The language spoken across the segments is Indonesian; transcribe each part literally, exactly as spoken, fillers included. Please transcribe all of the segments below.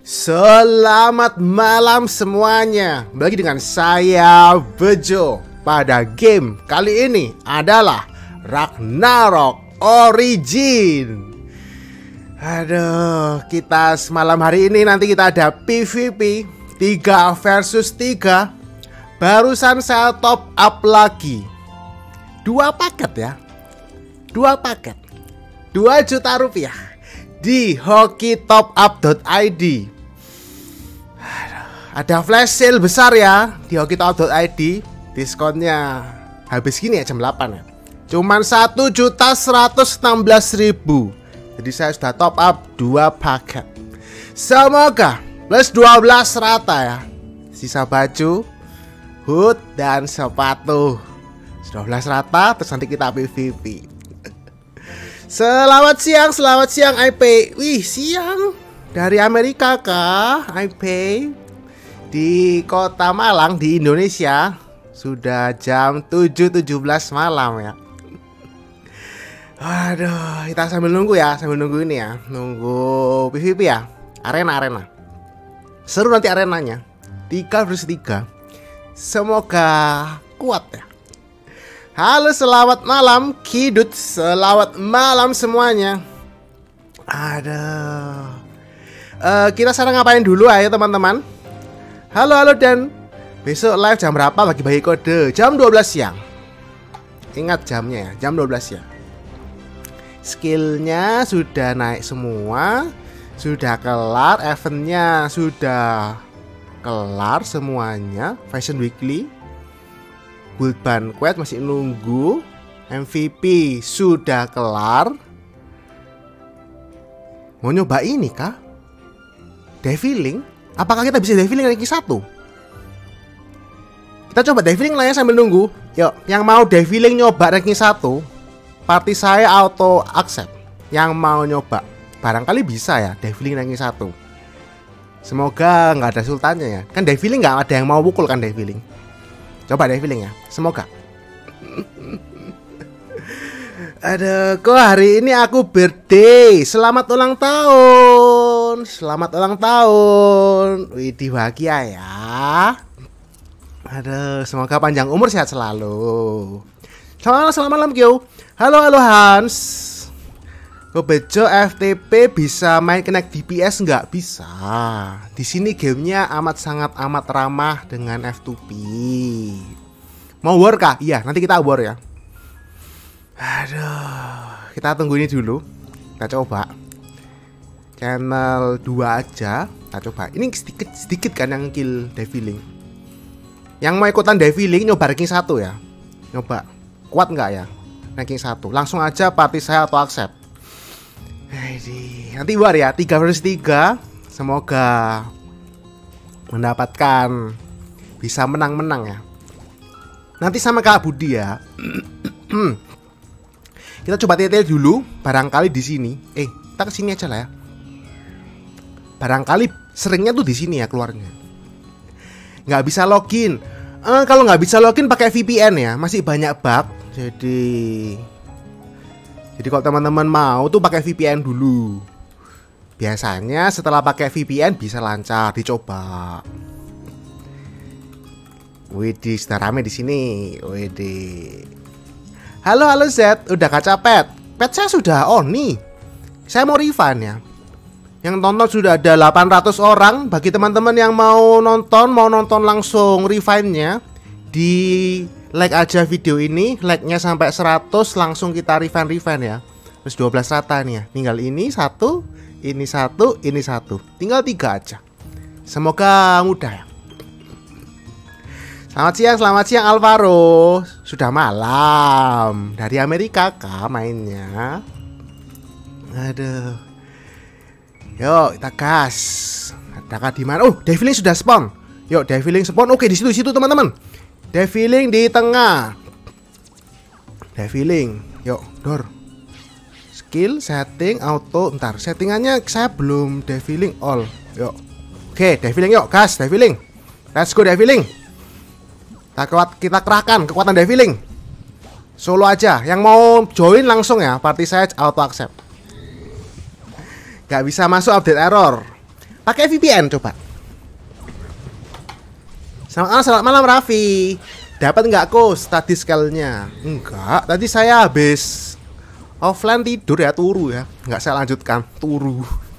Selamat malam semuanya. Bagi dengan saya Bejo. Pada game kali ini adalah Ragnarok Origin. Aduh, kita semalam hari ini nanti kita ada P V P tiga versus tiga. Barusan saya top up lagi dua paket ya. Dua paket dua juta rupiah di hockeytopup dot i d. Ada flash sale besar ya di hockeytopup dot i d. Diskonnya habis gini ya jam delapan ya. Cuman satu juta seratus enam belas ribu. Jadi saya sudah top up dua paket. Semoga plus dua belas rata ya. Sisa baju, hood, dan sepatu dua belas rata. Terus nanti kita P V P. Selamat siang, selamat siang I P. Wih, siang dari Amerika kah I P? Di kota Malang di Indonesia sudah jam tujuh tujuh belas malam ya. Waduh, kita sambil nunggu ya, sambil nunggu ini ya, nunggu P V P ya, arena-arena. Seru nanti arenanya, tiga versus tiga. Semoga kuat ya. Halo, selamat malam Kidut, selamat malam semuanya. Aduh, uh, kita sekarang ngapain dulu ayo teman-teman? Halo, halo dan besok live jam berapa bagi-bagi kode? Jam dua belas siang. Ingat jamnya ya, jam dua belas siang. Skillnya sudah naik semua, sudah kelar, eventnya sudah kelar semuanya. Fashion Weekly, Build Banquet masih nunggu, M V P sudah kelar. Mau nyoba ini kah? Deviling? Apakah kita bisa deviling ranking satu? Kita coba deviling lah ya sambil nunggu. Yuk, yang mau deviling nyoba ranking satu, party saya auto accept. Yang mau nyoba barangkali bisa ya deviling ranking satu. Semoga nggak ada sultannya ya. Kan deviling nggak ada yang mau pukul kan deviling. Coba deviling ya, semoga. Aduh, kok hari ini aku birthday. Selamat ulang tahun. Selamat ulang tahun. Widih, bahagia ya. Aduh, semoga panjang umur, sehat selalu. Selamat malam, selamat malam Kyo. Halo, halo Hans. Kok Bejo F T P bisa main connect D P S nggak? Bisa. Di sini gamenya amat sangat amat ramah dengan F two P. Mau war kah? Iya, nanti kita war ya. Aduh, kita tunggu ini dulu. Kita coba channel dua aja. Kita coba. Ini sedikit sedikit kan yang kill deviling. Yang mau ikutan deviling nyoba ranking satu ya. Nyoba kuat nggak ya ranking satu. Langsung aja party saya atau accept. Nanti war ya, tiga versus tiga. Semoga mendapatkan bisa menang-menang ya. Nanti sama Kak Budi ya. Kita coba T T dulu, barangkali di sini. Eh, kita kesini aja lah ya. Barangkali seringnya tuh di sini ya keluarnya. Nggak bisa login. Eh, kalau nggak bisa login pakai V P N ya, masih banyak bug. Jadi Jadi kalau teman-teman mau tuh pakai V P N dulu. Biasanya setelah pakai V P N bisa lancar, dicoba. Widih, sudah rame di sini. Widih. Halo, halo Z, udah kaca pet. Pet saya sudah on nih. Saya mau refund ya. Yang tonton sudah ada delapan ratus orang. Bagi teman-teman yang mau nonton, mau nonton langsung refundnya, di like aja video ini, like-nya sampai seratus langsung kita refund-refund ya. Terus dua belas rata nih ya. Tinggal ini satu, ini satu, ini satu. Tinggal tiga aja. Semoga mudah ya. Selamat siang, selamat siang Alvaro. Sudah malam. Dari Amerika kah mainnya? Aduh. Yuk, kita gas. Ada di mana? Oh, deviling sudah spawn. Yuk, deviling spawn. Oke, di situ-situ teman-teman. Deviling di tengah. Deviling. Yuk, door. Skill, setting, auto. Ntar, settingannya saya belum deviling all. Yuk. Oke, deviling yuk, gas, deviling. Let's go deviling. Kita kuat, kita kerahkan kekuatan deviling. Solo aja. Yang mau join langsung ya. Party saya auto accept. Gak bisa masuk update error. Pakai V P N coba. Selamat malam, selamat malam Raffi. Dapat nggak kos tadi scale-nya? Enggak, tadi saya habis offline tidur ya, turu ya. Nggak saya lanjutkan, turu.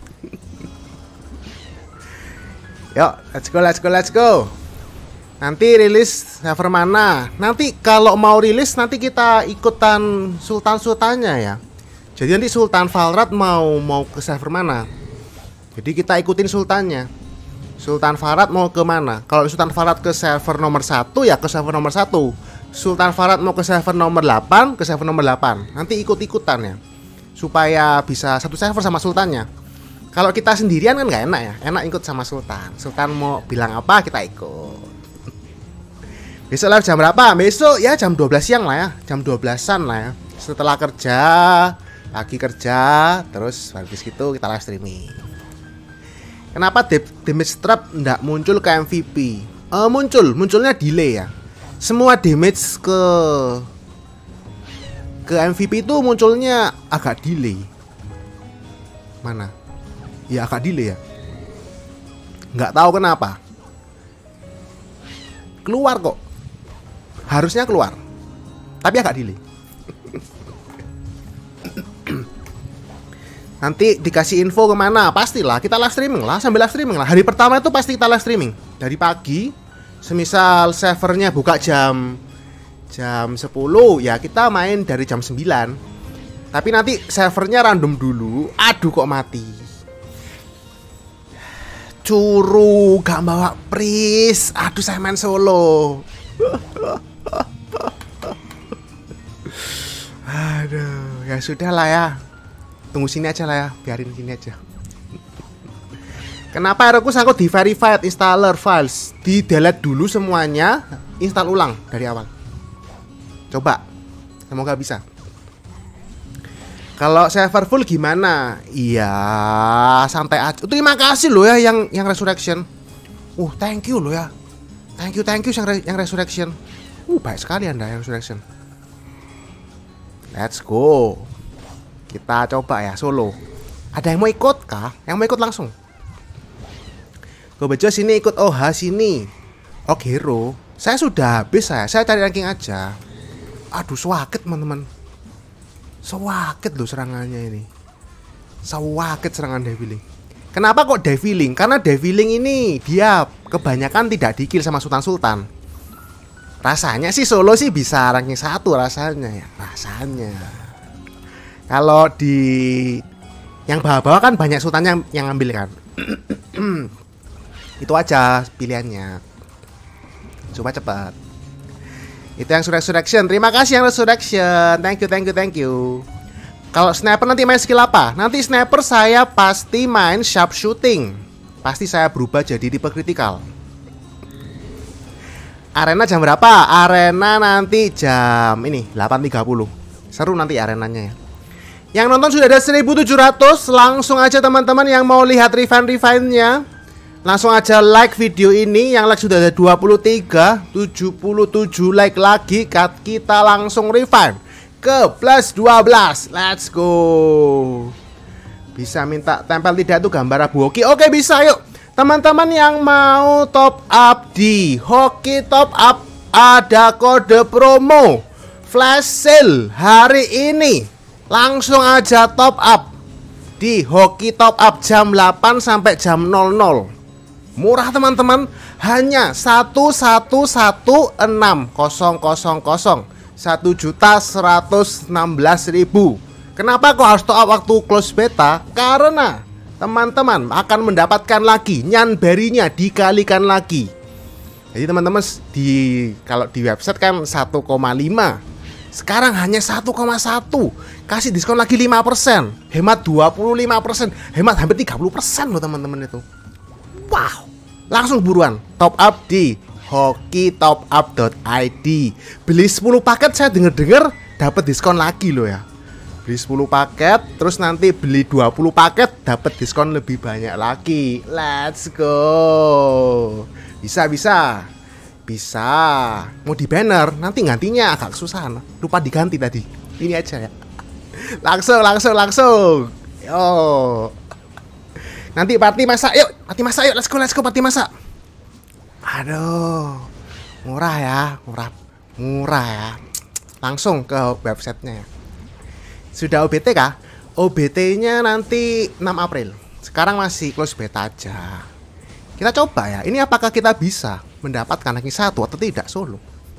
Yuk, let's go, let's go, let's go. Nanti rilis server mana? Nanti kalau mau rilis nanti kita ikutan sultan-sultannya ya. Jadi nanti Sultan Valrat mau mau ke server mana? Jadi kita ikutin sultannya. Sultan Valrat mau ke mana? Kalau Sultan Valrat ke server nomor satu ya ke server nomor satu. Sultan Valrat mau ke server nomor delapan ke server nomor delapan. Nanti ikut-ikutan ya. Supaya bisa satu server sama sultannya. Kalau kita sendirian kan nggak enak ya. Enak ikut sama sultan. Sultan mau bilang apa kita ikut. Besok live jam berapa? Besok ya jam dua belas siang lah ya. Jam dua belasan lah ya. Setelah kerja, pagi kerja, terus habis gitu kita live streaming. Kenapa damage trap ndak muncul ke M V P? Uh, muncul, munculnya delay ya. Semua damage ke ke M V P itu munculnya agak delay. Mana? Ya agak delay ya. Nggak tahu kenapa. Keluar kok. Harusnya keluar. Tapi agak delay. Nanti dikasih info kemana? Pastilah kita live streaming lah. Sambil live streaming lah. Hari pertama itu pasti kita live streaming. Dari pagi. Semisal servernya buka jam Jam sepuluh, ya kita main dari jam sembilan. Tapi nanti servernya random dulu. Aduh kok mati. Curu, gak bawa pris. Aduh saya main solo. Aduh, ya sudah lah ya. Tunggu sini aja lah ya, biarin sini aja. Kenapa R O ku sangkut di verified installer files? Di delete dulu semuanya, install ulang dari awal. Coba, semoga bisa. Kalau server full gimana? Iya, santai aja. Terima kasih loh ya yang yang resurrection. Uh, thank you loh ya. Thank you, thank you yang re yang resurrection. Uh, baik sekali Anda yang resurrection. Let's go. Kita coba ya solo. Ada yang mau ikut kah? Yang mau ikut langsung. Gobejo sini ikut. Oh ha sini. Oh hero. Saya sudah habis saya. Saya cari ranking aja. Aduh swakit teman-teman. Swakit loh serangannya ini. Swakit serangan Deviling. Kenapa kok Deviling? Karena Deviling ini dia kebanyakan tidak di-kill sama Sultan-Sultan. Rasanya sih solo sih bisa ranking satu rasanya ya. Rasanya. Kalau di yang bawah-bawah kan banyak sultan yang yang ngambil kan. Itu aja pilihannya. Coba cepat. Itu yang resurrection. Terima kasih yang resurrection. Thank you, thank you, thank you. Kalau sniper nanti main skill apa? Nanti sniper saya pasti main sharp shooting. Pasti saya berubah jadi tipe critical. Arena jam berapa? Arena nanti jam ini delapan tiga puluh. Seru nanti arenanya ya. Yang nonton sudah ada seribu tujuh ratus. Langsung aja teman-teman yang mau lihat refine-refine-nya, langsung aja like video ini. Yang like sudah ada dua puluh tiga, tujuh puluh tujuh like lagi. Kita langsung refine ke plus dua belas. Let's go. Bisa minta tempel tidak tuh gambar Abu Hoki? Oke bisa yuk. Teman-teman yang mau top up di Hoki Top Up, ada kode promo flash sale hari ini. Langsung aja top up di Hoki Top Up jam delapan sampai jam nol nol. Murah teman-teman, hanya satu satu satu enam nol nol nol, satu juta seratus enam belas ribu. Kenapa kok harus top up waktu close beta? Karena teman-teman akan mendapatkan lagi nyan berry-nya dikalikan lagi. Jadi teman-teman di kalau di website kan satu koma lima. Sekarang hanya satu koma satu. Kasih diskon lagi lima persen. Hemat dua puluh lima persen. Hemat hampir tiga puluh persen loh teman-teman itu. Wow. Langsung buruan top up di hoki top up dot i d. Beli sepuluh paket saya denger-denger dapat diskon lagi loh ya. Beli sepuluh paket terus nanti beli dua puluh paket dapat diskon lebih banyak lagi. Let's go. Bisa bisa. Bisa. Mau di banner nanti gantinya agak kesusahan. Lupa diganti tadi. Ini aja ya. Langsung langsung langsung. Yo. Nanti party masa yuk. Pati masak yuk, let's go, let's go, pati masak. Aduh, murah ya, murah, murah ya. Langsung ke websitenya ya. Sudah O B T kah? O B T-nya nanti enam April. Sekarang masih close beta aja. Kita coba ya, ini apakah kita bisa mendapatkan ranking satu atau tidak solo.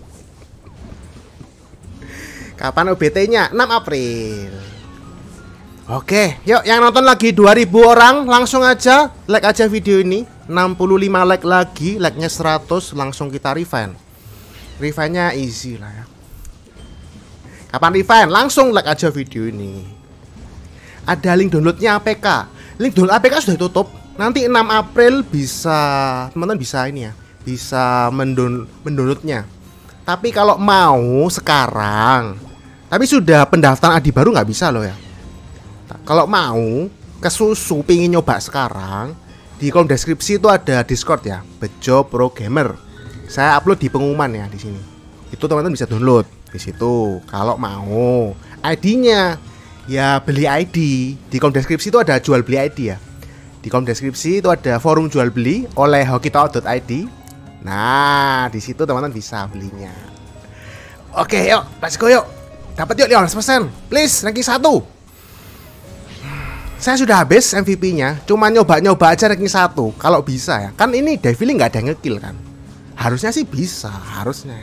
Kapan O B T-nya? enam April. Oke, yuk yang nonton lagi dua ribu orang, langsung aja like aja video ini. enam puluh lima like lagi, like-nya seratus, langsung kita refine. Refine-nya easy lah ya. Kapan refine? Langsung like aja video ini. Ada link downloadnya A P K. Link download A P K sudah tutup. Nanti enam April bisa, teman-teman bisa ini ya, bisa mendownloadnya. Tapi kalau mau sekarang, tapi sudah pendaftaran Adi baru nggak bisa loh ya. Kalau mau kesusu pingin nyoba sekarang, di kolom deskripsi itu ada Discord ya, Bejo Pro Gamer. Saya upload di pengumuman ya di sini. Itu teman-teman bisa download di situ. Kalau mau I D-nya ya beli I D. Di kolom deskripsi itu ada jual beli I D ya. Di kolom deskripsi itu ada forum jual beli oleh hokitalk dot I D. Nah, di situ teman-teman bisa belinya. Oke, yuk, let's go yuk. Dapat yuk lima ratus persen. Please, ranking satu. Saya sudah habis M V P-nya, cuma nyoba-nyoba aja ranking satu. Kalau bisa ya. Kan ini Devil nggak ada yang ngekill kan. Harusnya sih bisa, harusnya.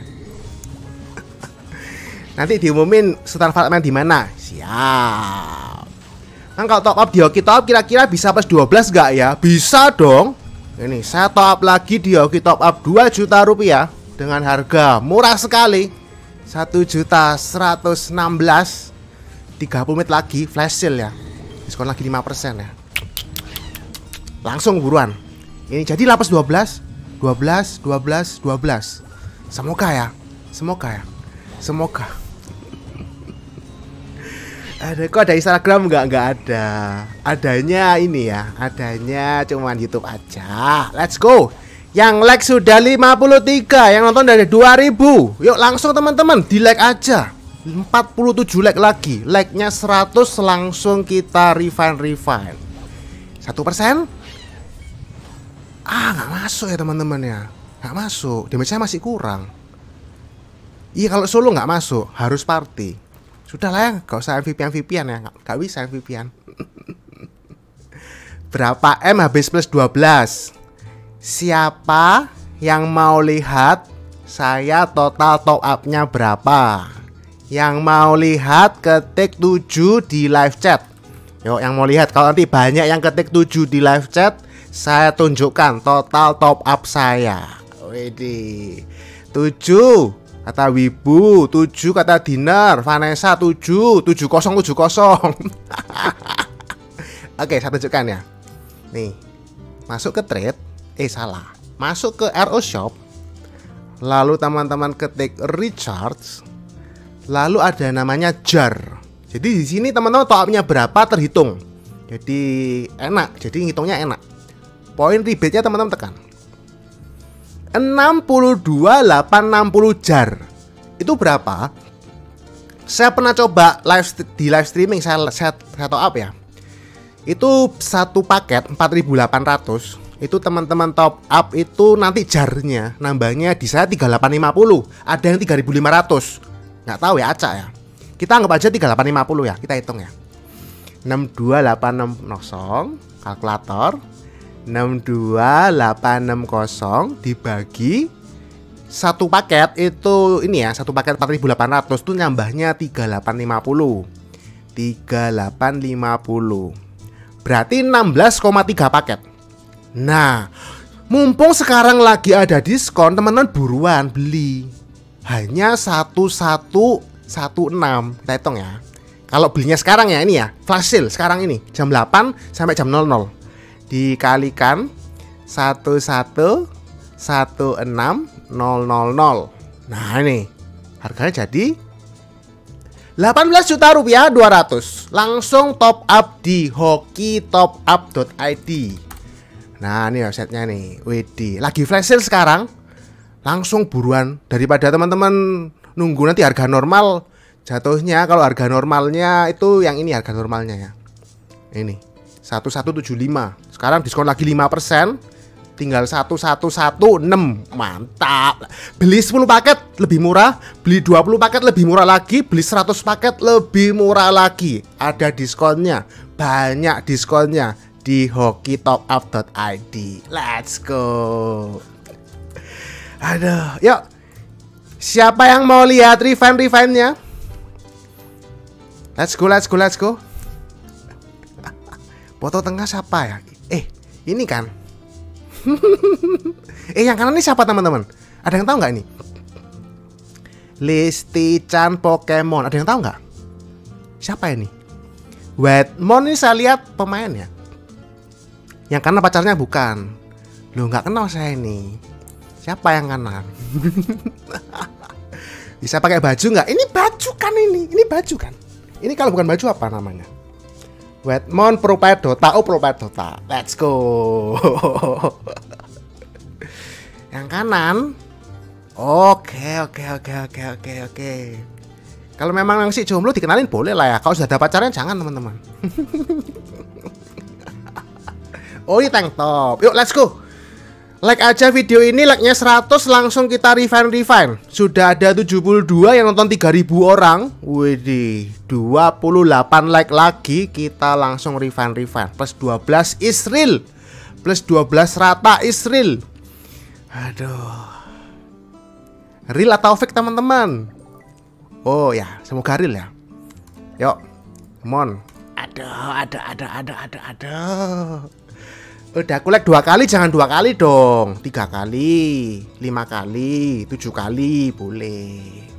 Nanti diumumin setelah Fatman di mana. Siap. Kan kalau top up di hokitalk kira-kira bisa plus dua belas nggak ya? Bisa dong. Ini saya top up lagi di hokitalk up dua juta rupiah dengan harga murah sekali. satu juta seratus enam belas. tiga puluh menit lagi flash sale ya. Diskon lagi lima persen ya. Langsung buruan. Ini jadi lapas dua belas, dua belas, dua belas, dua belas. Semoga ya. Semoga ya. Semoga. Ada kok ada Instagram nggak? Nggak ada. Adanya ini ya. Adanya cuman YouTube aja. Let's go. Yang like sudah lima puluh tiga, yang nonton dari dua ribu. Yuk langsung teman-teman di like aja. empat puluh tujuh like lagi. Like-nya seratus, langsung kita refine-refine. satu persen? Ah, nggak masuk ya teman-teman ya. Nggak masuk. Damage-nya masih kurang. Iya, kalau solo nggak masuk, harus party. Sudah lah ya, gak usah M V P-M V P-an ya. Gak, gak bisa M V P-an. Berapa M habis plus dua belas? Siapa yang mau lihat saya total top up-nya berapa? Yang mau lihat ketik tujuh di live chat. Yuk, yang mau lihat. Kalau nanti banyak yang ketik tujuh di live chat, saya tunjukkan total top up saya. Widih. tujuh kata Wibu, tujuh kata Dinar, Vanessa tujuh, tujuh kosong tujuh kosong. Oke, saya tunjukkan ya. Nih. Masuk ke trade. Eh salah. Masuk ke R O Shop. Lalu teman-teman ketik recharge. Lalu ada namanya jar. Jadi di sini teman-teman top up-nya berapa terhitung. Jadi enak, jadi ngitungnya enak. Poin rebate-nya teman-teman tekan enam puluh dua ribu delapan ratus enam puluh jar. Itu berapa? Saya pernah coba live di live streaming, saya set saya top up ya. Itu satu paket empat ribu delapan ratus. Itu teman-teman top up itu nanti jarnya nambahnya di saya tiga ribu delapan ratus lima puluh. Ada yang tiga ribu lima ratus. Nggak tahu ya, acak ya. Kita anggap aja tiga ribu delapan ratus lima puluh ya. Kita hitung ya. enam dua delapan enam nol kalkulator. enam dua delapan enam nol dibagi satu paket itu ini ya, satu paket empat ribu delapan ratus tuh nambahnya tiga ribu delapan ratus lima puluh. tiga ribu delapan ratus lima puluh. Berarti enam belas koma tiga paket. Nah, mumpung sekarang lagi ada diskon, teman-teman buruan beli. Hanya satu satu satu enam. Kita hitung ya. Kalau belinya sekarang ya ini ya, flash sale sekarang ini jam delapan sampai jam nol nol. Dikalikan satu satu satu enam nol nol nol. Nah ini harganya jadi delapan belas juta rupiah dua ratus. Langsung top up di hokitalk dot I D. Nah ini websitenya nih. Widih, lagi flash sale sekarang. Langsung buruan, daripada teman-teman nunggu nanti harga normal jatuhnya. Kalau harga normalnya itu yang ini harga normalnya ya. Ini satu satu tujuh lima. Sekarang diskon lagi lima persen. Tinggal satu satu satu enam. Mantap. Beli sepuluh paket lebih murah, beli dua puluh paket lebih murah lagi, beli seratus paket lebih murah lagi. Ada diskonnya, banyak diskonnya di hoki top up dot i d. Let's go. Aduh, yuk. Siapa yang mau lihat refine-refine-nya? Let's go, let's go, let's go. Foto tengah siapa ya? Eh, ini kan. Eh, yang kanan ini siapa teman-teman? Ada yang tahu nggak ini? Listi Chan Pokemon. Ada yang tahu nggak? Siapa ini? Wetmon ini saya lihat pemainnya. Yang kanan pacarnya bukan. Loh, nggak kenal saya ini. Siapa yang kanan? Bisa pakai baju nggak? Ini baju kan ini. Ini baju kan. Ini kalau bukan baju apa namanya? Wetmon Propet Dota. Oh, Propet Dota. Let's go. Yang kanan. Oke, oke, oke, oke, oke, oke. Kalau memang si jomblo dikenalin boleh lah ya. Kalau sudah ada pacarnya jangan, teman-teman. Oh, ini tank top. Yuk, let's go. Like aja video ini, like-nya seratus, langsung kita refine-refine. Sudah ada tujuh puluh dua yang nonton tiga ribu orang. Widih, dua puluh delapan like lagi, kita langsung refine-refine. Plus dua belas Israel. Plus dua belas rata Israel. Aduh. Real atau fake teman-teman? Oh ya, semoga real ya. Yuk, come on. Aduh, ada, ada, ada, ada, ada. Udah aku like dua kali, jangan dua kali dong. Tiga kali, lima kali, tujuh kali, boleh.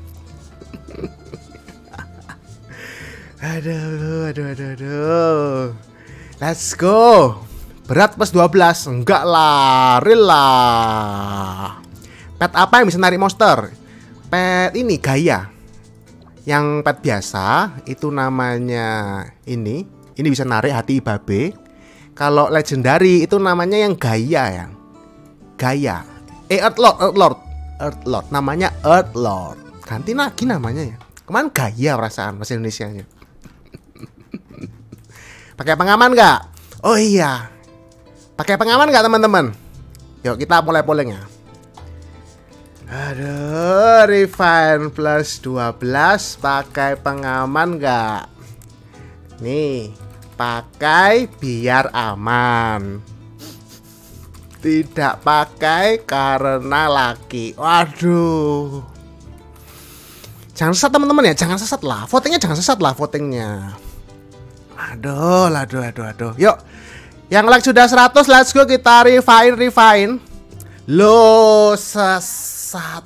Aduh, aduh, aduh, aduh. Let's go. Berat plus dua belas. Enggak lah, real lah. Pet apa yang bisa narik monster? Pet ini, Gaya. Yang pet biasa, itu namanya ini. Ini bisa narik hati Ibabe. Kalau legendary itu namanya yang Gaya ya. Gaya. Eh, Earthlord, Earthlord. Earthlord, namanya Earthlord. Ganti lagi namanya ya. Kemarin Gaya perasaan bahasa Indonesianya. Pakai pengaman nggak? Oh iya. Pakai pengaman nggak teman-teman? Yuk kita mulai pollingnya. Aduh, refine plus dua belas pakai pengaman nggak? Nih, pakai biar aman. Tidak pakai karena laki. Waduh. Jangan sesat teman-teman ya, jangan sesat lah. Votingnya jangan sesat lah votingnya. Aduh, aduh, aduh, aduh. Yuk. Yang like sudah seratus, let's go kita refine, refine. Loh, sesat.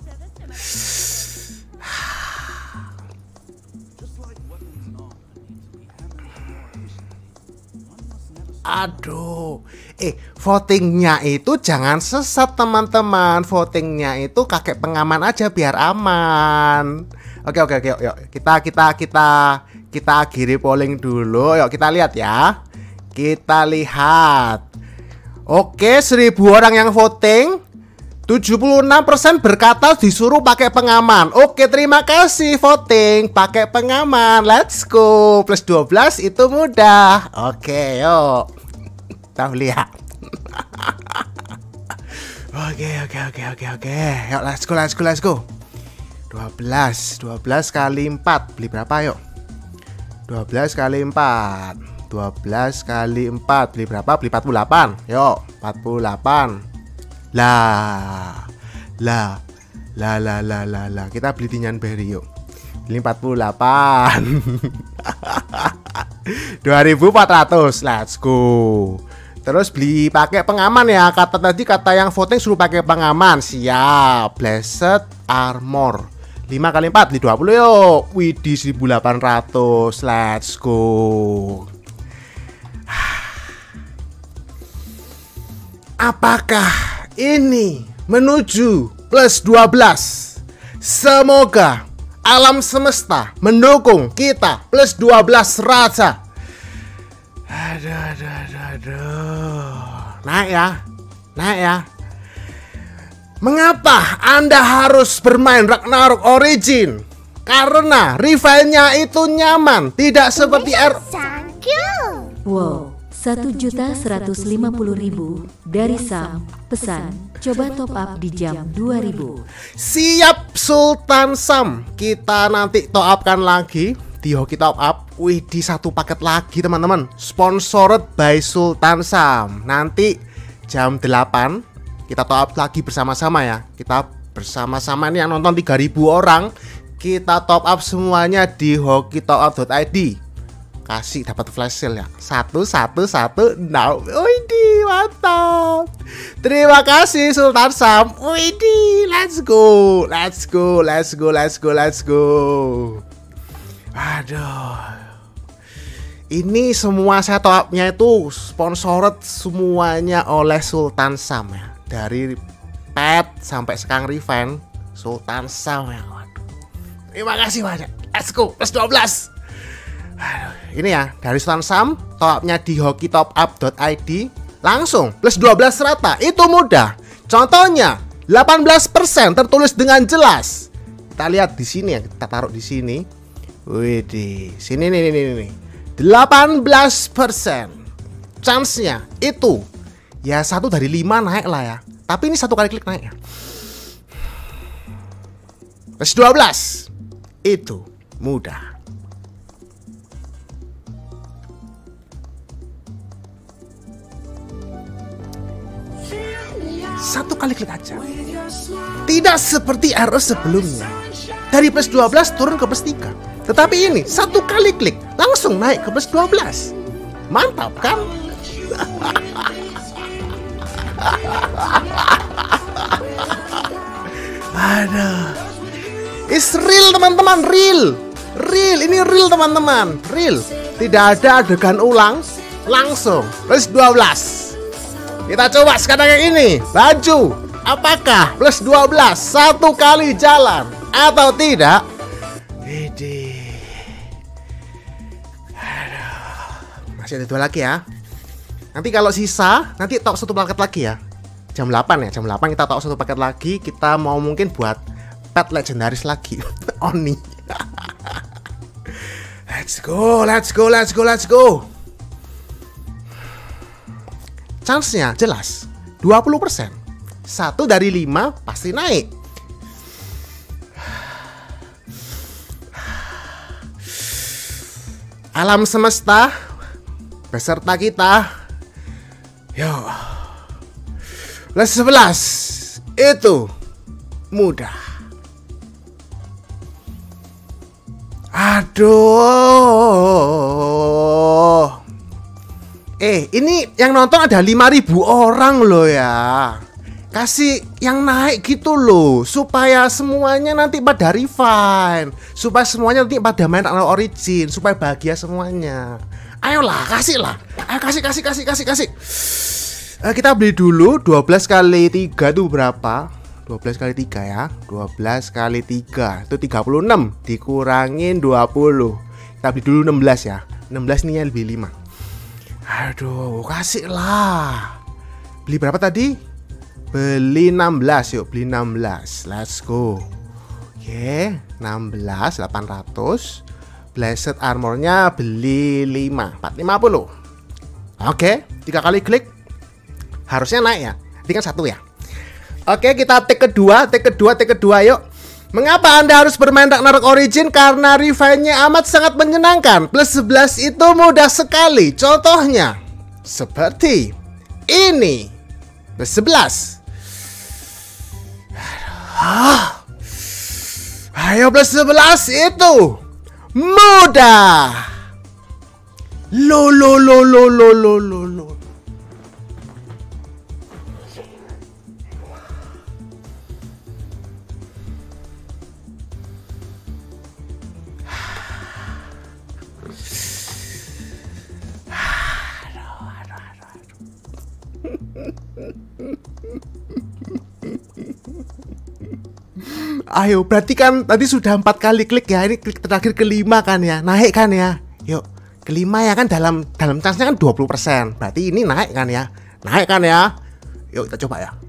Aduh. Eh, votingnya itu jangan sesat teman-teman. Votingnya itu kakek pengaman aja biar aman. Oke, oke, oke, yuk. Kita kita kita kita akhiri polling dulu. Yuk kita lihat ya. Kita lihat. Oke, seribu orang yang voting, tujuh puluh enam persen berkata disuruh pakai pengaman. Oke, terima kasih voting pakai pengaman. Let's go. Plus dua belas itu mudah. Oke, yuk. Kita lihat. Oke, oke, oke, oke, oke. Yuk, let's go, let's go, let's go. dua belas, dua belas kali empat. Beli berapa, yuk? dua belas kali empat. dua belas kali empat. Beli berapa? Beli empat puluh delapan. Yuk, empat puluh delapan. Lah. Lah. Lah, lah, lah, lah, lah. Kita beli Tinyan Berry, yuk. Beli empat puluh delapan. dua ribu empat ratus. Let's go. Terus beli pakai pengaman ya. Kata tadi kata yang voting suruh pakai pengaman. Siap. Blessed Armor lima kali empat beli dua puluh yuk. Widih seribu delapan ratus. Let's go. Apakah ini menuju plus dua belas? Semoga alam semesta mendukung kita plus dua belas raja. Aduh, aduh, aduh, aduh. Naik ya. Naik ya. Mengapa Anda harus bermain Ragnarok Origin? Karena refile-nya itu nyaman, tidak seperti R. Wow, satu juta seratus lima puluh ribu dari Sam. Pesan, coba top up di jam dua ribu. Siap Sultan Sam. Kita nanti top upkan lagi di Hoki Top Up. Wih, di satu paket lagi teman-teman. Sponsored by Sultan Sam. Nanti jam delapan kita top up lagi bersama-sama ya. Kita bersama-sama nih yang nonton tiga ribu orang. Kita top up semuanya di hoki top up dot i d. Kasih dapat flash sale ya. Satu satu satu now. Widih, mantap. Terima kasih Sultan Sam. Widih, let's go. Let's go, let's go, let's go, let's go. Aduh. Ini semua saya top upnya itu sponsored semuanya oleh Sultan Sam ya. Dari pet sampai sekarang Riven, Sultan Sam ya. Waduh. Terima kasih banyak. Let's go, plus dua belas. Aduh, ini ya dari Sultan Sam, top upnya di hoki top up dot i d langsung plus dua belas rata. Itu mudah. Contohnya delapan belas persen tertulis dengan jelas. Kita lihat di sini ya, kita taruh di sini. Wih, di sini nih nih nih nih. delapan belas persen. Chance-nya itu ya satu dari lima naik lah ya. Tapi ini satu kali klik naik ya. Plus dua belas. Itu mudah. Satu kali klik aja. Tidak seperti R O sebelumnya. Dari plus dua belas turun ke plus tiga. Tetapi ini satu kali klik langsung naik ke plus dua belas. Mantap kan? Aduh. It's real teman-teman, real. Real, ini real teman-teman. Real. Tidak ada adegan ulang. Langsung plus dua belas. Kita coba sekarang yang ini. Baju, apakah plus dua belas satu kali jalan atau tidak? Ini. Aduh. Masih ada dua lagi ya. Nanti kalau sisa, nanti top satu paket lagi ya. Jam delapan ya, jam delapan kita top satu paket lagi. Kita mau mungkin buat pet legendaris lagi. Oni. Let's go, let's go, let's go, let's go. Chance-nya jelas dua puluh persen. Satu dari lima pasti naik. Alam semesta beserta kita. Yo. Plus sebelas. Itu mudah. Aduh. Eh, ini yang nonton ada lima ribu orang loh ya. Kasih yang naik gitu loh, supaya semuanya nanti pada refine, supaya semuanya nanti pada main Unreal Origin, supaya bahagia semuanya. Ayolah, kasihlah. Ayo kasih kasih kasih kasih kasih. Eh, kita beli dulu dua belas kali tiga tuh berapa? dua belas kali tiga ya. dua belas kali tiga itu tiga puluh enam, dikurangin dua puluh. Kita beli dulu enam belas ya. enam belas nih lebih lima. Aduh, kasih lah. Beli berapa tadi? Beli enam belas, yuk beli enam belas. Let's go. Oke, enam belas, delapan ratus. Blessed armornya beli lima, empat ratus lima puluh. Oke, tiga kali klik. Harusnya naik ya. Ini kan satu ya. Oke, kita take kedua, take kedua, take kedua, yuk. Mengapa Anda harus bermain Ragnarok Origin? Karena refine-nya amat sangat menyenangkan. Plus sebelas itu mudah sekali. Contohnya seperti ini. Plus sebelas. Ayo plus sebelas itu mudah. Lo lo lo lo lo lo lo lo. Ayo, berarti kan tadi sudah empat kali klik ya. Ini klik terakhir kelima kan ya. Naik kan ya. Yuk, kelima ya kan dalam dalam chance-nya kan dua puluh persen. Berarti ini naik kan ya. Naik kan ya. Yuk kita coba ya.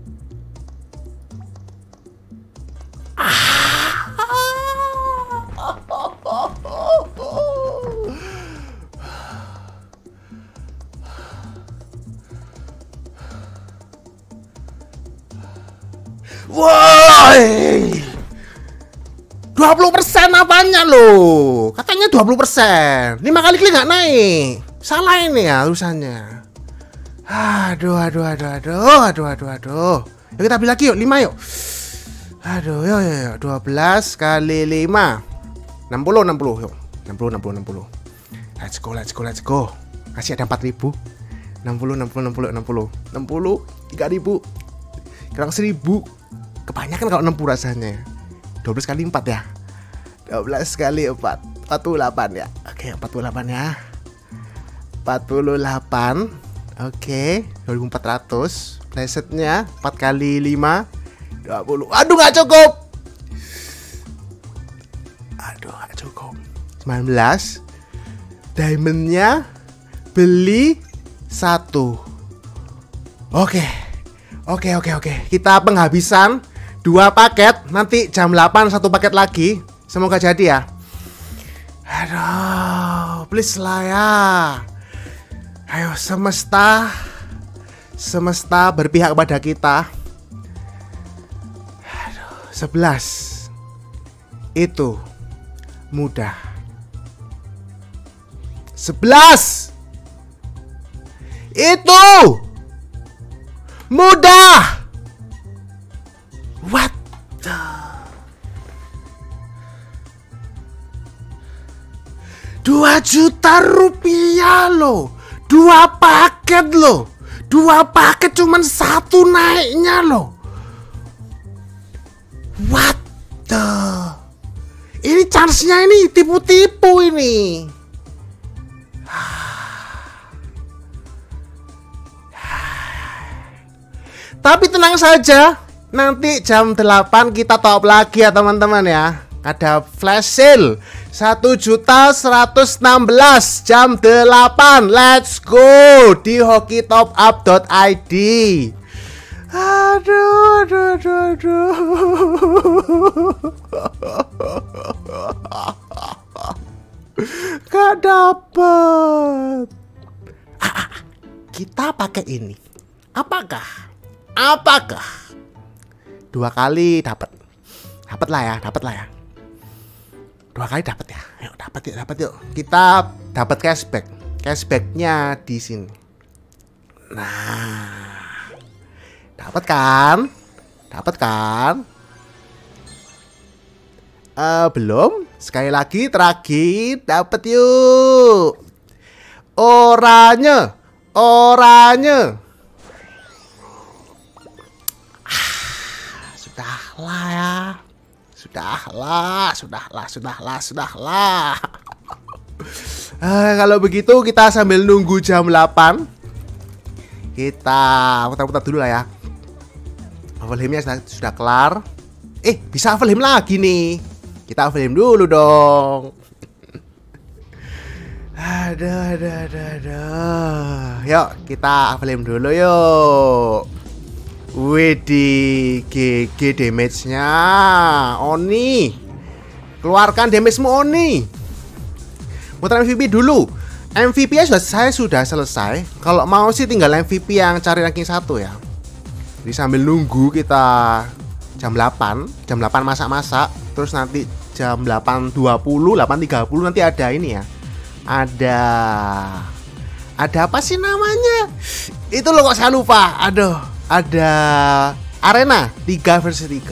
Woi, dua puluh persen apanya lo? Katanya dua puluh persen. lima kali klik nggak naik. Salah ini ya urusannya. Aduh, aduh, aduh, aduh, aduh, aduh, aduh. Yuk kita beli lagi yuk, lima yuk. Aduh, yuk, yuk, yuk. dua belas kali lima. enam puluh, enam puluh, yuk. enam puluh, enam puluh, enam puluh. Let's go, let's go, let's go. Kasih ada empat ribu. enam puluh, enam puluh, enam puluh, enam puluh. enam puluh, tiga ribu. Kurang seribu. Kebanyakan kalau enam puluh rasanya. dua belas kali empat ya. dua belas kali empat. empat puluh delapan ya. Oke, empat puluh delapan ya. empat puluh delapan. Oke, dua ribu empat ratus. Playsetnya empat kali lima. dua puluh. Aduh, nggak cukup. Aduh, nggak cukup. sembilan belas. Diamondnya beli satu. Oke. Oke, oke, oke. Kita penghabisan dua paket. Nanti jam delapan satu paket lagi. Semoga jadi ya. Aduh, please lah ya. Ayo semesta. Semesta berpihak kepada kita. Aduh, sebelas. Itu mudah. sebelas. Itu mudah. What the? Dua juta rupiah loh. Dua paket loh. Dua paket cuman satu naiknya loh. What the? Ini chance-nya ini tipu-tipu ini. Tapi tenang saja, nanti jam delapan kita top lagi ya teman-teman ya. Ada flash sale satu juta seratus enam belas jam delapan. Let's go di hockeytopup dot i d. Aduh, aduh, aduh, aduh. Gak dapet. Ah, kita pakai ini. Apakah? Apakah dua kali dapat? Dapat lah ya, dapat lah ya. Dua kali dapat ya. Ayo dapat yuk, dapat yuk. Kita dapat cashback. Cashbacknya di sini. Nah, dapat kan? Dapat kan? Uh, belum. Sekali lagi terakhir dapat yuk. Oranye, oranye. Sudahlah ya. Sudahlah, sudahlah, sudahlah, sudahlah. uh, Kalau begitu kita sambil nunggu jam delapan. Kita putar-putar dulu lah ya. Overheimnya sudah, sudah kelar. Eh, bisa overheim lagi nih. Kita overheim dulu dong. Aduh, aduh, aduh, aduh. Yuk, kita overheim dulu yuk. Widih, G G damage-nya Oni. Keluarkan damage-mu Oni. Muter M V P dulu. M V P-nya sudah saya sudah selesai. Kalau mau sih tinggal M V P yang cari ranking satu ya. Jadi sambil nunggu kita jam delapan, jam delapan masak-masak, terus nanti jam delapan dua puluh, delapan tiga puluh nanti ada ini ya. Ada Ada apa sih namanya? Itu loh kok saya lupa. Aduh. Ada arena tiga versus tiga.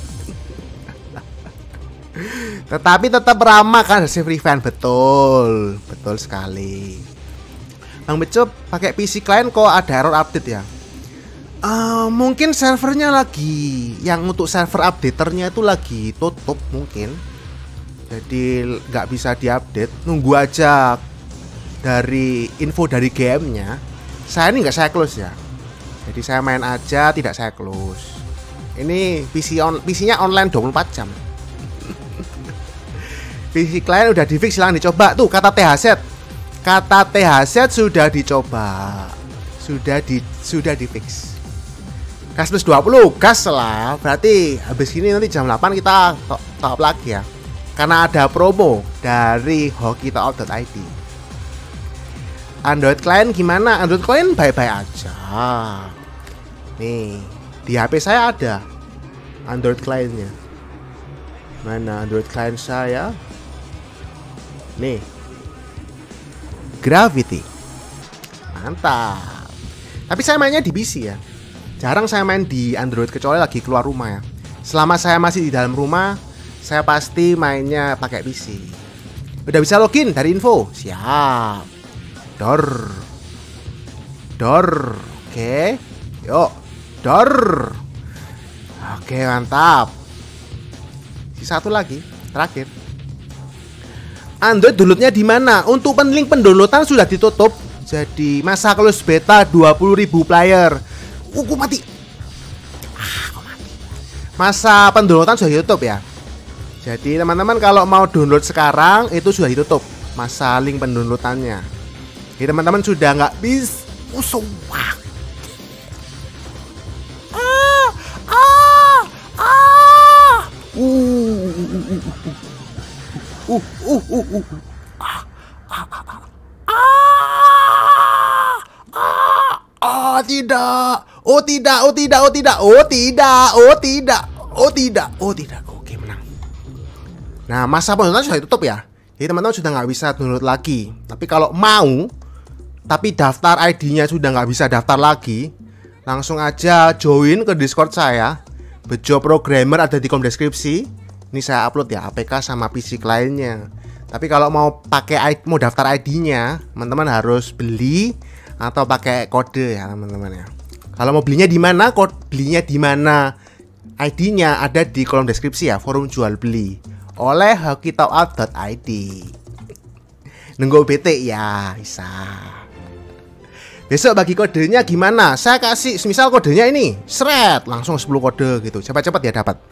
Tetapi tetap ramah kan, save event. Betul. Betul sekali. Bang Beco pakai P C client kok ada error update ya? Uh, mungkin servernya lagi, yang untuk server updaternya itu lagi tutup mungkin. Jadi nggak bisa diupdate. Nunggu aja dari info dari G M-nya. Saya ini nggak saya close ya. Jadi saya main aja, tidak saya close. Ini P C on, P C-nya online dua puluh empat jam. P C client udah di fix, silahkan dicoba. Tuh kata T H Z. Kata T H Z sudah dicoba. Sudah di sudah di fix. Gas plus dua puluh, gas lah. Berarti habis ini nanti jam delapan kita top, top lagi ya. Karena ada promo dari hockeytopup dot i d. Android client gimana? Android client baik-baik aja. Nih, di H P saya ada. Android clientnya. Mana Android client saya? Nih, Gravity. Mantap. Tapi saya mainnya di P C ya. Jarang saya main di Android kecuali lagi keluar rumah ya. Selama saya masih di dalam rumah, saya pasti mainnya pakai P C. Udah bisa login dari info. Siap. Dor. Dor. Oke. Yuk. Dor. Oke, mantap. Satu lagi, terakhir. Android downloadnya di mana? Untuk link pendownloadan sudah ditutup. Jadi masa close beta dua puluh ribu player. Uh, aku mati. Ah, aku mati. Masa pendownloadan sudah ditutup ya. Jadi teman-teman kalau mau download sekarang itu sudah ditutup masa link pendownloadannya. Jadi teman-teman sudah nggak bisa. Usah. Ah, ah, ah. Uh, uh, uh, uh, uh, uh. Ah, ah, ah, ah. Ah, tidak. Oh tidak, oh tidak, oh tidak, oh tidak, oh tidak, oh tidak, oh tidak. Oke, menang. Nah, masa pendownloadan sudah ditutup ya. Jadi teman-teman sudah nggak bisa download lagi. Tapi kalau mau, tapi daftar I D-nya sudah nggak bisa daftar lagi, langsung aja join ke Discord saya. Bejo Programmer ada di kolom deskripsi. Ini saya upload ya A P K sama P C kliennya. Tapi kalau mau pakai mau daftar I D-nya, teman-teman harus beli atau pakai kode ya teman-teman ya. Kalau mau belinya di mana, kode belinya di mana, I D-nya ada di kolom deskripsi ya, forum jual beli oleh hokitopup dot I D. Nunggu B T ya, bisa. Besok bagi kodenya gimana? Saya kasih misal kodenya ini, seret, langsung sepuluh kode gitu. Cepat-cepat ya dapat.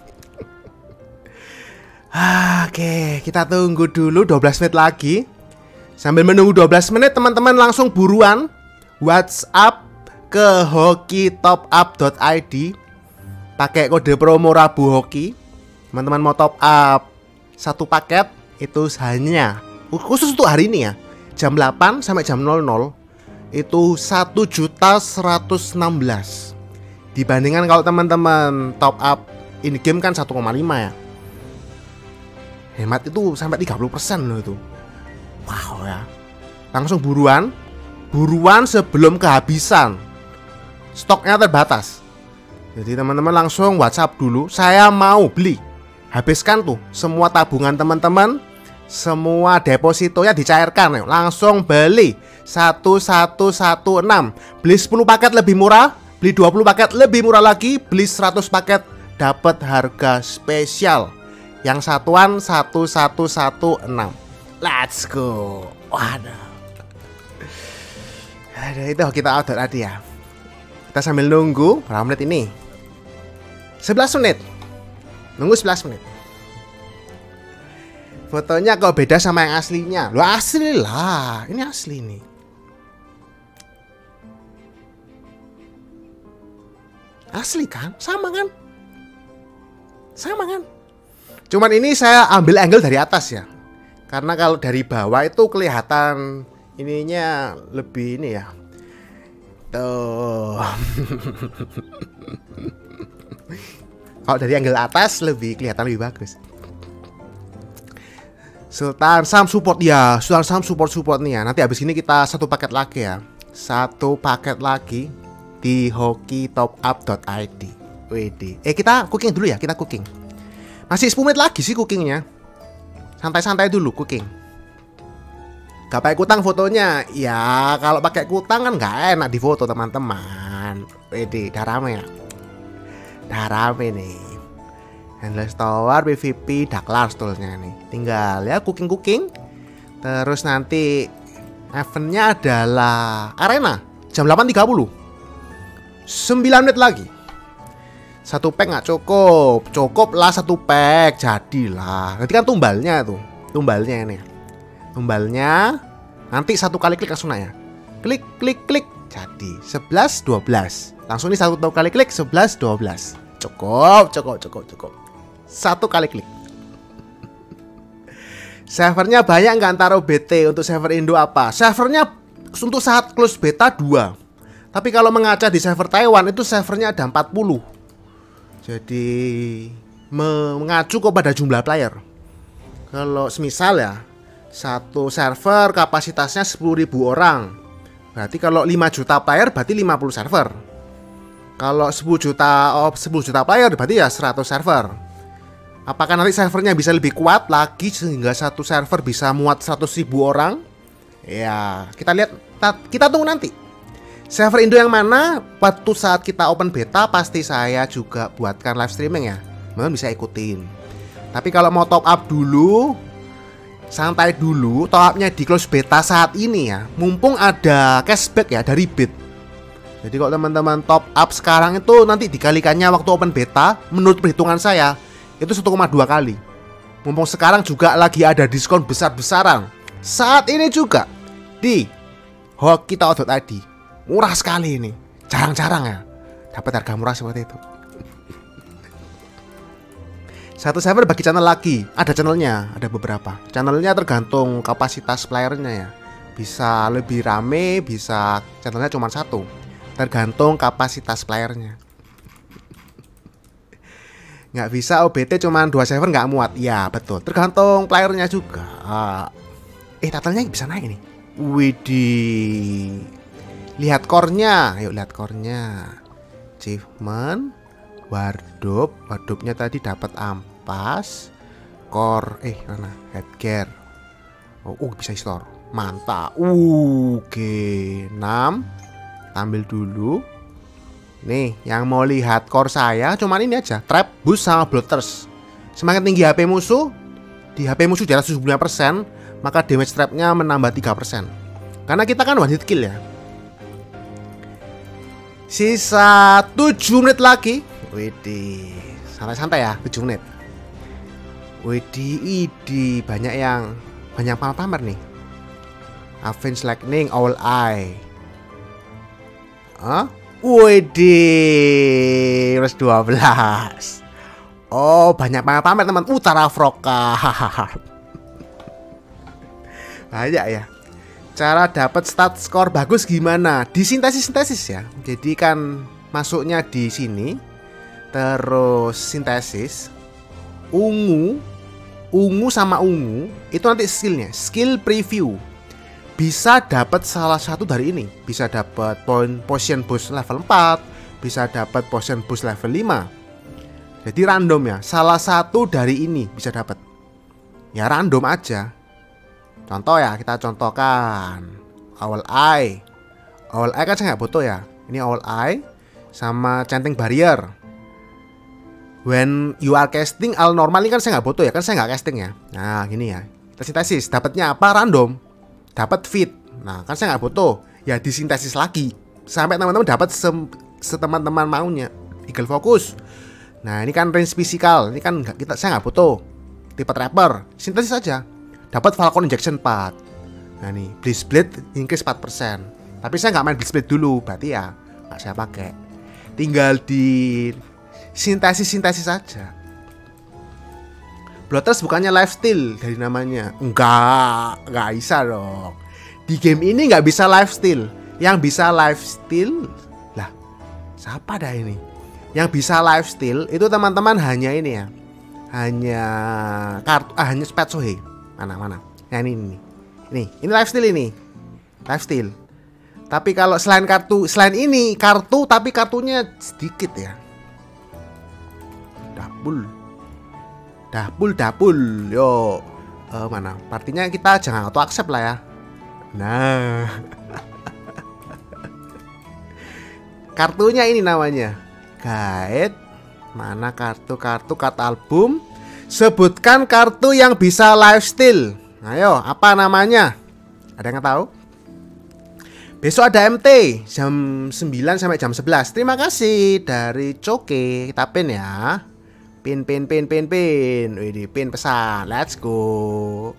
Oke, kita tunggu dulu dua belas menit lagi. Sambil menunggu dua belas menit, teman-teman langsung buruan WhatsApp ke hokitopup dot I D pakai kode promo Rabu Hoki. Teman-teman mau top up satu paket itu hanya khusus untuk hari ini ya, jam delapan sampai jam nol nol itu satu juta seratus enam belas. Dibandingkan kalau teman-teman top up in game kan satu koma lima ya. Hemat itu sampai tiga puluh persen loh itu. Wow ya. Langsung buruan. Buruan sebelum kehabisan. Stoknya terbatas. Jadi teman-teman langsung WhatsApp dulu, saya mau beli. Habiskan tuh semua tabungan teman-teman, semua depositonya dicairkan. Langsung beli satu satu satu enam. Beli sepuluh paket lebih murah, beli dua puluh paket lebih murah lagi, beli seratus paket dapat harga spesial. Yang satuan satu satu satu enam. Let's go. Waduh. Ada itu kita outdoor tadi ya. Kita sambil nunggu berapa menit ini? sebelas menit. Nunggu sebelas menit. Fotonya kok beda sama yang aslinya. Lo asli lah. Ini asli nih. Asli kan? Sama kan? Sama kan? Cuman ini saya ambil angle dari atas ya. Karena kalau dari bawah itu kelihatan ininya lebih ini ya. Tuh. Kalau dari angle atas lebih kelihatan lebih bagus. Sultan Sam support ya. Sultan Sam support support nih ya. Nanti habis ini kita satu paket lagi ya. Satu paket lagi di hokitopup dot I D. W D. Eh kita cooking dulu ya. Kita cooking. Masih sepuluh menit lagi sih cookingnya. Santai-santai dulu cooking. Gak pakai kutang fotonya. Ya kalau pakai kutang kan gak enak di foto teman-teman. Wede, dah rame ya. Dah rame nih. Endless Tower, P V P, dah kelar stolnya nih. Tinggal ya cooking-cooking. Terus nanti eventnya adalah arena jam delapan tiga puluh. sembilan menit lagi. Satu pack nggak cukup. Cukup lah satu pack. Jadilah. Nanti kan tumbalnya tuh. Tumbalnya ini. Tumbalnya nanti satu kali klik langsung naik ya. Klik klik klik. Jadi sebelas dua belas. Langsung nih satu kali klik sebelas dua belas. Cukup, cukup, cukup, cukup. Satu kali klik. Servernya banyak nggak antara B T untuk server Indo apa? Servernya untuk saat close beta dua. Tapi kalau mengaca di server Taiwan itu servernya ada empat puluh. Jadi mengacu kepada jumlah player. Kalau semisal ya, satu server kapasitasnya sepuluh ribu orang. Berarti kalau lima juta player berarti lima puluh server. Kalau sepuluh juta oh, sepuluh juta player berarti ya seratus server. Apakah nanti servernya bisa lebih kuat lagi sehingga satu server bisa muat seratus ribu orang? Ya, kita lihat, kita tunggu nanti. Server Indo yang mana? Waktu saat kita open beta pasti saya juga buatkan live streaming ya. Teman-teman bisa ikutin. Tapi kalau mau top up dulu, santai dulu, top upnya di close beta saat ini ya. Mumpung ada cashback ya dari Bit. Jadi kalau teman-teman top up sekarang itu nanti dikalikannya waktu open beta, menurut perhitungan saya itu satu koma dua kali. Mumpung sekarang juga lagi ada diskon besar-besaran. Saat ini juga di hoki dot i d. Murah sekali ini. Jarang-jarang ya dapat harga murah seperti itu. Satu server bagi channel lagi. Ada channelnya, ada beberapa. Channelnya tergantung kapasitas playernya ya. Bisa lebih rame, bisa channelnya cuma satu. Tergantung kapasitas playernya. Nggak bisa O B T cuma dua server nggak muat. Ya betul, tergantung playernya juga. Eh totalnya bisa naik nih. Widih. Lihat core-nya, yuk lihat core-nya. Achievement, wardrobe, wardrobe-nya tadi dapat ampas, core, eh mana? Headgear. Oh, uh, bisa store. Mantap. Uh, Oke, enam. Ambil dulu. Nih, yang mau lihat core saya cuman ini aja, trap, boost sama blotters. Semakin tinggi H P musuh, di H P musuh di atas tujuh puluh lima persen, maka damage trap-nya menambah tiga persen. Karena kita kan one hit kill ya. Sisa tujuh menit lagi. Widih, santai-santai ya, tujuh menit. Widih, idi banyak yang banyak pamer-pamer nih. Avenge Lightning, Owl Eye. Hah? Widih, plus dua belas. Oh, banyak pamer-pamer teman. Utara Froka. Banyak ya. Cara dapat stat score bagus gimana? Di sintesis-sintesis ya. Jadi kan masuknya di sini. Terus sintesis. Ungu. Ungu sama ungu. Itu nanti skillnya. Skill preview. Bisa dapat salah satu dari ini. Bisa dapat point potion boost level empat. Bisa dapat potion boost level lima. Jadi random ya. Salah satu dari ini bisa dapat. Ya random aja. Contoh ya, kita contohkan Owl Eye. Owl Eye kan saya nggak butuh ya. Ini Owl Eye sama Chanting Barrier. When you are casting all normal ini kan saya nggak butuh ya, kan saya nggak casting ya. Nah gini ya, kita sintesis. Dapatnya apa? Random. Dapat fit. Nah kan saya nggak butuh. Ya disintesis lagi sampai teman-teman dapat seteman-teman maunya. Eagle Focus. Nah ini kan range physical. Ini kan nggak, kita saya nggak butuh. Tipe Trapper. Sintesis saja. Dapat Falcon Injection empat. Nah nih, Blitz Blade increase empat persen. Tapi saya nggak main Blitz Blade dulu, berarti ya nggak saya pakai. Tinggal di sintesis-sintesis saja. Blotters bukannya lifesteal dari namanya. Enggak, nggak bisa dong. Di game ini nggak bisa lifesteal. Yang bisa lifesteal, lah, siapa dah ini? Yang bisa lifesteal itu teman-teman hanya ini ya. Hanya kartu, ah, hanya Spetsohe. Mana mana? Nah ini ini. Ini, ini lifesteal ini. Lifesteal. Tapi kalau selain kartu, selain ini kartu tapi kartunya sedikit ya. Dapul. Dapul dapul. Yo. Uh, mana? Partinya kita jangan auto accept lah ya. Nah. Kartunya ini namanya. Guide. Mana kartu-kartu kartu album? Sebutkan kartu yang bisa lifesteal. Ayo, apa namanya? Ada yang tahu? Besok ada M T jam sembilan sampai jam sebelas. Terima kasih dari Coke. Kita pin ya. Pin pin pin pin pin. Wih, pin pesan. Let's go.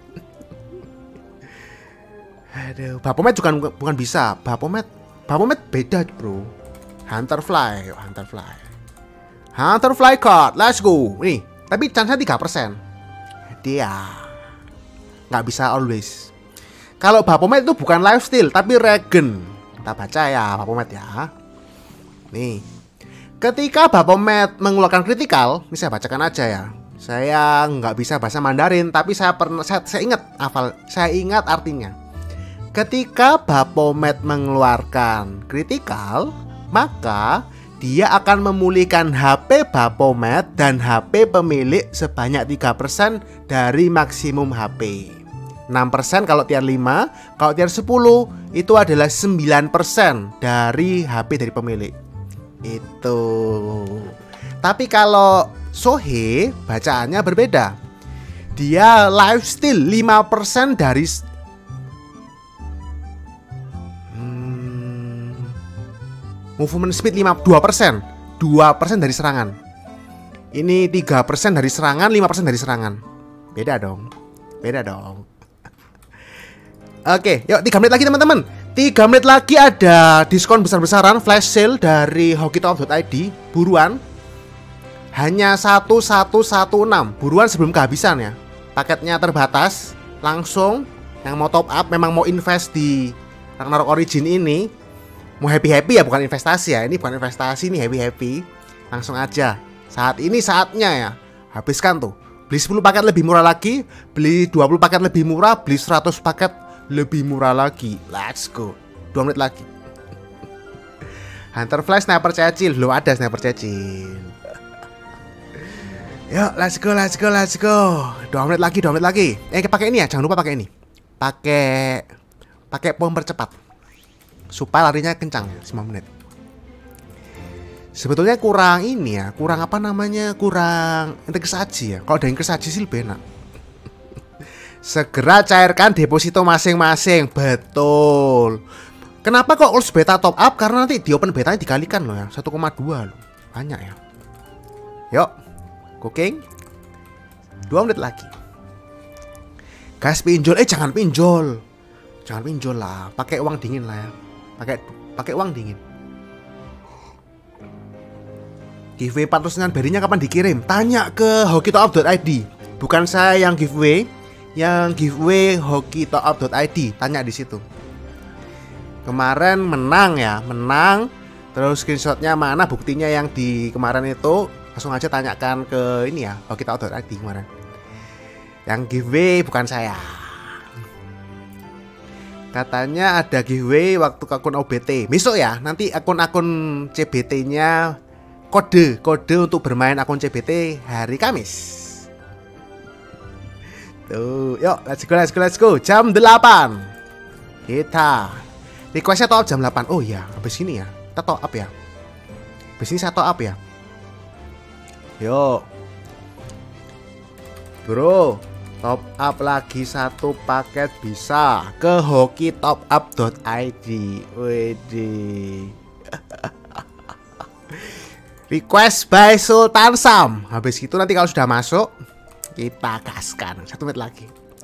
Aduh, Baphomet juga bukan bisa. Baphomet, Baphomet beda, bro. Hunterfly, Hunterfly. Hunterfly card. Let's go. Nih. Tapi chance-nya tiga persen. Dia nggak bisa always. Kalau Baphomet itu bukan lifesteal tapi regen. Kita baca ya Baphomet ya. Nih. Ketika Baphomet mengeluarkan kritikal, ini saya bacakan aja ya. Saya nggak bisa bahasa Mandarin, tapi saya pernah saya, saya ingat hafal, saya ingat artinya. Ketika Baphomet mengeluarkan kritikal, maka dia akan memulihkan H P Baphomet dan H P pemilik sebanyak tiga persen dari maksimum H P. enam persen kalau tier lima, kalau tier sepuluh itu adalah sembilan persen dari H P dari pemilik. Itu. Tapi kalau Sohe bacaannya berbeda. Dia lifesteal lima persen dari hmm, movement speed lima, dua persen. dua persen dari serangan. Ini tiga persen dari serangan, lima persen dari serangan. Beda dong. Beda dong. Oke, yuk tiga menit lagi teman-teman. tiga menit lagi ada diskon besar-besaran flash sale dari hokitop dot i d. Buruan. Hanya satu satu satu enam. Buruan sebelum kehabisan ya. Paketnya terbatas. Langsung yang mau top up, memang mau invest di Ragnarok Origin ini, mau happy-happy ya, bukan investasi ya. Ini bukan investasi, ini happy-happy. Langsung aja. Saat ini saatnya ya. Habiskan tuh. Beli sepuluh paket lebih murah lagi, beli dua puluh paket lebih murah, beli seratus paket lebih murah lagi. Let's go. dua menit lagi. Hunter Flash sniper cecil. Belum ada sniper cecil. Yuk, let's go, let's go, let's go. dua menit lagi, dua menit lagi. Eh, pakai ini ya, jangan lupa pakai ini. Pakai pakai pom percepat. Supaya larinya kencang, lima menit. Sebetulnya kurang ini ya, kurang apa namanya? Kurang integrasi ya. Kalau ada integrasi sih lebih enak. Segera cairkan deposito masing-masing. Betul. Kenapa kok Ulls beta top up? Karena nanti di open betanya dikalikan loh ya, satu koma dua loh. Banyak ya. Yuk. Cooking. Dua menit lagi. Gas pinjol. Eh jangan pinjol. Jangan pinjol lah. Pakai uang dingin lah ya. Pakai pakai uang dingin. Giveaway patrosinan berinya kapan dikirim? Tanya ke hokitop dot i d. Bukan saya yang giveaway. Yang giveaway hokitop dot i d. Tanya di situ. Kemarin menang ya, menang. Terus screenshotnya mana, buktinya yang di kemarin itu. Langsung aja tanyakan ke ini ya, hokitop dot i d kemarin. Yang giveaway bukan saya. Katanya ada giveaway waktu ke akun O B T. Besok ya, nanti akun-akun C B T-nya kode, kode untuk bermain akun C B T hari Kamis. Tuh, yuk, let's go, let's go, let's go. Jam delapan. Kita requestnya top up jam delapan. Oh iya, habis ini ya. Kita top up ya. Habis ini saya top up ya. Yuk. Bro, top up lagi satu paket bisa ke hokitop dot i d. Widih. Request by Sultan Sam. Habis itu nanti kalau sudah masuk kita gaskan. Satu menit lagi.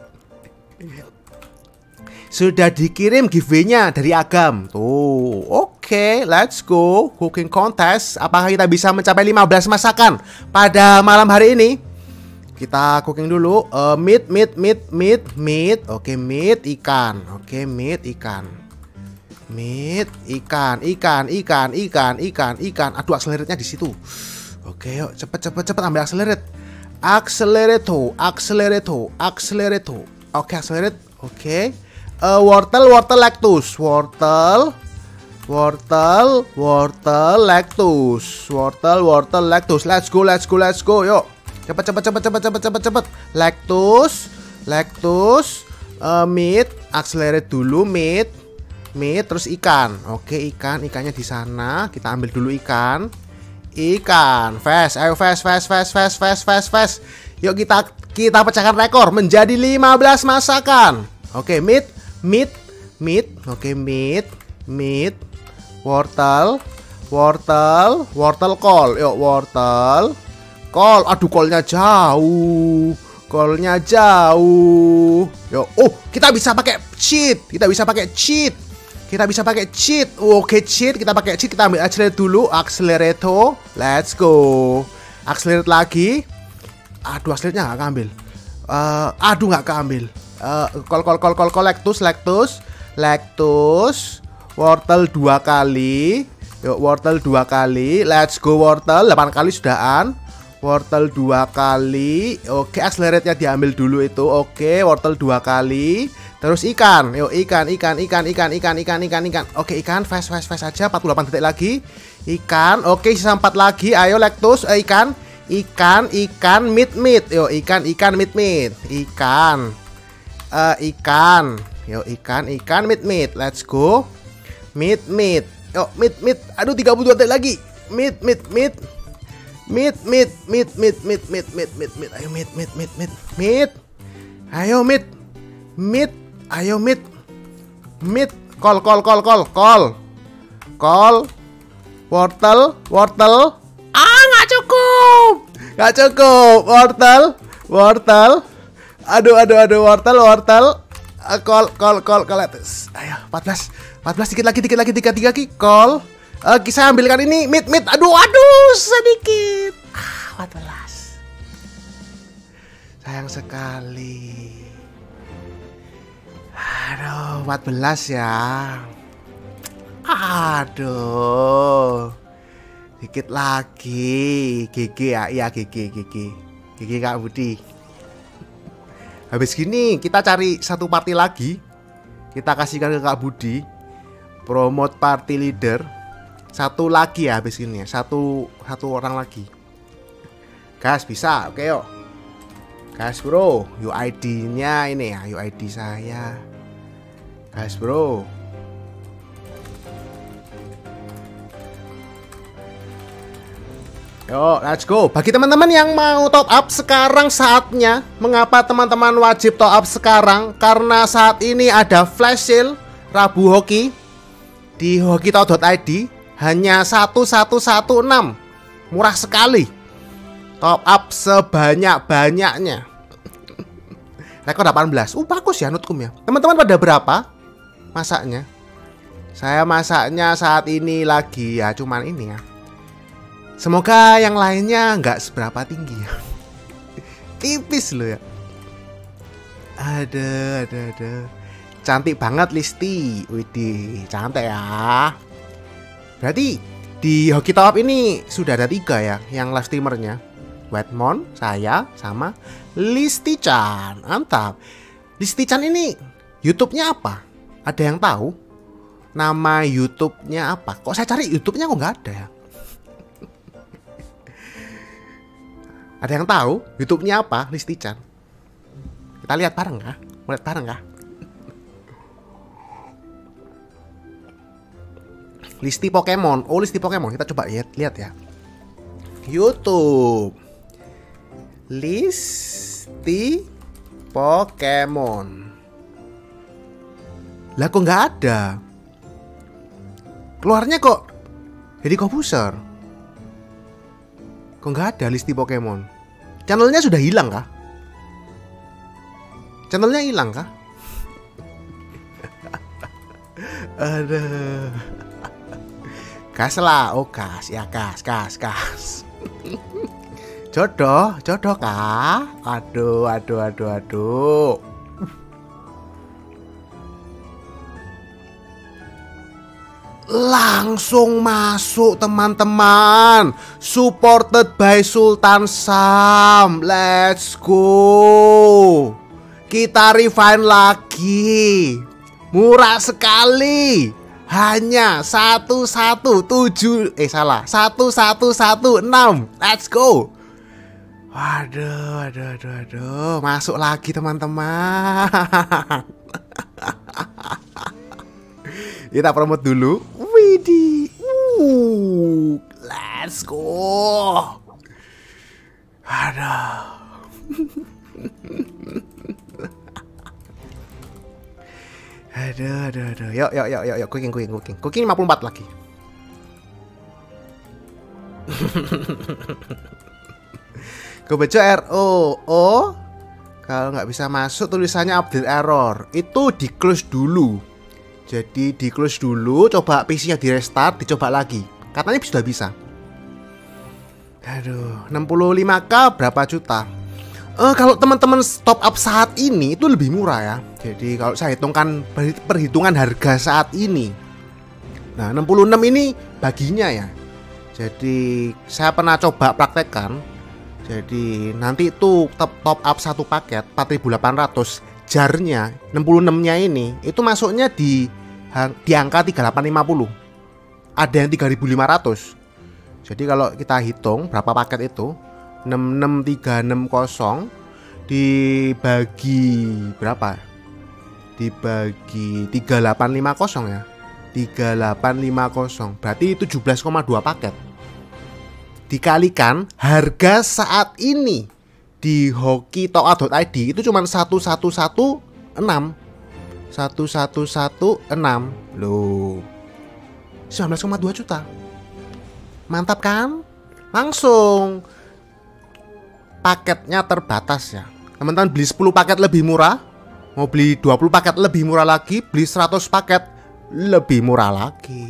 Sudah dikirim giveaway-nya dari Agam. Tuh, oke, okay, let's go. Cooking contest. Apakah kita bisa mencapai lima belas masakan pada malam hari ini? Kita cooking dulu. Uh, meat, meat, meat, meat, meat. Oke, okay, meat ikan. Oke, okay, meat ikan. Meat ikan, ikan, ikan, ikan, ikan, ikan. Aduh, accelerate-nya di situ. Oke, okay, yuk, cepet, cepet, cepet ambil accelerate. Accelerator, accelerator, accelerator. Oke, okay, accelerate. Oke. Okay. Uh, wortel, wortel, lactus, wortel, wortel, wortel, lactus, wortel, wortel, lactus. Let's go, let's go, let's go. Yuk, cepet, cepet, cepet, cepet, cepet, cepet, cepet. Lactus, lactus, uh, meat, accelerate dulu, meat, meat, terus ikan. Oke, ikan, ikannya di sana. Kita ambil dulu ikan, ikan. Fast, ayo fast, fast, fast, fast, fast, fast, fast. Yuk kita kita pecahkan rekor menjadi lima belas masakan. Oke, meat. Meat, meat, oke, okay, meat, meat, wortel, wortel, wortel kol, yuk wortel, kol, aduh kolnya jauh, kolnya jauh, yuk, oh kita bisa pakai cheat, kita bisa pakai cheat, kita bisa pakai cheat, oke okay, cheat, kita pakai cheat, kita ambil accelerate dulu, accelerator, let's go, accelerate lagi, aduh accelerate-nya nggak keambil, uh, aduh nggak keambil. Uh, kol kol kol kol kol lactus lactus lactus wortel dua kali Yuk wortel dua kali. Let's go wortel. delapan kali sudahan. Wortel dua kali. Oke, accelerate-nya diambil dulu itu. Oke, wortel dua kali. Terus ikan. Yuk ikan, ikan, ikan, ikan, ikan, ikan, ikan, ikan. Oke, ikan fast, fast, fast aja. empat puluh delapan detik lagi. Ikan. Oke, sisa empat lagi. Ayo Lactus, eh, ikan. Ikan, ikan, meat, meat. Yuk ikan, ikan, meat, meat. Ikan. Uh, ikan. Yuk ikan, ikan, meat, meat. Let's go. Meat, meat. Yuk meat, meat. Aduh, tiga puluh dua detik lagi. Meat, meat, meat. Meat, meat, meat, meat, meat, meat, meat, meat, meat. Ayo meat, meat, meat, meat, meat. Ayo meat. Meat. Ayo meat. Meat. Kol, kol, kol, kol, kol. Kol. Wortel, wortel. Ah, nggak cukup. Nggak cukup. Wortel, wortel. Aduh, aduh, aduh, wortel, wortel. Uh, kol, kol, kol, kol. Ayo, empat belas. empat belas, dikit lagi, dikit lagi, dikit lagi, lagi. Kol. Uh, saya ambilkan ini, meat, meat. Aduh, aduh, sedikit. Ah, empat belas. Sayang sekali. Aduh, empat belas ya. Aduh. Dikit lagi. G G ya, iya G G, G G. G G Kak Budi. Habis gini kita cari satu party lagi. Kita kasihkan ke Kak Budi. Promote party leader. Satu lagi ya habis ini ya. Satu satu orang lagi. Gas bisa. Oke yuk. Gas bro. U I D-nya ini ya. U I D saya. Gas bro. Yo, let's go. Bagi teman-teman yang mau top up sekarang saatnya. Mengapa teman-teman wajib top up sekarang? Karena saat ini ada flash sale Rabu Hoki di hokitau titik i d hanya seribu seratus enam belas. Murah sekali. Top up sebanyak-banyaknya. Rekor delapan belas. Uh, bagus ya Nutkum ya. Teman-teman pada berapa masaknya? Saya masaknya saat ini lagi ya cuman ini ya. Semoga yang lainnya nggak seberapa tinggi ya. Tipis loh ya. Ada, ada, ada. Cantik banget Listi. Widih, cantik ya. Berarti di Hoki Top ini sudah ada tiga ya yang live streamernya. Wetmon, saya, sama Listi-chan. Mantap. Listi-chan ini YouTube-nya apa? Ada yang tahu? Nama YouTube-nya apa? Kok saya cari YouTube-nya kok nggak ada ya? Ada yang tahu YouTube-nya apa? Listi-chan. Kita lihat bareng kah? Mau lihat bareng kah? Listi Pokemon. Oh, Listi Pokemon. Kita coba lihat, lihat ya. YouTube. Listi Pokemon. Lah kok nggak ada? Keluarnya kok jadi Kobuser. Kok nggak ada Listi Pokemon? Channelnya sudah hilang kah? Channelnya hilang kah? Aduh. Gas lah, oh gas, ya gas, gas, gas. Jodoh, jodoh kah? Aduh, aduh, aduh, aduh. Langsung masuk teman-teman. Supported by Sultan Sam. Let's go. Kita refine lagi. Murah sekali. Hanya satu satu tujuh. Eh salah, satu satu satu enam. Let's go. Waduh, aduh, aduh, aduh. Masuk lagi teman-teman. Kita promote dulu. Widih. Uh, let's go. Aduh. Aduh, aduh, aduh. Yuk, yuk, yuk, yuk, yuk. Cooking, cooking, cooking. Cooking lima puluh empat lagi. Kebejo R O. Oh. Kalau nggak bisa masuk tulisannya update error. Itu di close dulu. Jadi di close dulu, coba P C-nya di restart, dicoba lagi. Katanya sudah bisa. Aduh, enam puluh lima K berapa juta? Eh, kalau teman-teman top up saat ini itu lebih murah ya. Jadi kalau saya hitungkan perhitungan harga saat ini, Nah, enam puluh enam ini baginya ya. Jadi saya pernah coba praktekkan. Jadi nanti itu top, top up satu paket empat ribu delapan ratus. Jarnya enam puluh enam-nya ini itu masuknya di di angka tiga ribu delapan ratus lima puluh. Ada yang tiga ribu lima ratus. Jadi kalau kita hitung berapa paket itu, enam enam tiga enam nol dibagi berapa? Dibagi tiga ribu delapan ratus lima puluh ya. tiga ribu delapan ratus lima puluh berarti tujuh belas koma dua paket. Dikalikan harga saat ini di hoki toa titik i d itu cuma satu satu satu enam. satu satu satu enam. Loh. sembilan belas koma dua juta. Mantap kan? Langsung. Paketnya terbatas ya. Teman-teman beli sepuluh paket lebih murah, mau beli dua puluh paket lebih murah lagi, beli seratus paket lebih murah lagi.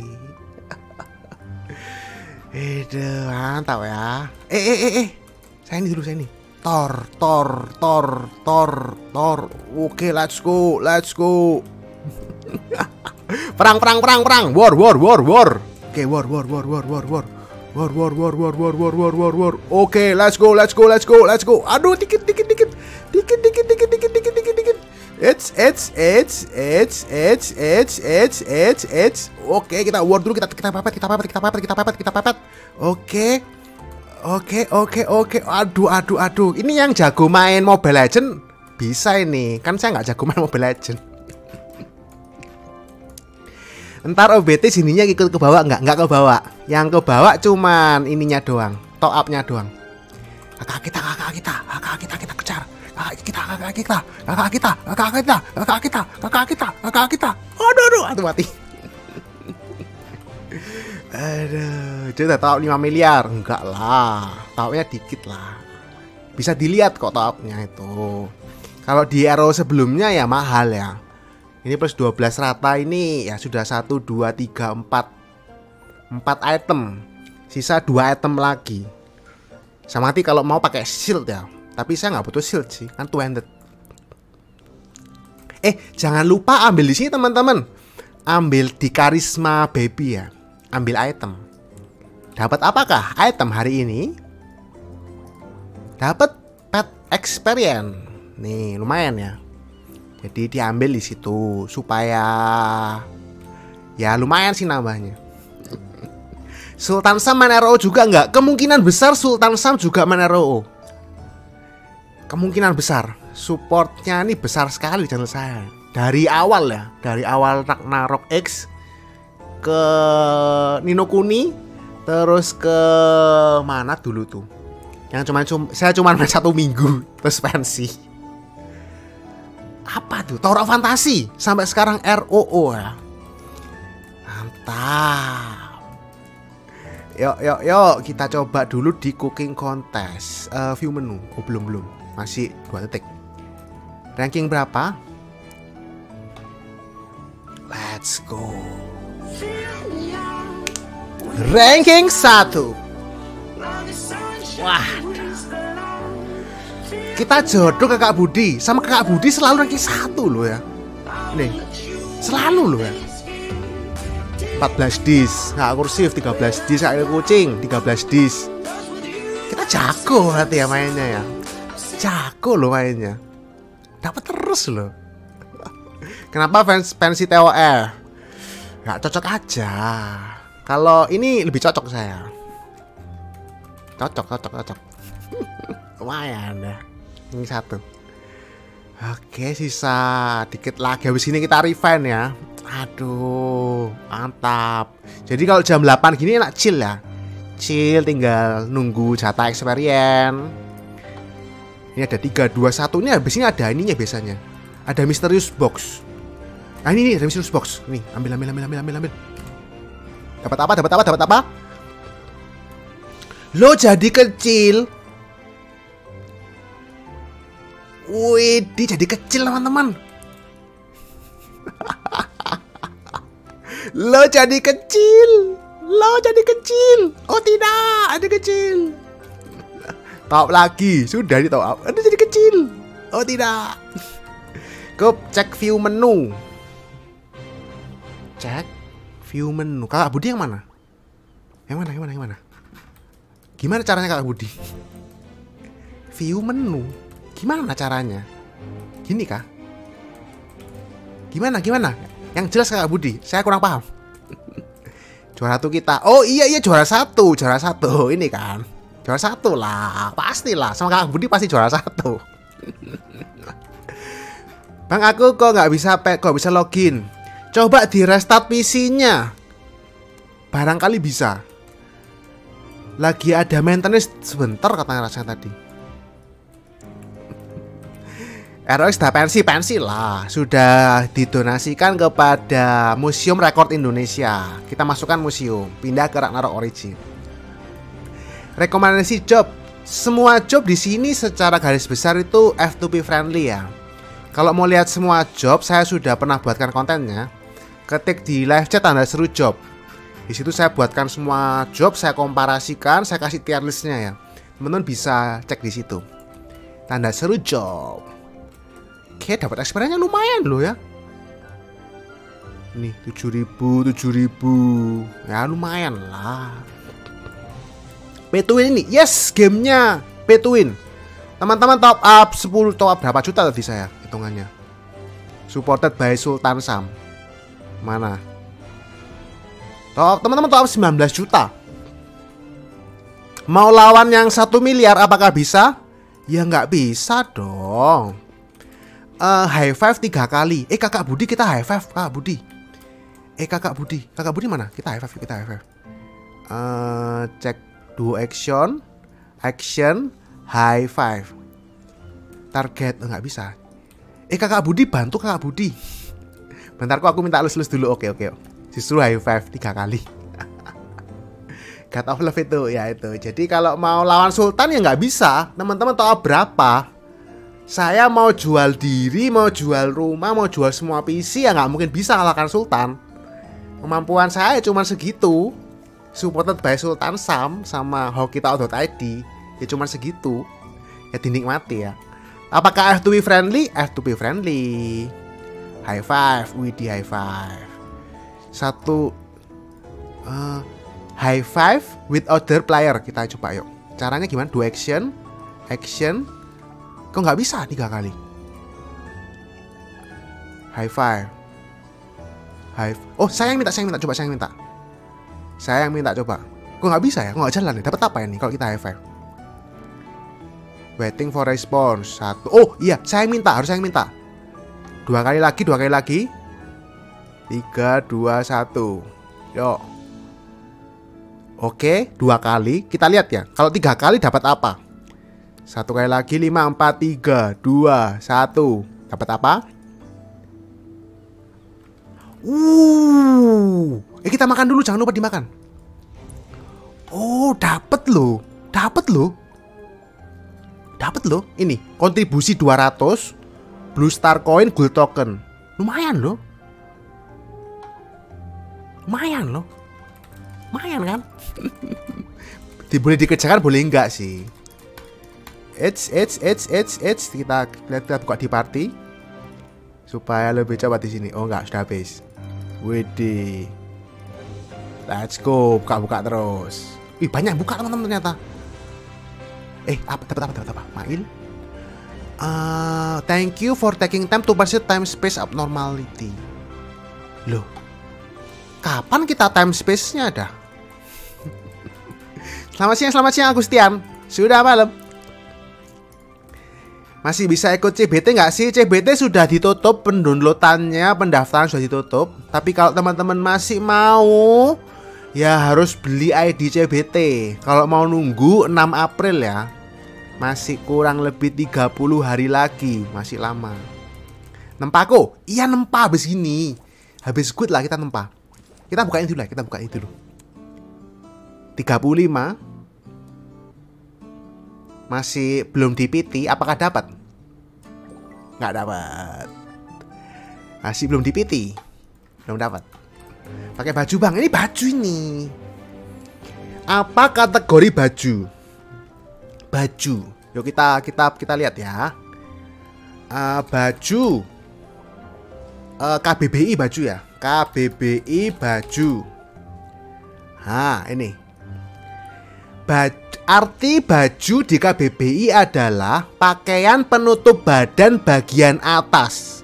Ede, mantap ya. Eh eh eh eh. Saya ini dulu saya ini. Tor, tor, tor, tor, tor. Oke, let's go, let's go. Perang, perang, perang, perang. War, war, war, war. Oke, war, war, war, war, war, war. War, war, war, war, war, war, war, war, war. Oke, let's go, let's go, let's go, let's go. Aduh, dikit, dikit, dikit. Dikit, dikit, dikit, dikit, dikit, dikit, dikit. It's, it's, it's, it's, it's, it's, it's, it's, it's. Oke, kita war dulu, kita kita pepet, kita pepet, kita pepet, kita pepet, kita pepet. Oke. Oke, oke, oke. Aduh, aduh, aduh. Ini yang jago main Mobile Legend bisa ini. Kan saya nggak jago main Mobile Legend. Ntar O B T sininya ikut ke bawah nggak? Nggak ke bawah. Yang ke bawah cuman ininya doang, top up-nya doang. Kakak kita, kakak kita, kakak kita kita kejar. Kakak kita, kakak kita, kakak kita, kakak kita, kakak kita, kakak kita, kakak kita. Aduh, aduh, aduh mati. Aduh, dia udah top lima miliar. Enggak lah, top-nya dikit lah. Bisa dilihat kok top-nya itu. Kalau di R O sebelumnya ya mahal ya. Ini plus dua belas rata ini ya sudah satu, dua, tiga, empat empat item. Sisa dua item lagi. Sama nanti kalau mau pakai shield ya. Tapi saya nggak butuh shield sih, kan dua-handed. Eh, jangan lupa ambil di sini teman-teman. Ambil di Karisma Baby ya. Ambil item. Dapat apakah item hari ini? Dapat pet experience. Nih, lumayan ya. Jadi diambil di situ supaya ya lumayan sih nambahnya. Sultan Sam main R O juga nggak? Kemungkinan besar Sultan Sam juga main R O. Kemungkinan besar. Supportnya ini besar sekali di channel saya. Dari awal ya, dari awal Ragnarok X ke Ni no Kuni, terus ke mana dulu tuh? Yang cuma cum, saya cuma main satu minggu terus pensi. Apa tuh? Tower of Fantasy sampai sekarang R O O ya. Mantap. Yuk, yuk, yuk kita coba dulu di cooking contest. uh, View menu. Oh belum belum. Masih dua detik. Ranking berapa? Let's go. Ranking satu. Wah. Kita jodoh ke Kak Budi. Sama Kak Budi selalu ranking satu loh ya. Nih. Selalu loh ya. empat belas dis, nggak kursif, tiga belas dis, air kucing, tiga belas dis. Kita jago hati ya mainnya ya. Jago loh mainnya. Dapat terus loh. Kenapa fans pensi T O R? Nggak cocok aja. Kalau ini lebih cocok saya. Cocok, cocok, cocok. Lumayan ya. Ini satu. Oke, sisa dikit lagi. Habis ini kita refine ya. Aduh, mantap. Jadi kalau jam delapan gini enak chill ya. Chill, tinggal nunggu jatah experience. Ini ada tiga, dua, satu. Ini habis ini ada ininya biasanya. Ada mysterious box. Nah ini nih, ada mysterious box. Nih, ambil, ambil, ambil, ambil, ambil, ambil. Dapat apa? Dapat apa? Dapat apa? Lo jadi kecil. Wih, dia jadi kecil teman-teman. Lo jadi kecil. Lo jadi kecil. Oh tidak, ada kecil. Top lagi, sudah di top up. Ada jadi kecil. Oh tidak. Go cek view menu. Cek View menu. Kakak Budi yang mana? Yang mana? Yang mana? Yang mana? Gimana caranya Kakak Budi? View menu. Gimana caranya? Gini kah? Gimana? Gimana? Yang jelas Kakak Budi. Saya kurang paham. Juara satu kita. Oh iya iya juara satu, juara satu ini kan. Juara satu lah, pastilah. Sama Kakak Budi pasti juara satu. Bang aku kok nggak bisa pe, kok bisa login. Coba di restart P C-nya. Barangkali bisa. Lagi ada maintenance sebentar katanya rasanya tadi. R O X sudah pensi, pensi lah. Sudah didonasikan kepada Museum Rekor Indonesia. Kita masukkan museum, pindah ke Ragnarok Origin. Rekomendasi job. Semua job di sini secara garis besar itu F two P friendly ya. Kalau mau lihat semua job, saya sudah pernah buatkan kontennya. Ketik di live chat tanda seru job. Di situ saya buatkan semua job, saya komparasikan, saya kasih tier listnya ya. Teman-teman bisa cek di situ. Tanda seru job. Oke, dapat experience-nya lumayan loh ya. Nih, tujuh ribu, tujuh ribu. Ya lumayan lah. Pay to win ini. Yes, gamenya pay to win. Teman-teman top up sepuluh, top up berapa juta tadi saya hitungannya. Supported by Sultan Sam. Mana? Top, teman-teman top up sembilan belas juta. Mau lawan yang satu miliar apakah bisa? Ya nggak bisa dong. Uh, high five tiga kali. Eh kakak Budi kita high five kakak Budi. Eh kakak Budi, kakak Budi mana? Kita high five, kita high five. Uh, cek duo action, action, high five. Target nggak bisa. Eh kakak Budi bantu kakak Budi. Bentar kok aku minta lus-lus dulu. Oke oke. Justru high five tiga kali. God of Love itu ya itu. Jadi kalau mau lawan Sultan ya nggak bisa. Teman-teman tahu berapa? Saya mau jual diri, mau jual rumah, mau jual semua P C ya nggak mungkin bisa kalahkan Sultan. Kemampuan saya cuma segitu. Supported by Sultan Sam sama Hokitao dot I D ya cuma segitu. Ya dinikmati ya. Apakah F two P friendly? F two P friendly. High five, Widi high five. Satu uh, high five with other player. Kita coba yuk. Caranya gimana? Do action, action. Kok nggak bisa tiga kali? High five. High. Oh, saya yang minta, saya yang minta, coba saya yang minta. Saya yang minta coba. Kok nggak bisa ya? Kok nggak jalan nih? Dapat apa ini kalau kita high five? Waiting for response. Satu. Oh iya, saya yang minta, harus saya yang minta. Dua kali lagi, dua kali lagi. Tiga, dua, satu. Yuk. Oke, dua kali. Kita lihat ya. Kalau tiga kali dapat apa? Satu kali lagi, lima, empat, tiga, dua, satu. Dapat apa? Uh, eh kita makan dulu, jangan lupa dimakan. Oh, dapat loh. Dapat loh. Dapat loh. Ini, kontribusi dua ratus, Blue Star Coin, Gold Token. Lumayan loh. Lumayan loh. Lumayan kan? Boleh dikerjakan, boleh enggak sih. It's, it's, it's, it's, it's. Kita lihat, kita buka di party supaya lebih cepat di sini. Oh enggak, sudah habis. Widih. Let's go, buka-buka terus. Ih banyak buka teman-teman ternyata. Eh apa dapat apa dapat apa? Mail. Uh, thank you for taking time to pursue time space abnormality. Loh, kapan kita time space-nya ada? Selamat siang, selamat siang Agustian. Sudah malam. Masih bisa ikut C B T nggak sih? C B T sudah ditutup pendownloadannya, pendaftaran sudah ditutup. Tapi kalau teman-teman masih mau, ya harus beli I D C B T. Kalau mau nunggu enam April ya, masih kurang lebih tiga puluh hari lagi, masih lama. Nempako? Iya nempa habis ini. Habis good lah kita nempa. Kita bukain dulu lah, kita bukain dulu. tiga puluh lima. Masih belum di P T, apakah dapat? Nggak dapat. Masih belum di P T. Belum dapat. Pakai baju bang, ini baju ini. Apa kategori baju? Baju. Yuk kita kita kita lihat ya. Uh, baju uh, K B B I baju ya. K B B I baju. Nah, ini. Ba arti baju di K B B I adalah pakaian penutup badan bagian atas.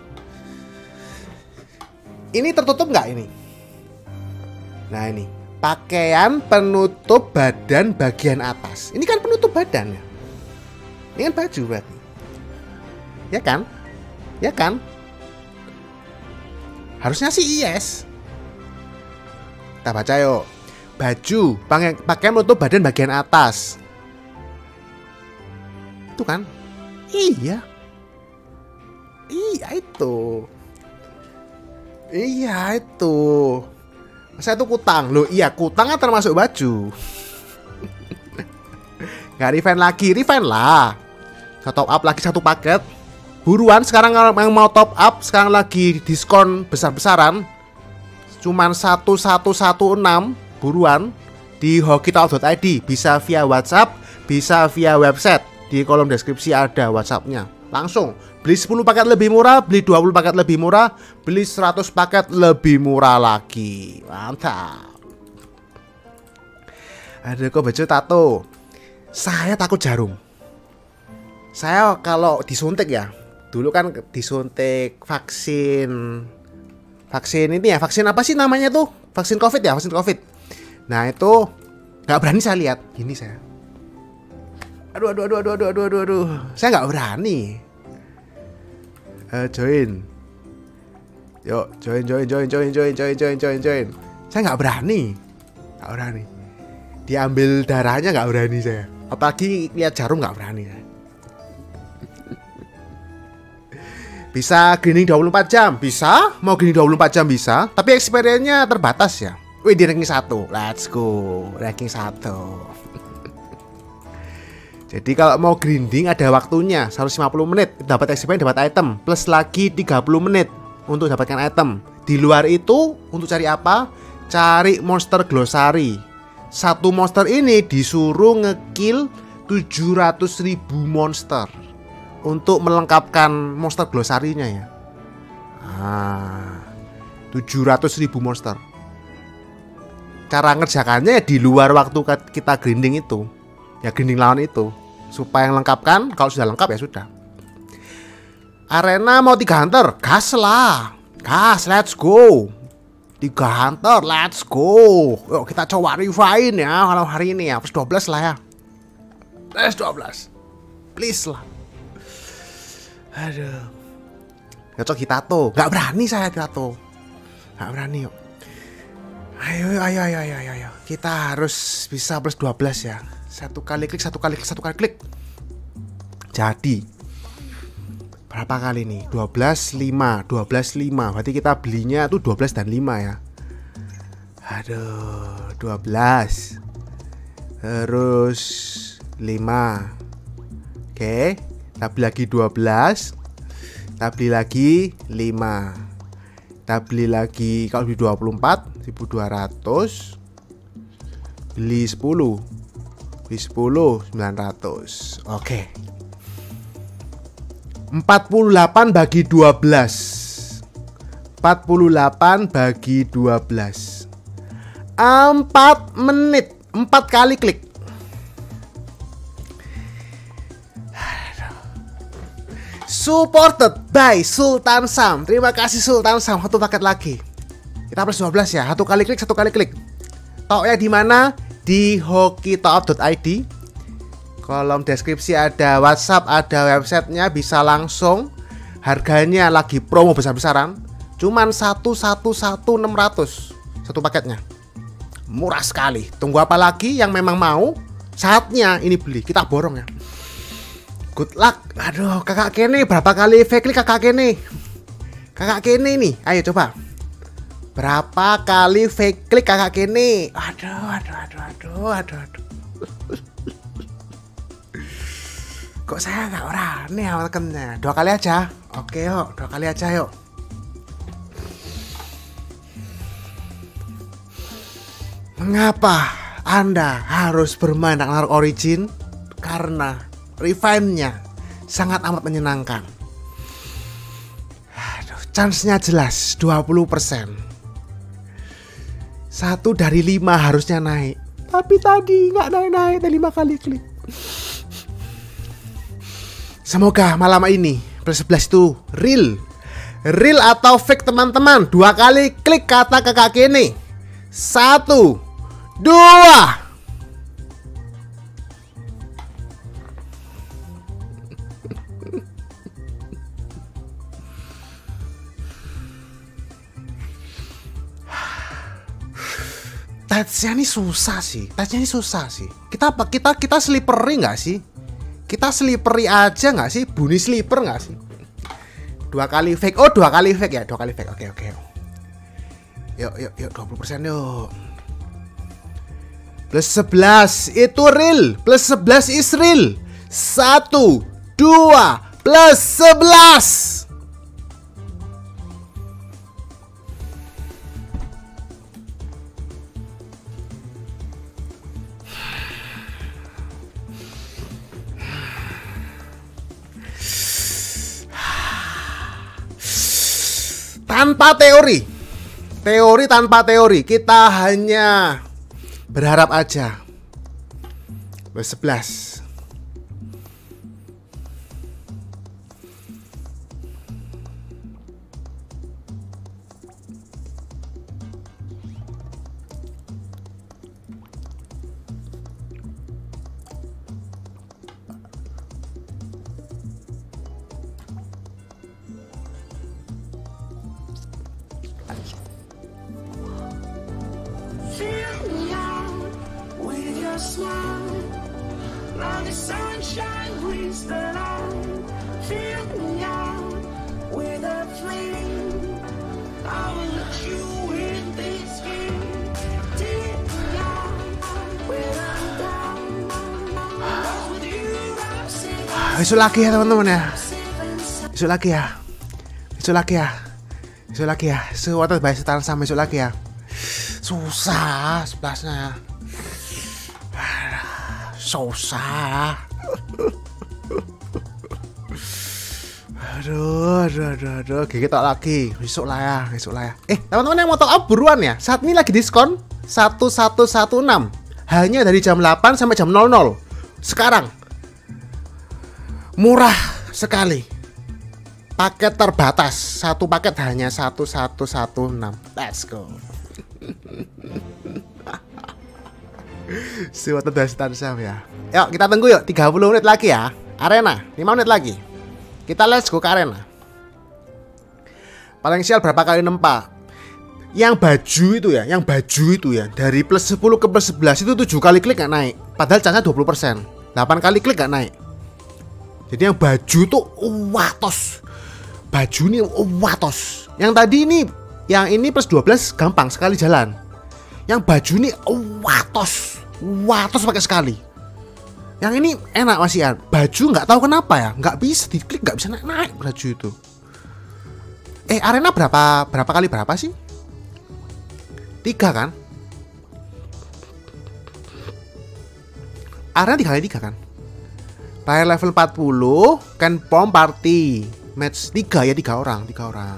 Ini tertutup nggak ini? Nah ini, pakaian penutup badan bagian atas. Ini kan penutup badan ya. Ini kan baju berarti. Ya kan? Ya kan? Harusnya sih yes. Kita baca yuk. Baju, pakaian penutup badan bagian atas. Itu kan? Iya. Iya itu. Iya itu. Saya tuh kutang. Loh iya kutang kan termasuk baju. Gak refund lagi. Refund lah. Saya top up lagi satu paket. Buruan sekarang yang mau top up. Sekarang lagi diskon besar-besaran. Cuman satu satu satu enam. Buruan. Di hokitalk dot i d. Bisa via WhatsApp. Bisa via website. Di kolom deskripsi ada WhatsAppnya. Langsung. Beli sepuluh paket lebih murah, beli dua puluh paket lebih murah, beli seratus paket lebih murah lagi. Mantap. Ada kok baju tato. Saya takut jarum. Saya kalau disuntik ya, dulu kan disuntik vaksin. Vaksin ini ya, vaksin apa sih namanya tuh? Vaksin Covid ya, vaksin Covid. Nah itu nggak berani saya lihat. Gini saya. Aduh, aduh, aduh, aduh, aduh, aduh, aduh, aduh. Saya nggak berani. Uh, join, yuk join, join, join, join, join, join, join, join, join. Saya nggak berani, nggak berani. Diambil darahnya nggak berani saya. Apalagi lihat jarum nggak berani. Bisa grinding dua puluh empat jam, bisa. Mau grinding dua puluh empat jam bisa. Tapi experience-nya terbatas ya. Wih di ranking satu, let's go, ranking satu. Jadi kalau mau grinding ada waktunya seratus lima puluh menit, dapat experience, dapat item, plus lagi tiga puluh menit untuk dapatkan item. Di luar itu untuk cari apa? Cari monster glossary. Satu monster ini disuruh ngekill tujuh ratus ribu monster untuk melengkapkan monster glossary-nya ya. Ah, tujuh ratus ribu monster. Cara ngerjakannya ya di luar waktu kita grinding itu. Ya grinding lawan itu. Supaya lengkapkan, kalau sudah lengkap ya sudah. Arena mau tiga hunter, gas lah. Gas, let's go. Tiga hunter, let's go. Yuk kita coba refine ya kalau hari ini ya. Plus dua belas lah ya. Plus dua belas. Please lah. Aduh. Cocok Hitato. Gak berani saya Hitato. Gak berani yuk. Ayo, ayo, ayo, ayo, ayo, ayo. Kita harus bisa plus dua belas ya. Satu kali klik, satu kali klik, satu kali klik. Jadi berapa kali nih? dua belas, lima, dua belas, lima. Berarti kita belinya tuh dua belas dan lima ya. Aduh, dua belas. Terus lima. Oke, kita beli lagi dua belas. Kita beli lagi lima. Kita beli lagi kalau beli dua puluh empat, seribu dua ratus. Beli sepuluh. Beli sepuluh, sembilan ratus. Oke. empat puluh delapan bagi dua belas. empat puluh delapan bagi dua belas. empat menit. empat kali klik. Supported by Sultan Sam. Terima kasih Sultan Sam. Satu paket lagi. Kita plus dua belas ya. Satu kali klik, satu kali klik. Toknya di mana? Di hokitalk dot i d. Kolom deskripsi ada WhatsApp, ada websitenya, bisa langsung. Harganya lagi promo besar-besaran. Cuman satu satu satu enam ratus satu paketnya. Murah sekali. Tunggu apa lagi? Yang memang mau, saatnya ini beli. Kita borong ya. Good luck. Aduh, kakak Kene berapa kali fake klik kakak Kene? Kakak Kene nih, ayo coba. Berapa kali fake klik kakak Kene? Aduh, aduh, aduh, aduh, aduh, aduh. Kok saya nggak berani awalnya? Dua kali aja. Oke yuk, dua kali aja yuk. Mengapa Anda harus bermain Ragnarok Origin? Karena revive-nya sangat amat menyenangkan. Aduh, chance-nya jelas dua puluh persen. Satu dari lima harusnya naik, tapi tadi nggak naik-naik, tadi lima kali klik. Semoga malam ini plus sebelas itu real. Real atau fake teman-teman. Dua kali klik kata kakak kini. Satu, dua. Touch-nya ini susah sih. Touch-nya ini susah sih. Kita apa? Kita kita slippery nggak sih? Kita slippery aja nggak sih? Bunyi slipper nggak sih? Dua kali fake. Oh, dua kali fake ya. Dua kali fake. Oke, oke. Yuk, yuk, yuk. dua puluh persen yuk. Plus sebelas. Itu real. Plus sebelas is real. Satu, dua, plus sebelas. Tanpa teori, teori tanpa teori, kita hanya berharap aja. Plus sebelas. Besok lagi ya teman-teman ya. Besok lagi ya. Besok lagi ya. Besok lagi ya. Sewaktu bayar setaran sama besok lagi ya. Susah sebelasnya. Susah. Aduh, aduh, aduh, aduh. Oke, kita lagi. Besok lah ya, besok lah ya. Eh, teman-teman yang mau top up buruan ya. Saat ini lagi diskon satu satu satu enam. Hanya dari jam delapan sampai jam nol nol. Sekarang. Murah sekali. Paket terbatas. Satu paket hanya satu satu satu enam. Let's go. Suatu dasar sam ya. Yuk kita tunggu yuk. tiga puluh menit lagi ya. Arena lima menit lagi. Kita let's go ke arena. Paling sial berapa kali nempa. Yang baju itu ya. Yang baju itu ya. Dari plus sepuluh ke plus sebelas itu tujuh kali klik gak naik. Padahal chance-nya dua puluh persen. delapan kali klik gak naik. Jadi yang baju tuh watos. Baju ini watos. Yang tadi ini, yang ini plus dua belas gampang sekali jalan. Yang baju ini watos. Watos pakai sekali. Yang ini enak Mas Ian. Baju nggak tahu kenapa ya, nggak bisa diklik, nggak bisa naik naik baju itu. Eh arena berapa berapa kali berapa sih? Tiga kan? Arena tiga kali tiga kan? Player level empat puluh kan pom party match tiga ya, tiga orang, tiga orang.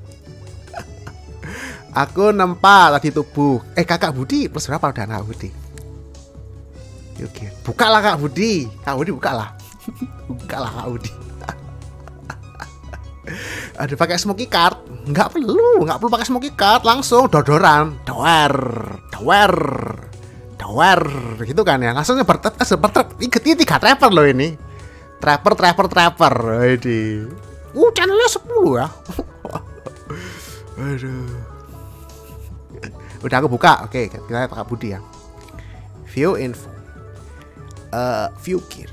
Aku nempa tadi tubuh. Eh kakak Budi plus berapa udah kakak Budi? Oke, buka lah kak Budi. Kak Budi buka lah. Buka lah kak Budi. Ada pakai smoky card? Nggak perlu, nggak perlu pakai smoky card, langsung dodoran, doer, doer. Doer gitu kan ya, langsung nyebertet seperti tiga trapper loh ini. Trapper, trapper, trapper. Ini. Uh, channelnya sepuluh ya. Aduh. Udah aku buka. Oke, kita lihat Kak Budi ya. View info. Uh, view gear.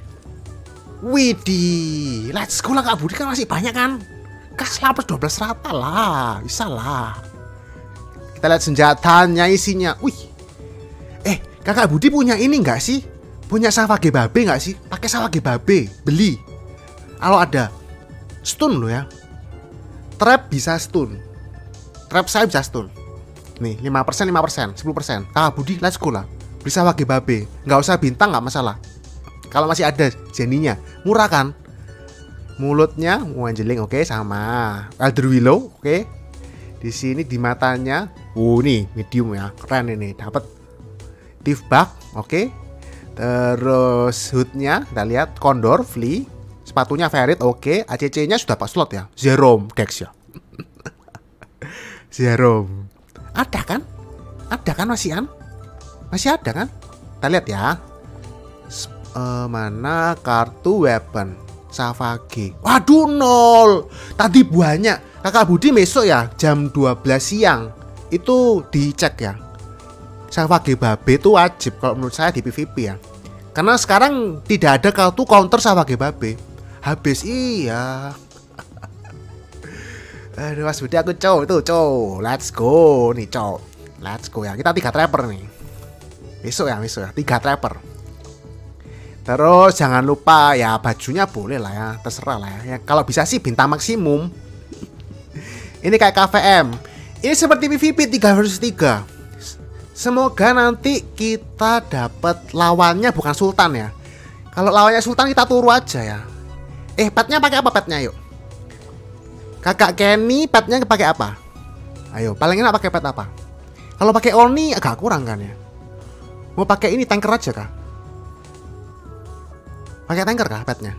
Widih, let's go lah Kak Budi, kan masih banyak kan. Kas lah plus dua belas rata lah, bisa lah. Kita lihat senjatanya, isinya. Wih. Eh, kakak Budi punya ini nggak sih? Punya Savage Babe nggak sih? Pakai Savage Babe, beli. Kalau ada stun loh ya. Trap bisa stun. Trap saya bisa stun. Nih, lima persen, lima persen, sepuluh persen. Kakak Budi, let's go lah. Beli Savage Babe. Nggak usah bintang, nggak masalah. Kalau masih ada jeninya, murah kan? Mulutnya, Wanjeling, oke, okay, sama. Elder Willow, oke. Okay. Di sini di matanya Uh nih medium ya, keren ini. Dapat thief bug, oke. Okay. Terus hoodnya kita lihat Condor Flea, sepatunya Ferit, oke. Okay. A C C-nya sudah pas slot ya, Jerome Dex ya. Jerome. Ada kan? Ada kan masih an? Masih ada kan? Kita lihat ya. Uh, mana kartu weapon Savage. Waduh nol. Tadi banyak. Kakak Budi besok ya jam dua belas siang itu dicek ya. Savage Babe itu wajib kalau menurut saya di P V P ya. Karena sekarang tidak ada kartu counter Savage Babe. Habis iya. Aduh Mas Budi aku cow itu cow. Let's go nih cow. Let's go ya. Kita tiga trapper nih. Besok ya besok ya tiga trapper. Terus jangan lupa ya bajunya boleh lah ya, terserah lah ya. Ya kalau bisa sih bintang maksimum. Ini kayak K V M. Ini seperti P V P tiga versus tiga. Semoga nanti kita dapat lawannya bukan Sultan ya. Kalau lawannya Sultan kita turu aja ya. Eh petnya pakai apa petnya yuk? Kakak Kenny petnya pakai apa? Ayo paling enak pakai pet apa? Kalau pakai Oni agak kurang kan ya. Mau pakai ini tanker aja kah? Pakai tanker kah petnya?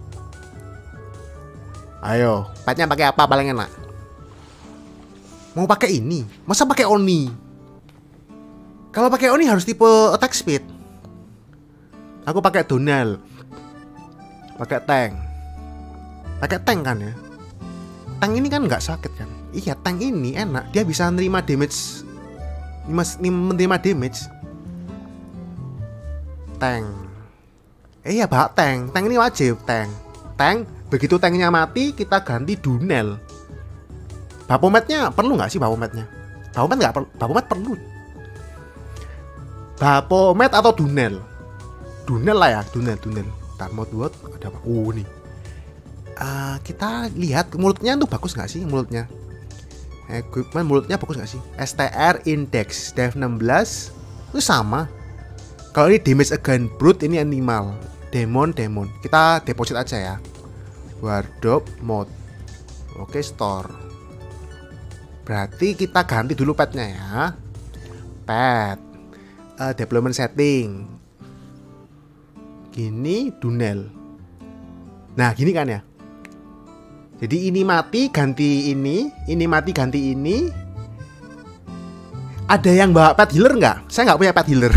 Ayo, petnya pakai apa paling enak? Mau pakai ini? Masa pakai Oni? Kalau pakai Oni harus tipe attack speed. Aku pakai Donald. Pakai tank. Pakai tank kan ya? Tank ini kan nggak sakit kan? Iya, tank ini enak. Dia bisa nerima damage. Menerima damage. Tank. Eh iya bak tank, tank ini wajib tank. Tank, begitu tanknya mati kita ganti Dunel. Bapometnya perlu nggak sih bapometnya? Bapomet nggak perlu, bapomet perlu. Bapomet atau Dunel? Dunel lah ya, Dunel, Dunel. Ntar mau buat ada apa? Oh nih. Uh, kita lihat mulutnya tuh bagus nggak sih mulutnya? Equipment mulutnya bagus nggak sih? S T R Index Dev enam belas itu sama. Kalau ini damage against brute ini animal. Demon, demon. Kita deposit aja ya. Wardrobe mode. Oke, store. Berarti kita ganti dulu petnya ya. Pet. Uh, development setting. Gini Dunel. Nah, gini kan ya. Jadi ini mati ganti ini, ini mati ganti ini. Ada yang bawa pet healer nggak? Saya nggak punya pet healer.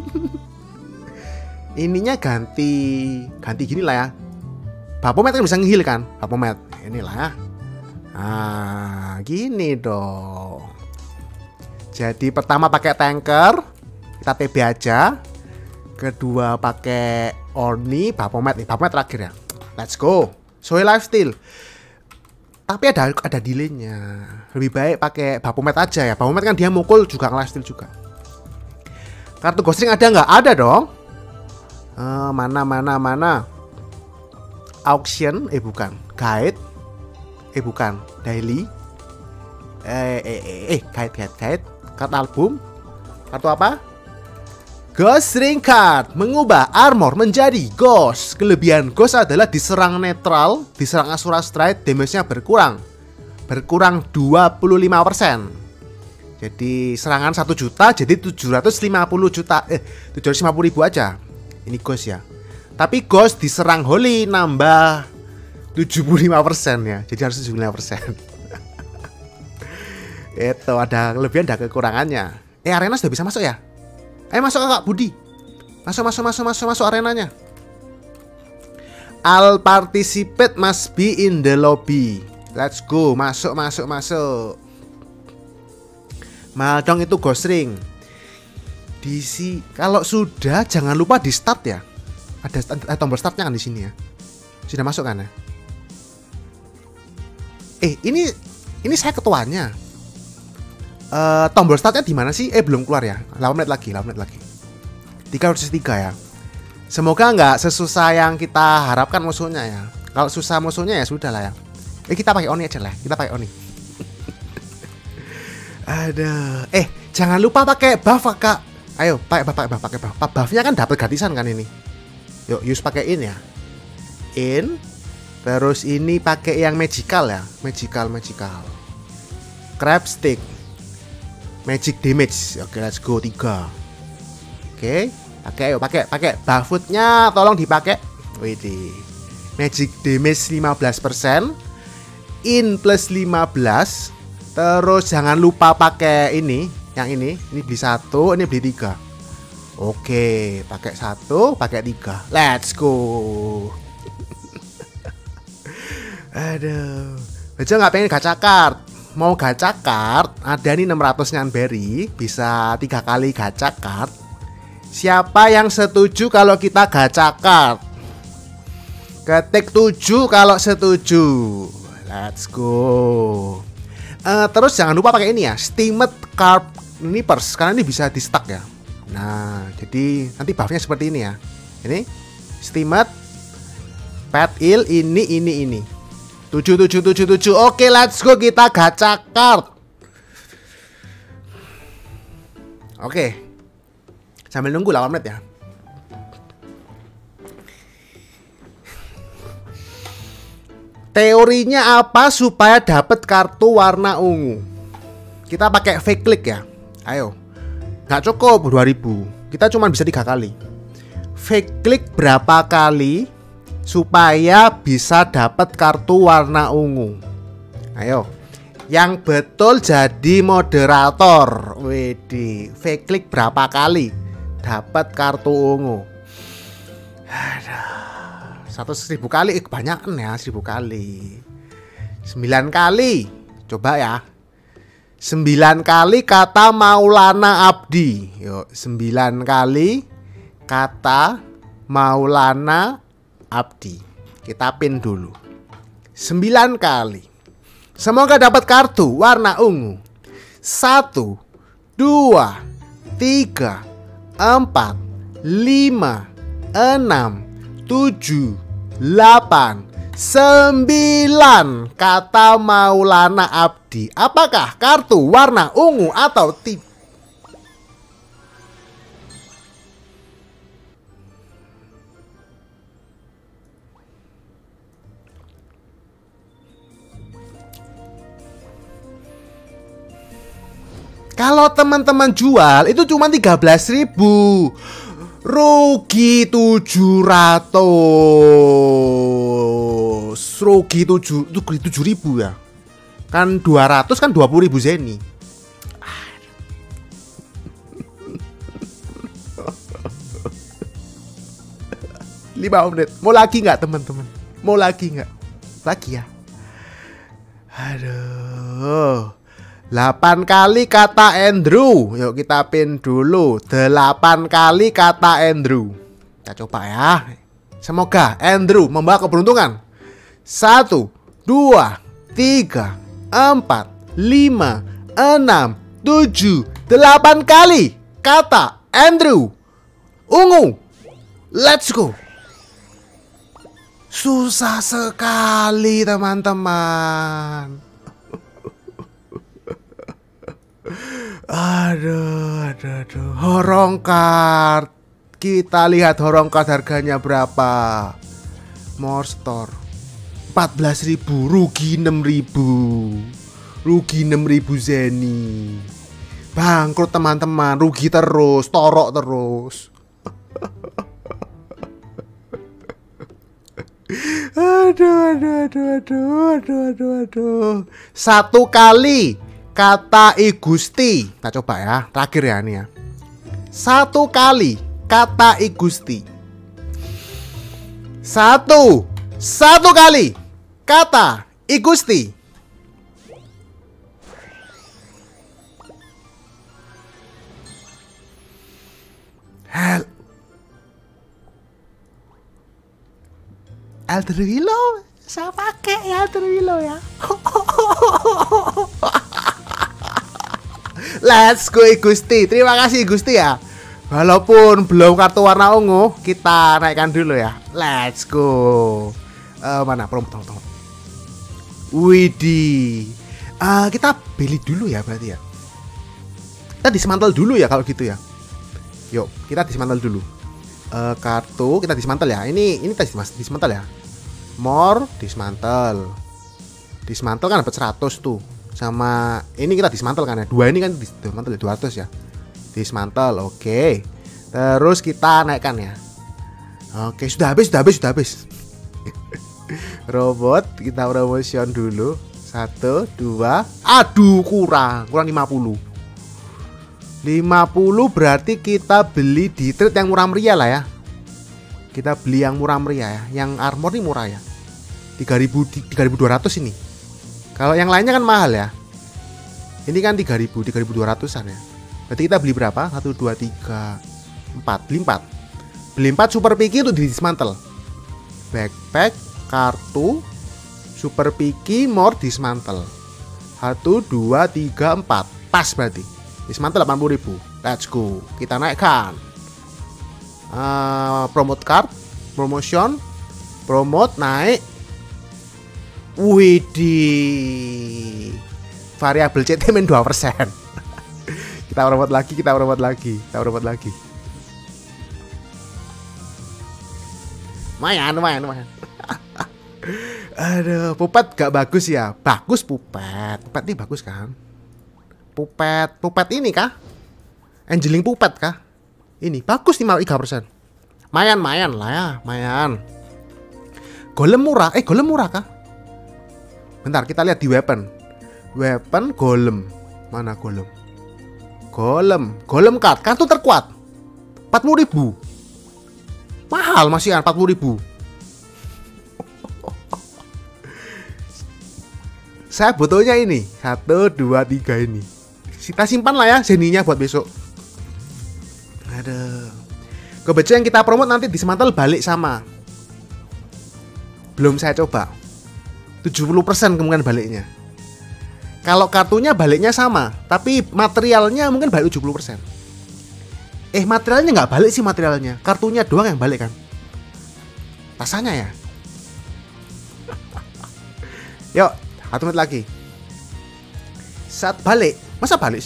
Ininya ganti ganti gini lah ya. Bapomet kan bisa nge-heal kan? Bapomet. Inilah ya. Ah, gini dong. Jadi pertama pakai tanker, kita T B aja. Kedua pakai Oni, Bapomet nih. Bapomet terakhir ya. Let's go. Soy lifesteal. Tapi ada ada delaynya. Lebih baik pakai Bapomet aja ya. Bapomet kan dia mukul juga nge-lifesteal juga. Kartu ghosting ada nggak? Ada dong. Uh, mana mana mana auction eh bukan guide eh bukan daily eh eh eh, eh guide guide guide kartu album kartu apa Ghost Ring Card mengubah armor menjadi Ghost. Kelebihan Ghost adalah diserang netral, diserang Asura Strike, damage-nya berkurang berkurang dua puluh lima persen. Jadi serangan satu juta jadi tujuh ratus lima puluh juta eh tujuh ratus lima puluh ribu aja. Ini Ghost ya. Tapi Ghost diserang Holy nambah tujuh puluh lima persen ya. Jadi harus tujuh puluh lima persen. Itu ada kelebihan dan kekurangannya. Eh arena sudah bisa masuk ya? Eh masuk Kak Budi. Masuk masuk masuk masuk masuk arenanya. All participate must be in the lobby. Let's go. Masuk masuk masuk. Maldong itu Ghost Ring. D C kalau sudah jangan lupa di start ya. Ada eh, tombol startnya kan di sini ya. Sudah masuk kan ya? Eh ini ini saya ketuanya. Uh, tombol startnya di mana sih? Eh belum keluar ya. delapan menit lagi, delapan menit lagi. tiga versus tiga ya. Semoga nggak sesusah yang kita harapkan musuhnya ya. Kalau susah musuhnya ya sudah lah ya. Eh kita pakai Oni aja lah. Kita pakai Oni. Ada. Eh jangan lupa pakai buff Kak. Ayo, pakai buff, pakai buff, pakai buff. Buffnya kan dapat gratisan kan ini. Yuk, use pakai in ya. In. Terus ini pakai yang magical ya. Magical, magical. Crab stick. Magic damage. Oke, let's go tiga. Oke, pakai ayo pakai pakai buffnya tolong dipakai. Widih. Magic damage lima belas persen. In plus lima belas. Terus jangan lupa pakai ini, yang ini, ini beli satu, ini beli tiga. Oke, pakai satu, pakai tiga. Let's go. Aduh, aja nggak pengen gacha card. Mau gacha card, ada nih enam ratus nyanberry, bisa tiga kali gacha card. Siapa yang setuju kalau kita gacha card? Ketik tujuh kalau setuju. Let's go. Uh, terus jangan lupa pakai ini ya, Steamed Carp Nippers, karena ini bisa di stack ya. Nah, jadi nanti buffnya seperti ini ya. Ini Steamed Pet Il, ini ini ini tujuh tujuh tujuh tujuh. Oke, let's go, kita gacha card. Oke, sambil nunggu delapan menit ya. Teorinya apa supaya dapat kartu warna ungu? Kita pakai fake click ya. Ayo. Nggak cukup dua ribu. Kita cuma bisa tiga kali. Fake click berapa kali supaya bisa dapat kartu warna ungu? Ayo. Yang betul jadi moderator. Widih. Fake click berapa kali dapat kartu ungu? Aduh. Seratus ribu kali. Eh, kebanyakan ya. Seribu kali. Sembilan kali. Coba ya. Sembilan kali kata Maulana Abdi. Yuk, sembilan kali kata Maulana Abdi. Kita pin dulu. Sembilan kali. Semoga dapat kartu warna ungu. Satu, dua, tiga, empat, lima, enam, tujuh, delapan, sembilan kata Maulana Abdi. Apakah kartu warna ungu atau tidak? Kalau teman-teman jual itu cuma tiga belas ribu. Rugi tujuh ratus. Rugi tujuh tujuh ribu ya. Kan dua ratus kan dua puluh ribu zeni. lima menit. Mau lagi nggak teman-teman? Mau lagi nggak? Lagi ya. Aduh. delapan kali kata Andrew. Yuk kita pin dulu. delapan kali kata Andrew. Kita coba ya. Semoga Andrew membawa keberuntungan. Satu, dua, tiga, empat, lima, enam, tujuh, delapan kali kata Andrew ungu. Let's go. Susah sekali teman-teman. Aduh, aduh, aduh. Horong card. Kita lihat horong card harganya berapa. More store empat belas ribu, rugi enam ribu. Rugi enam ribu zeni. Bangkrut teman-teman, rugi terus, torok terus. Aduh, aduh, aduh, aduh, aduh, aduh, aduh. Satu kali kata I Gusti. Kita coba ya, terakhir ya nih ya. Satu kali kata I Gusti. Satu Satu kali kata I Gusti. Hel Elder Willow. Saya pakai Elder Willow ya. Let's go I Gusti. Terima kasih I Gusti ya. Walaupun belum kartu warna ungu, kita naikkan dulu ya. Let's go. Uh, mana promo tong tong. Widih. Uh, kita beli dulu ya berarti ya. Kita dismantel dulu ya kalau gitu ya. Yuk, kita dismantel dulu. Uh, kartu kita dismantel ya. Ini ini tadi dismantel ya. More dismantel. Dismantel kan dapat seratus tuh. sama ini kita dismantel kan ya. Dua ini kan dismantel dua ratus ya. Dismantel, oke. Terus kita naikkan ya. Oke, sudah habis, sudah habis, sudah habis. Robot kita promotion dulu. Satu, dua. Aduh, kurang, kurang lima puluh. lima puluh berarti kita beli di trade yang murah meriah lah ya. Kita beli yang murah meriah ya. Yang armor ini murah ya. tiga ribu, tiga ribu dua ratus ini. Kalau yang lainnya kan mahal ya. Ini kan tiga ribu, tiga ribu dua ratusan ya. Berarti kita beli berapa? satu, dua, tiga, empat. Beli empat. Beli empat super picky untuk dismantel. Backpack, kartu, super picky, more dismantel. satu, dua, tiga, empat. Pas berarti. Dismantel delapan puluh ribu. Let's go. Kita naikkan. Uh, promote card, promotion, promote naik. Widih. Variabel C T min dua persen. Kita promote lagi, kita promote lagi, kita promote lagi. Lumayan, lumayan, lumayan. Aduh, Pupet gak bagus ya? Bagus Pupet. Pupet ini bagus kan? Pupet, Pupet ini kah? Angeling Pupet kah? Ini bagus nih tiga persen. Mayan, mayan lah ya, mayan. Golem murah, eh golem murah kah? Bentar, kita lihat di weapon. Weapon golem. Mana golem? Golem, golem card, kartu terkuat. empat puluh ribu. Mahal masih kan empat puluh ribu. Saya butuhnya ini satu, dua, tiga ini. Kita simpan lah ya zeninya buat besok. Aduh. Kebetulan yang kita promote nanti dismantel balik sama. Belum saya coba. tujuh puluh persen kemungkinan baliknya. Kalau kartunya baliknya sama, tapi materialnya mungkin balik tujuh puluh persen. Eh, materialnya nggak balik sih materialnya. Kartunya doang yang balik kan. Rasanya ya. Yuk, satu menit lagi. Saat balik. Masa balik sih?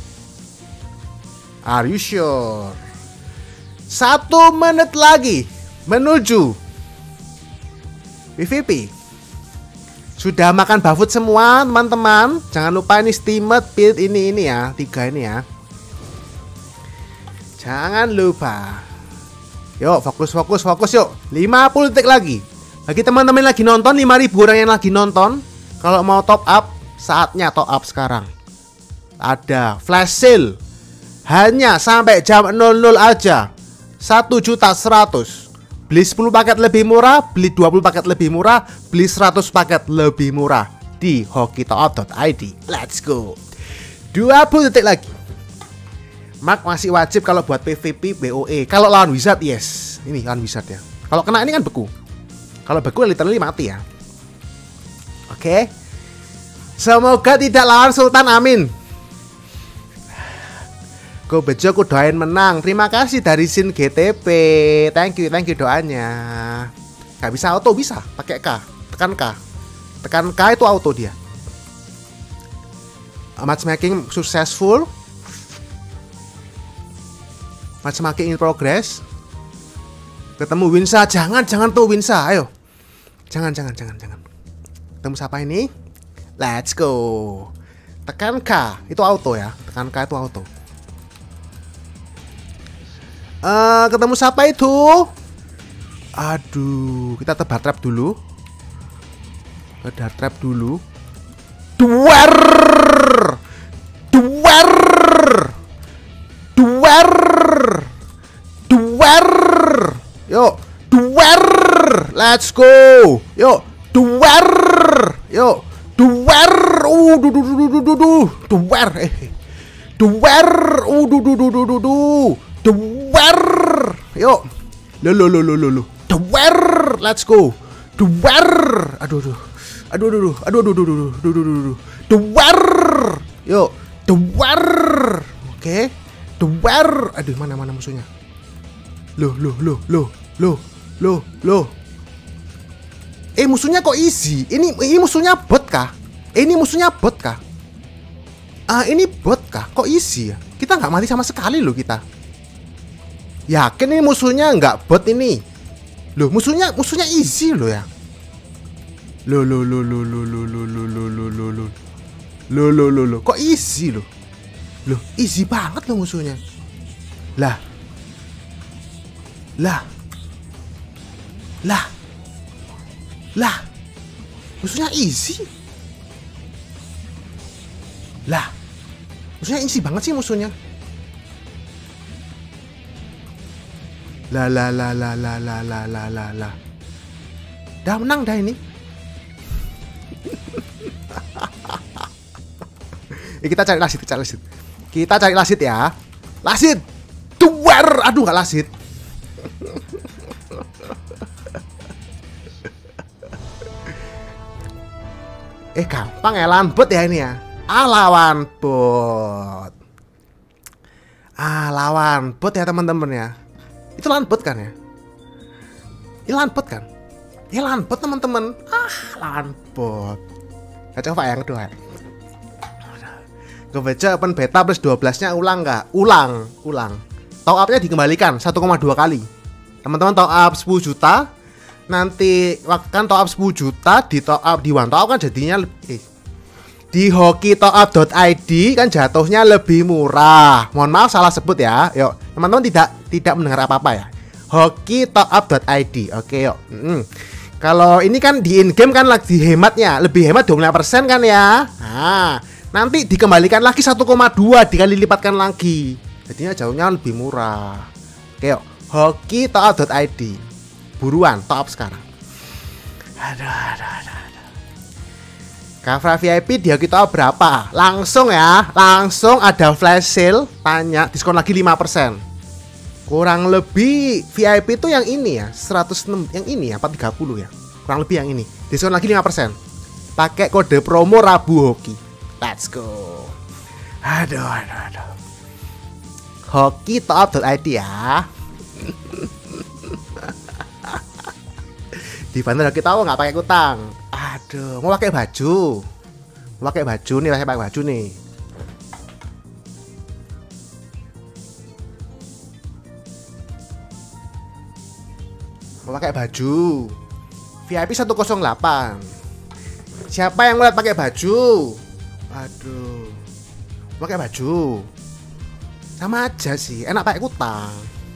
Are you sure? Satu menit lagi menuju P V P. Sudah makan buffet semua teman-teman. Jangan lupa ini steamed build ini ini ya, tiga ini ya. Jangan lupa. Yuk fokus fokus fokus yuk. lima puluh detik lagi. Bagi teman-teman lagi nonton, lima ribu orang yang lagi nonton, kalau mau top up, saatnya top up sekarang. Ada flash sale hanya sampai jam nol nol aja. Satu juta seratus. Beli sepuluh paket lebih murah, beli dua puluh paket lebih murah, beli seratus paket lebih murah di hoki top up dot i d. Let's go. dua puluh detik lagi. Mark masih wajib kalau buat P V P B O E. Kalau lawan wizard yes. Ini lawan wizard ya. Kalau kena ini kan beku. Kalau beku literally mati ya. Oke. Semoga tidak lawan Sultan, amin. Go bejo ku doain menang. Terima kasih dari Sin G T P. Thank you, thank you doanya. Gak bisa auto, bisa pakai K. Tekan K. Tekan K itu auto dia. Matchmaking successful. Matchmaking in progress. Ketemu Winsa, jangan jangan tuh Winsa, ayo. Jangan jangan jangan jangan. Ketemu siapa ini? Let's go. Tekan K, itu auto ya. Tekan K itu auto. Uh, ketemu siapa itu? Aduh, kita tebar trap dulu. Tebar trap dulu. Duer, duer, duer, duer. Yuk, duer. Let's go. Yuk, duer. Yuk, duer. Uh, du du du du du du. Duer. Eh. Duer. Uh, du du du du du du. Duer. Yuk. Lo lo lo lo lo lo. Duer. Let's go. Duer. Aduh aduh. Aduh aduh aduh aduh aduh aduh aduh aduh. Duer. Yuk. Duer. Oke. Duer. Aduh, mana mana musuhnya? Loh loh loh loh loh loh loh. Eh, musuhnya kok easy? Ini ini musuhnya bot kah? Ini musuhnya bot kah? Ah, ini bot kah? Kok easy ya? Kita nggak mati sama sekali loh kita. Yakin ini musuhnya nggak bot ini? Loh, musuhnya musuhnya easy loh ya. Loh loh loh loh loh loh loh loh loh loh loh loh Loh, loh, loh, loh. Kok easy loh? Loh, easy banget loh musuhnya. Lah. Lah. Lah. Lah. Musuhnya easy. Lah. Musuhnya easy banget sih musuhnya. Lah, lah, lah, lah, lah, lah, lah, lah, lah, lah. Dah menang dah ini. Ya, kita cari lasit, kita cari lasit. Kita cari lasit ya. Lasit. Duar. Aduh, gak lasit. Eh, gampang ya, lawan bot ya ini ya. Ah, lawan bot. Ah, lawan bot ya teman-teman ya. Itu lawan bot kan ya? Ini lawan bot kan? Ini lawan bot teman-teman. Ah, lawan bot. Kita coba yang kedua. Kebaca open beta plus dua belas-nya ulang nggak? Ulang, ulang. Top up-nya dikembalikan satu koma dua kali. Teman-teman top up sepuluh juta, nanti kan top up sepuluh juta di top up di one top up kan jadinya lebih. Di hoki top up dot i d kan jatuhnya lebih murah. Mohon maaf salah sebut ya. Yuk, teman-teman tidak tidak mendengar apa-apa ya. hoki top up dot i d. Oke, yuk. Mm-hmm. Kalau ini kan di in game kan lagi hematnya, lebih hemat dua puluh lima persen kan ya. Nah, nanti dikembalikan lagi satu koma dua dikali lipatkan lagi. Jadinya jauhnya lebih murah. Oke, yuk. hoki top up dot i d. Buruan top up sekarang. Aduh, aduh, aduh, aduh. Kafra V I P dia kita berapa? Langsung ya, langsung ada flash sale. Tanya, diskon lagi lima persen. Kurang lebih V I P itu yang ini ya, seratus enam, yang ini ya, empat ratus tiga puluh ya. Kurang lebih yang ini. Diskon lagi lima persen. Pakai kode promo Rabu Hoki. Let's go. Aduh, aduh, aduh. hoki top up dot i d ya. Di bandar kita nggak pakai utang. Aduh, mau pakai baju. Mau pakai baju nih, saya pakai baju nih. Mau pakai baju. V I P seratus delapan. Siapa yang mau pakai baju? Aduh. Mau pakai baju. Sama aja sih, enak pakai utang.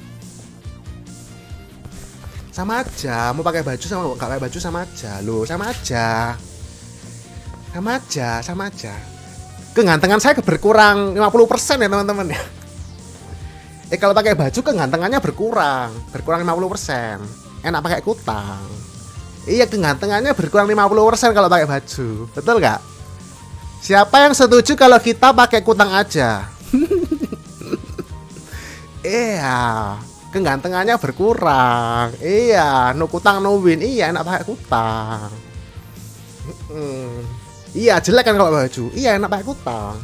Sama aja, mau pakai baju sama nggak pakai baju sama aja. Loh, sama aja. Sama aja, sama aja. Kegantengan saya berkurang lima puluh persen ya teman-teman ya. Eh kalau pakai baju kegantengannya berkurang, berkurang lima puluh persen. Enak pakai kutang. Iya, kegantengannya berkurang lima puluh persen kalau pakai baju. Betul nggak? Siapa yang setuju kalau kita pakai kutang aja? Iya, kegantengannya berkurang. Iya, no kutang no win. Iya, enak pakai kutang. Hmm. Iya, jelek kan kalau baju. Iya, enak pakai kutang.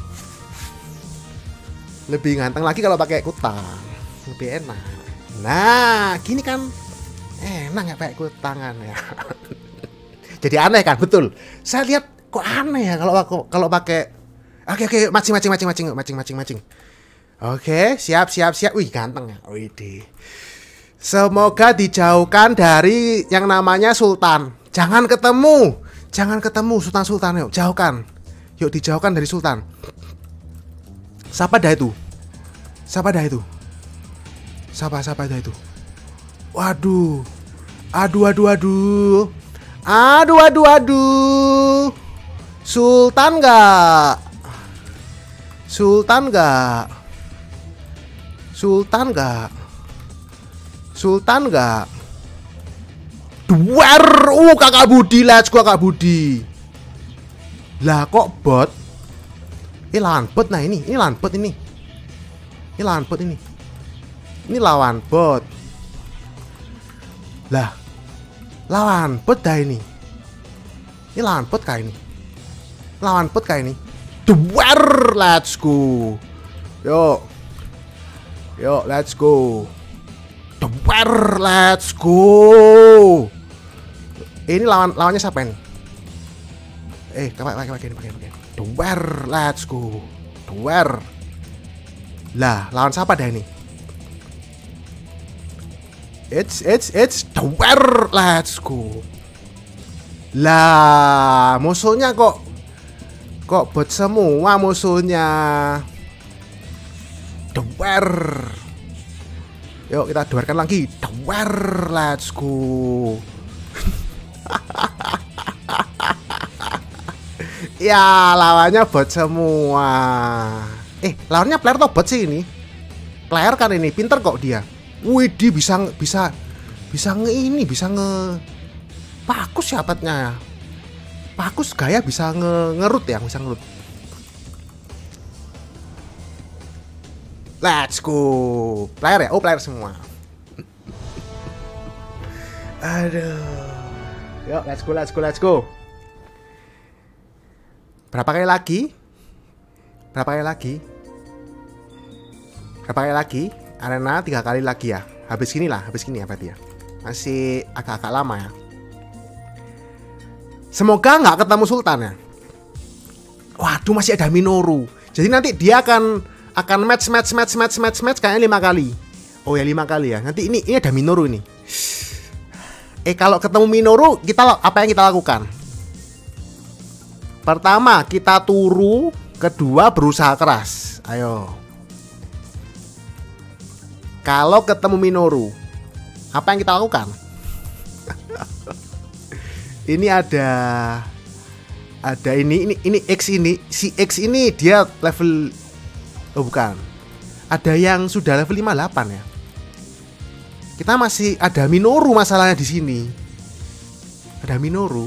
Lebih ganteng lagi kalau pakai kutang. Lebih enak. Nah, gini kan enak ya pakai kutangan ya. Jadi aneh kan, betul. Saya lihat kok aneh ya kalau aku kalau pakai. Oke oke, macing macing macing macing macing macing macing. Oke, siap siap siap. Wih, ganteng ya. Widih. Semoga dijauhkan dari yang namanya Sultan. Jangan ketemu. Jangan ketemu Sultan-Sultan, yuk. Jauhkan. Yuk dijauhkan dari Sultan. Siapa dah itu? Siapa dah itu? Siapa siapa dah itu? Waduh. Aduh aduh aduh. Aduh aduh aduh. Sultan nggak? Sultan nggak? Sultan nggak? Sultan nggak? Duar, uh kakak Budi, let's go kakak Budi. Lah kok bot? Ini lawan bot, nah ini, ini lawan bot ini. Ini lawan bot ini. Ini lawan bot. Lah, lawan bot dah ini. Ini lawan bot kah ini? Lawan bot kah ini? Duar, let's go. Yo, yo, let's go. Duar, let's go. Ini lawan lawannya siapa ini? Eh, pakai pakai pakai pakai pakai. Duar, let's go. Duar. Lah, lawan siapa dah ini? It's it's it's Duar, let's go. Lah, musuhnya kok Kok bot semua musuhnya? Duer. Yuk kita duerkan lagi. Duer, let's go. Ya, lawannya bot semua. Eh, lawannya player atau bot sih ini? Player kan ini, pinter kok dia. Wih, dia bisa bisa bisa nge ini, bisa nge Pakus ya petnya. Pakus gaya bisa nge ngerut ya, bisa ngerut. Let's go. Player ya? Oh, player semua. Aduh. Yuk, let's go, let's go, let's go. Berapa kali lagi? Berapa kali lagi? Berapa kali lagi? Arena tiga kali lagi ya. Habis gini lah, habis gini ya berarti ya. Masih agak-agak lama ya. Semoga nggak ketemu Sultan ya. Waduh, masih ada Minoru. Jadi nanti dia akan akan match match match match match match kayaknya lima kali. Oh ya, lima kali ya. Nanti ini ini ada Minoru ini. Eh, kalau ketemu Minoru, kita apa yang kita lakukan? Pertama, kita turu. Kedua, berusaha keras. Ayo. Kalau ketemu Minoru, apa yang kita lakukan? Ini ada ada ini ini ini X ini, si X ini dia level, oh bukan. Ada yang sudah level lima puluh delapan ya. Kita masih ada Minoru masalahnya di sini. Ada Minoru.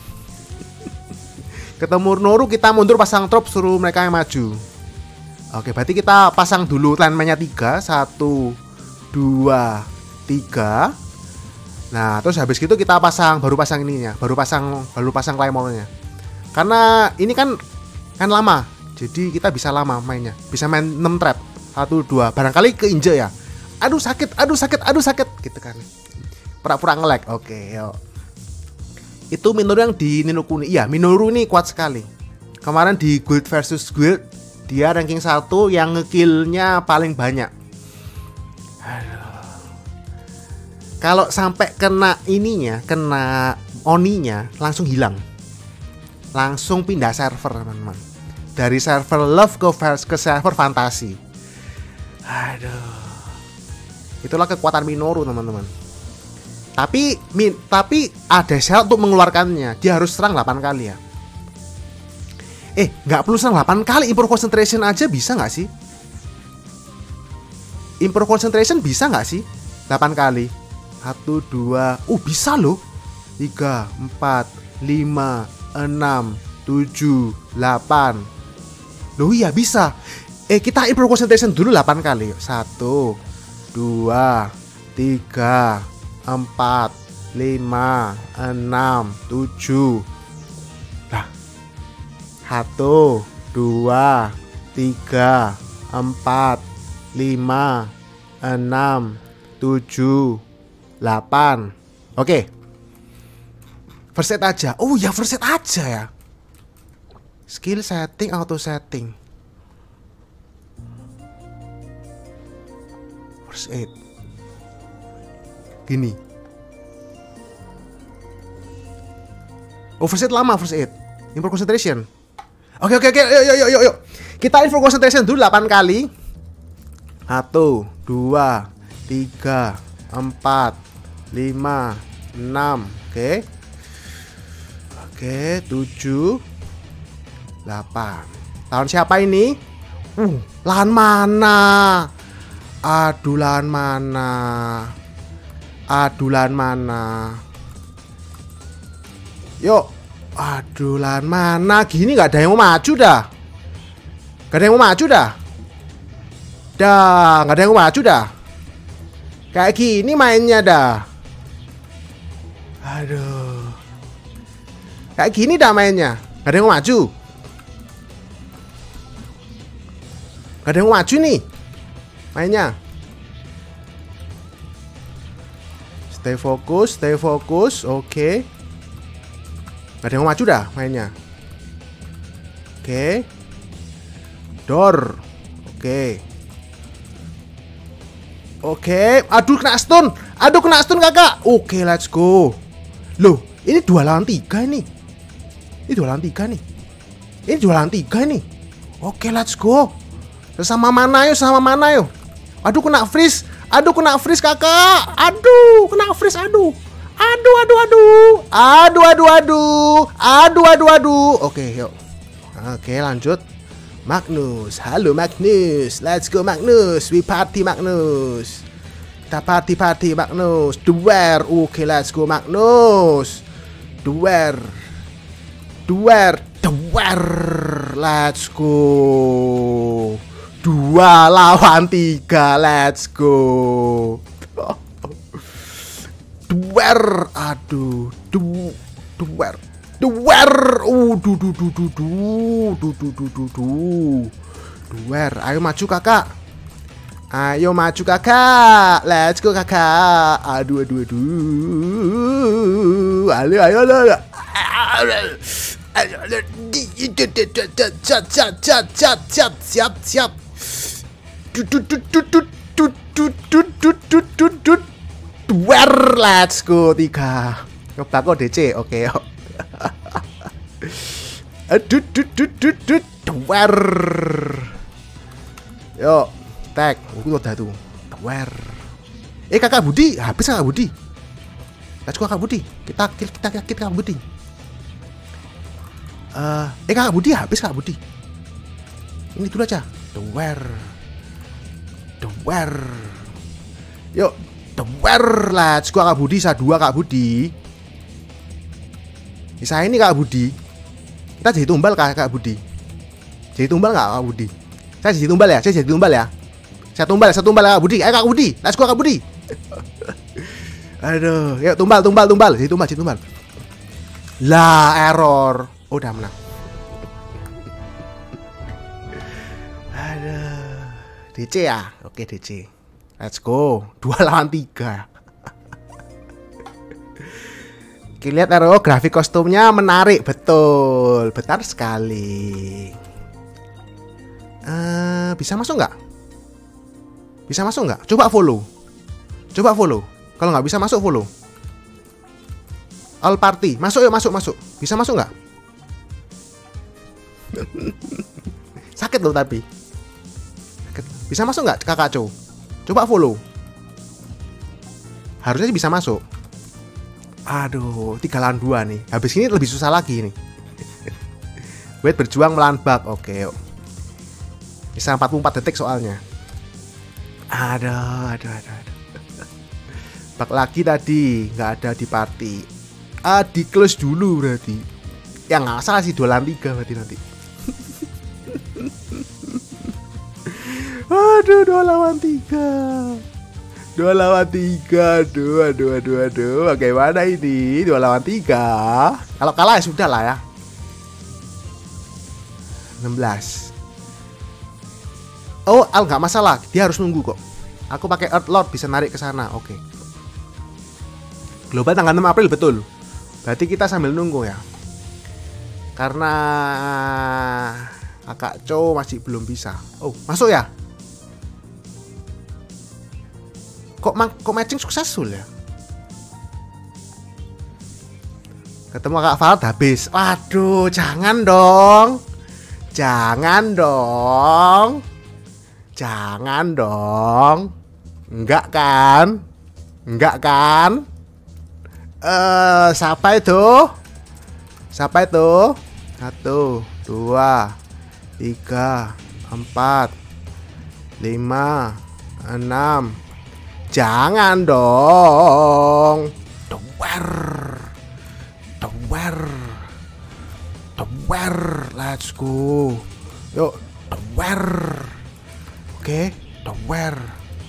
Ketemu Minoru, kita mundur pasang trop, suruh mereka yang maju. Oke, berarti kita pasang dulu landmine-nya tiga. Satu, dua, tiga. Nah, terus habis gitu kita pasang, baru pasang ininya, baru pasang, baru pasang claymore-nya. Karena ini kan kan lama, jadi kita bisa lama mainnya, bisa main enam trap, satu, dua, barangkali keinjek ya. Aduh sakit, aduh sakit, aduh sakit, gitu kan. Pura-pura nge-lag. Oke, yuk. Itu Minoru yang di Ni no Kuni. Iya, Minoru ini kuat sekali. Kemarin di Guild versus Guild, dia ranking satu yang nge-kill-nya paling banyak. Aduh. Kalau sampai kena ininya, kena Oninya, langsung hilang. Langsung pindah server, teman-teman. Dari server Love ke, ke server Fantasi. Aduh. Itulah kekuatan Minoru, teman-teman. Tapi min, tapi ada syarat untuk mengeluarkannya. Dia harus serang delapan kali ya. Eh, nggak perlu serang delapan kali. Improve concentration aja bisa nggak sih? Improve concentration bisa nggak sih? delapan kali. Satu, dua, uh bisa loh. Tiga, empat, lima, enam, tujuh, delapan. Loh iya bisa. Eh, kita improve concentration dulu delapan kali. Satu, dua, tiga, empat, lima, enam, tujuh. Lah. Satu, dua, tiga, empat, lima, enam, tujuh, delapan. Oke. First set aja. Oh ya, first set aja ya. Skill setting, auto setting. First aid. Gini. Oh, first aid lama, first aid. Improve concentration. Oke, oke, oke. Yuk, yuk, yuk, yuk. Kita improve concentration dulu delapan kali. Satu, dua, tiga, empat, lima, enam. Oke. Oke, tujuh, delapan. Lawan siapa ini? Uh, lawan mana? Aduh, lawan mana? Aduh, lawan mana? Yuk. Aduh, lawan mana? Gini gak ada yang mau maju dah. Gak ada yang mau maju dah. Dah, gak ada yang mau maju dah. Kayak gini mainnya dah. Aduh. Kayak gini dah mainnya. Gak ada yang mau maju. Gak ada yang mau maju nih mainnya. Stay fokus, stay fokus. Oke. Okay. Gak ada yang mau maju dah mainnya. Oke. Okay. Door. Oke. Okay. Oke. Okay. Aduh kena stun. Aduh kena stun kakak. Oke, okay, let's go. Loh, ini dua lawan tiga ini. Ini dua lawan tiga nih. Ini jualan tiga ini. Oke, let's go. Sama mana yuk, sama mana yuk. Aduh, kena freeze. Aduh, kena freeze kakak. Aduh, kena freeze. Aduh. Aduh, aduh, aduh. Aduh, aduh, aduh. Aduh, aduh, aduh. Oke, yuk. Oke, lanjut. Magnus. Halo Magnus. Let's go Magnus. We party Magnus. Kita party-party Magnus. Duer. Oke, let's go Magnus. Duer. Duer. Duer. Let's go. Dua lawan tiga. Let's go. Duer. Aduh. Du Duer. Duer. Uh, du du du du du. Du du du du du. Duer. Ayo maju kakak. Ayo maju kakak. Let's go kakak. Aduh aduh aduh. Ayo ayo ayo. Cat cat cat cat cat siap siap. Duer. Let's go tiga. Coba kok D C. Oke yuk. Aduh duer. Yuk. Tag, aku udah tuh. Duer. Eh kakak Budi, habis kakak Budi. Let's go kakak Budi. Kita kita kita kita kakak Budi. Uh, eh kakak Budi habis kakak Budi. Ini dulu aja. Duer. Duer. Yuk, duer. Let's go kakak Budi. Saya dua kakak Budi. Saya ini kakak Budi. Kita jadi tumbal kakak Budi. Jadi tumbal nggak kakak Budi? Saya jadi tumbal ya. Saya jadi tumbal ya. Saya tumbal, saya tumbal kakak Budi. Ayo kakak Budi, let's go kakak Budi. Aduh, yuk tumbal, tumbal, tumbal. Jadi tumbal, jadi tumbal. Lah, error. Oh, udah menang. Aduh, D C ya? Oke, D C. Let's go. Dua lawan tiga. Kita lihat Ero, grafik kostumnya menarik, betul, benar sekali. Uh, bisa masuk nggak? Bisa masuk nggak? Coba follow. Coba follow. Kalau nggak bisa masuk follow. All party. Masuk yuk, masuk, masuk. Bisa masuk nggak? Sakit loh tapi. Sakit. Bisa masuk nggak kakak Cow? Coba follow. Harusnya sih bisa masuk. Aduh, tiga lawan dua nih. Habis ini lebih susah lagi nih. Wait berjuang melawan bug. Oke yuk. Bisa empat puluh empat detik soalnya. Aduh, aduh, aduh, aduh. Bug lagi tadi, nggak ada di party. Ah, di close dulu berarti. Ya nggak salah sih, dua lawan tiga berarti nanti. Aduh, dua lawan tiga. Dua lawan tiga. Aduh, aduh, aduh, aduh. Bagaimana ini? Dua lawan tiga. Kalau kalah ya sudah lah ya. enam belas. Oh, Al nggak masalah, dia harus nunggu kok. Aku pakai Earth Lord bisa narik ke sana. Oke. Okay. Global tanggal enam April betul. Berarti kita sambil nunggu ya. Karena kakak Cow masih belum bisa. Oh, masuk ya? Kok kok matching successful ya? Ketemu kakak Farad habis. Waduh, jangan dong. Jangan dong. Jangan dong. Enggak kan? Enggak kan? Eh, uh, siapa itu? Siapa itu? Satu, dua, tiga, empat, lima, enam. Jangan dong. Duer. Duer. Duer. Let's go. Yuk, duer. Oke, duer.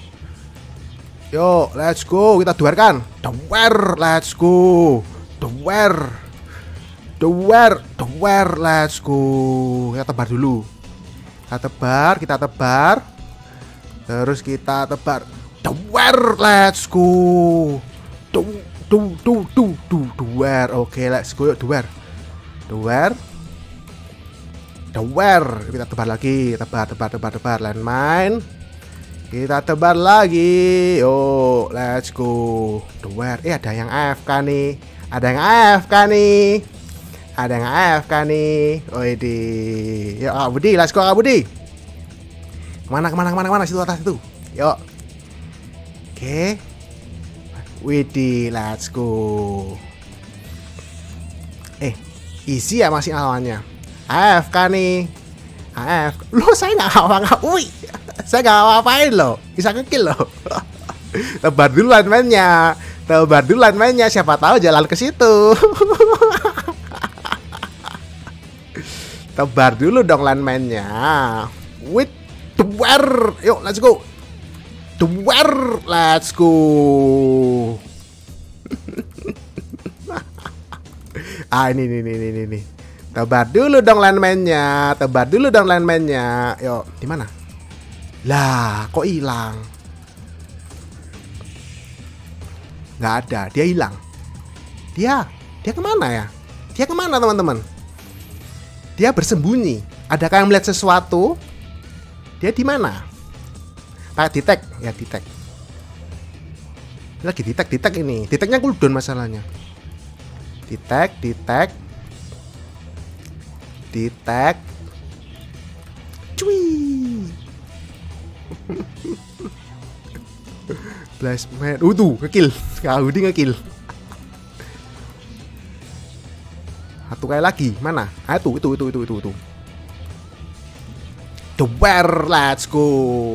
Yo, let's go. Kita duerkan. Duer, let's go. Duer. Duer, duer, let's go. Kita tebar dulu. Kita tebar, kita tebar. Terus kita tebar. Duer, let's go. Du, du, du, du, du, duer. Oke, let's go. Yuk, duer. Duer. Duer. Kita tebar lagi. Tebar, tebar, tebar, tebar. Landmine. Kita tebar lagi. Yo, let's go. Duer. Eh, ada yang A F K nih. Ada yang A F K nih. Ada yang A F K nih. Wede. Yuk Kak Budi, let's go Kak Budi. Kemana kemana kemana kemana situ atas itu. Yuk. Oke. Wede, let's go. Eh, easy ya masih lawannya. A F K nih. A F K. Loh saya nggak ngapa-ngapain. Saya nggak ngapa-ngapain loh. Bisa ngekill loh. Tebar dulu lineman-nya. Tebar dulu lineman-nya. Siapa tahu jalan ke situ. Tebar dulu dong lineman-nya. With tebar. Yuk let's go. Tebar. Let's go. Ah ini ini ini ini ini. Tebar dulu dong lineman-nya. Tebar dulu dong lineman-nya. Yuk, di mana? Lah, kok hilang? Nggak ada, dia hilang. Dia, dia kemana ya? Dia kemana teman-teman? Dia bersembunyi. Adakah yang melihat sesuatu? Dia di mana? Kayak detect, ya detect. Lagi detect, detect ini. Detectnya cooldown masalahnya. Detect, detect, detect. Cuy. Blast man. Uh tuh, ngekill. Kak Budi ngekill. Satu kali lagi, mana? Ah itu, itu, itu, itu, itu, itu. The Bear, let's go.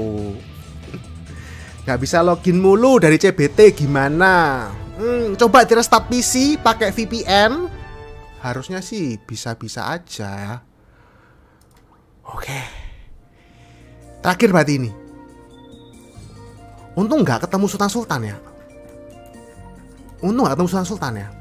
Gak bisa login mulu dari C B T gimana? Hmm, coba di restart P C pakai V P N. Harusnya sih bisa-bisa aja ya. Oke. Terakhir berarti ini. Untung nggak ketemu Sultan Sultan ya. Untung nggak ketemu Sultan Sultan ya.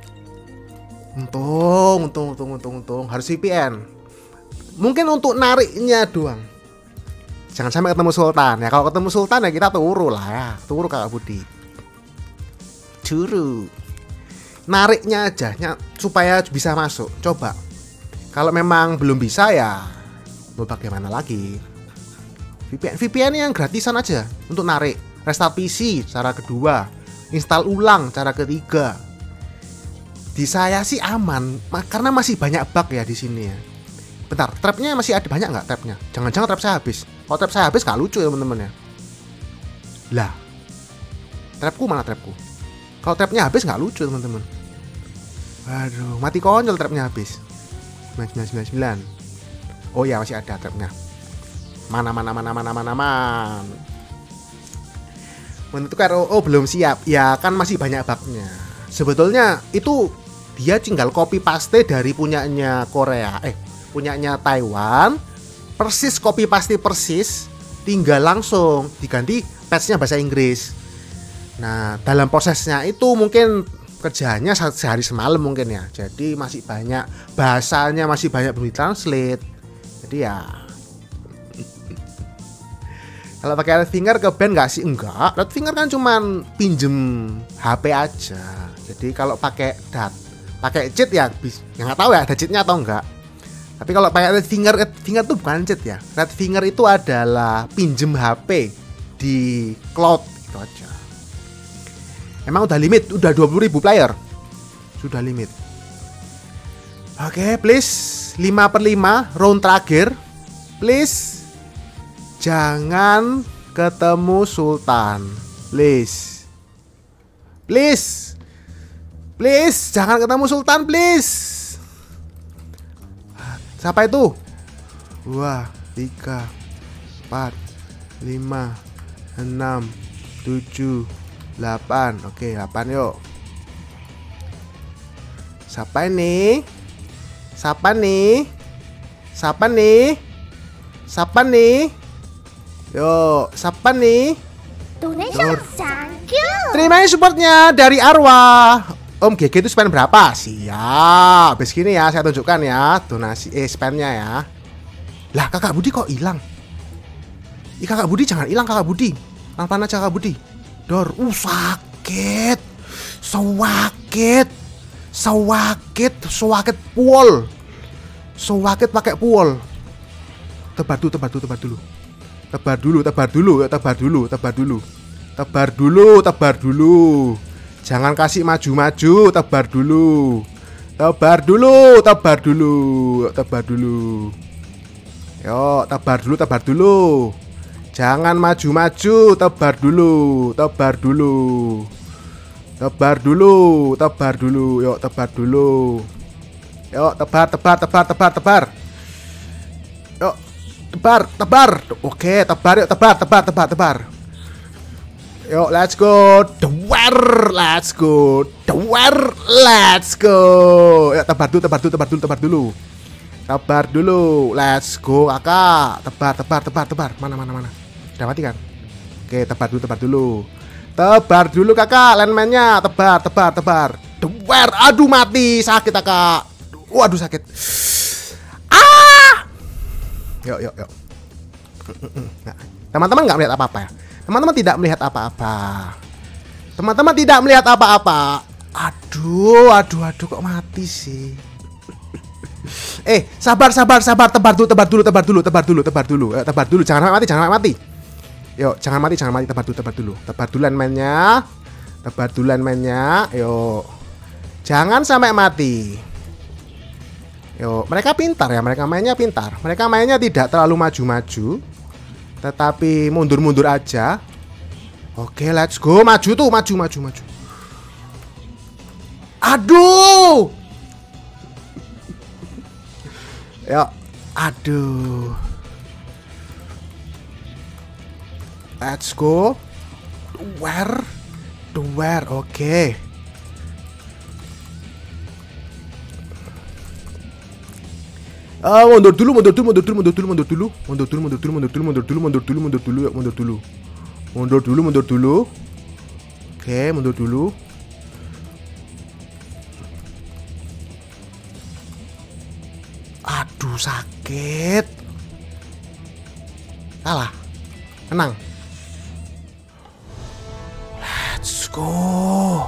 Untung, untung, untung, untung, untung. Harus V P N. Mungkin untuk nariknya doang. Jangan sampai ketemu Sultan ya. Kalau ketemu Sultan ya kita turu lah ya. Turu Kakak Budi. Turu. Nariknya aja supaya bisa masuk. Coba. Kalau memang belum bisa ya mau bagaimana lagi. V P N, V P N yang gratisan aja untuk narik. Restart P C cara kedua. Install ulang cara ketiga. Di saya sih aman karena masih banyak bug ya di sini ya. Bentar, trapnya masih ada banyak nggak trapnya? Jangan-jangan trap saya habis. Kalau trap saya habis nggak lucu ya teman-teman ya. Lah, trapku mana trapku? Kalau trapnya habis nggak lucu teman-teman. Waduh, mati konyol trapnya habis. sembilan sembilan sembilan sembilan. Oh ya masih ada trapnya. Mana mana mana mana mana man. Menentukan R O O belum siap. Ya kan masih banyak bugnya. Sebetulnya itu dia tinggal copy paste dari punyanya Korea. Eh, punyanya Taiwan. Persis copy paste persis. Tinggal langsung diganti patch-nya bahasa Inggris. Nah, dalam prosesnya itu mungkin kerjanya sehari semalam mungkin ya. Jadi masih banyak bahasanya masih banyak belum ditranslate. Jadi ya kalau pakai red finger ke band nggak sih? Enggak. Red finger kan cuman pinjem H P aja. Jadi kalau pakai dat, pakai cheat ya, ya nggak tahu ya ada cheatnya atau enggak. Tapi kalau pakai red finger, red finger itu bukan cheat ya. Red finger itu adalah pinjem H P di cloud gitu aja. Emang udah limit, udah dua puluh ribu player. Sudah limit. Oke, please lima per lima round terakhir. Please jangan ketemu Sultan. Please. Please. Please, jangan ketemu Sultan, please. Siapa itu? Dua, tiga, empat, lima, enam, tujuh, delapan. Oke, delapan yuk. Siapa ini? Siapa nih? Siapa nih? Siapa nih? Yo, siapa nih? Donation, thank you. Terima kasih supportnya dari Arwah. Om G G itu spend berapa? Siap. Habis gini ya, saya tunjukkan ya donasi eh spendnya ya. Lah Kakak Budi kok hilang? Ih Kakak Budi jangan hilang Kakak Budi. Pelan-pelan aja Kakak Budi. Dor, uh sakit. Sewakit. Sewakit, sewakit puol. Sewakit pakai puol. Tebar dulu, tebar dulu, tebar dulu. Tebar dulu, tebar dulu, tebar dulu, tebar dulu. Tebar dulu, tebar dulu. Jangan kasih maju-maju, tebar dulu. Tebar dulu, tebar dulu, tebar dulu. Yo, tebar dulu, tebar dulu. Jangan maju-maju, tebar dulu, tebar dulu. Tebar dulu, tebar dulu, yuk tebar dulu. Yuk, tebar, tebar, tebar, tebar, tebar. Yuk, tebar, tebar. Oke, tebar, yuk tebar, tebar, tebar, tebar. Yuk, let's go. Dewer, let's go. Dewer, let's go. Yuk, tebar dulu, tebar dulu, tebar dulu, tebar dulu. Tebar dulu, let's go kakak. Tebar, tebar, tebar, tebar. Mana, mana, mana. Sudah mati kan? Oke, tebar dulu, tebar dulu. Tebar dulu kakak, landmine-nya. Tebar, tebar, tebar. Dewer, aduh mati. Sakit kakak. Waduh sakit. Ah. Yuk, yuk, yuk. Teman-teman nggak melihat apa-apa ya? Teman-teman tidak melihat apa-apa. Teman-teman tidak melihat apa-apa. Aduh, aduh, aduh, kok mati sih? Eh, sabar, sabar, sabar. Tebar dulu, tebar dulu, tebar dulu, tebar dulu, tebar dulu, eh, tebar dulu. Jangan mati, jangan mati. Yuk, jangan mati, jangan mati. Tebar dulu, tebar dulu. Tebar dulu landmine-nya. Tebar dulu landmine-nya. Yuk. Jangan sampai mati. Yuk, mereka pintar ya, mereka mainnya pintar. Mereka mainnya tidak terlalu maju-maju, tetapi mundur-mundur aja. Oke, let's go. Maju tuh, maju, maju, maju. Aduh. Yuk, aduh. Let's go. Where? Where? Oke. Ah, mundur dulu, mundur dulu, mundur dulu, mundur dulu, mundur dulu, mundur dulu, mundur dulu, mundur dulu, mundur dulu, mundur dulu, mundur dulu, yuk, mundur dulu, mundur dulu, mundur dulu. Oke, mundur dulu. Aduh, sakit. Kalah. Menang. Let's go.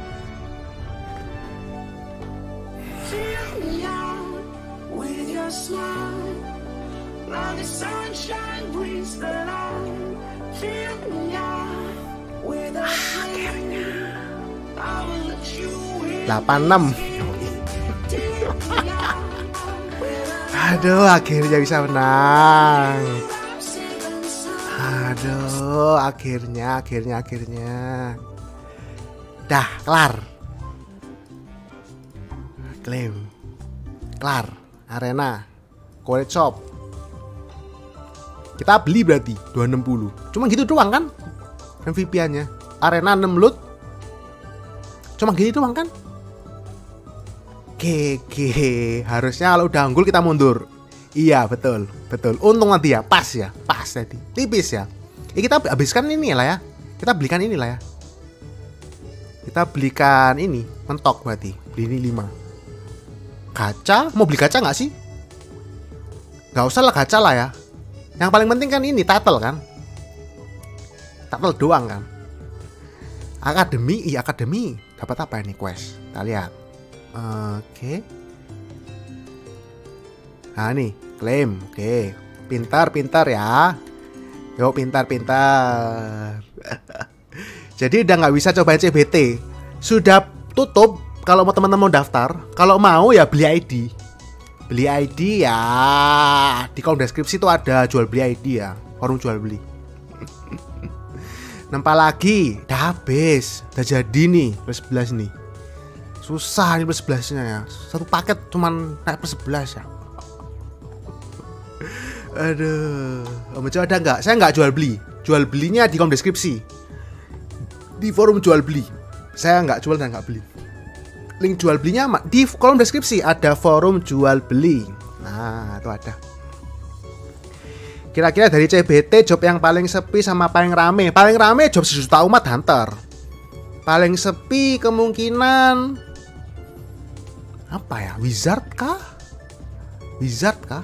delapan enam. Aduh, akhirnya bisa menang. Aduh, akhirnya, akhirnya, akhirnya. Dah, kelar. Klaim. Kelar. Arena. College shop. Kita beli berarti dua ratus enam puluh. Cuma gitu doang kan? M V P-nya. Arena enam loot. Cuma gini doang kan? G G. Harusnya kalau udah unggul kita mundur. Iya, betul. Betul. Untung nanti ya, pas ya. Pas tadi. Tipis ya. Eh, kita habiskan ini lah ya. Kita belikan ini lah ya. Kita belikan ini, mentok berarti. Beli ini lima. Gacha, mau beli gacha nggak sih? Nggak usah lah gacha lah ya. Yang paling penting kan ini title kan. Title doang kan. Akademi, iya akademi. Dapat apa ini quest? Kita lihat. Oke. Okay. Nah nih, klaim. Oke. Okay. Pintar, pintar ya. Yuk, pintar, pintar. Jadi udah nggak bisa cobain C B T. Sudah tutup. Kalau mau teman-teman mau daftar. Kalau mau ya beli I D. Beli I D ya. Di kolom deskripsi tuh ada jual beli I D ya. Forum jual beli. Nempa lagi. Udah habis. Udah jadi nih. Plus sebelas nih. Susah nih plus sebelasnya ya. Satu paket cuman naik plus sebelas ya. Aduh. Om Bejo ada nggak? Saya nggak jual beli. Jual belinya di kolom deskripsi. Di forum jual beli. Saya nggak jual dan nggak beli. Link jual belinya di kolom deskripsi ada forum jual beli. Nah, itu ada. Kira-kira dari C B T job yang paling sepi sama paling rame. Paling rame job sejuta umat Hunter. Paling sepi kemungkinan apa ya? Wizard kah? Wizard kah?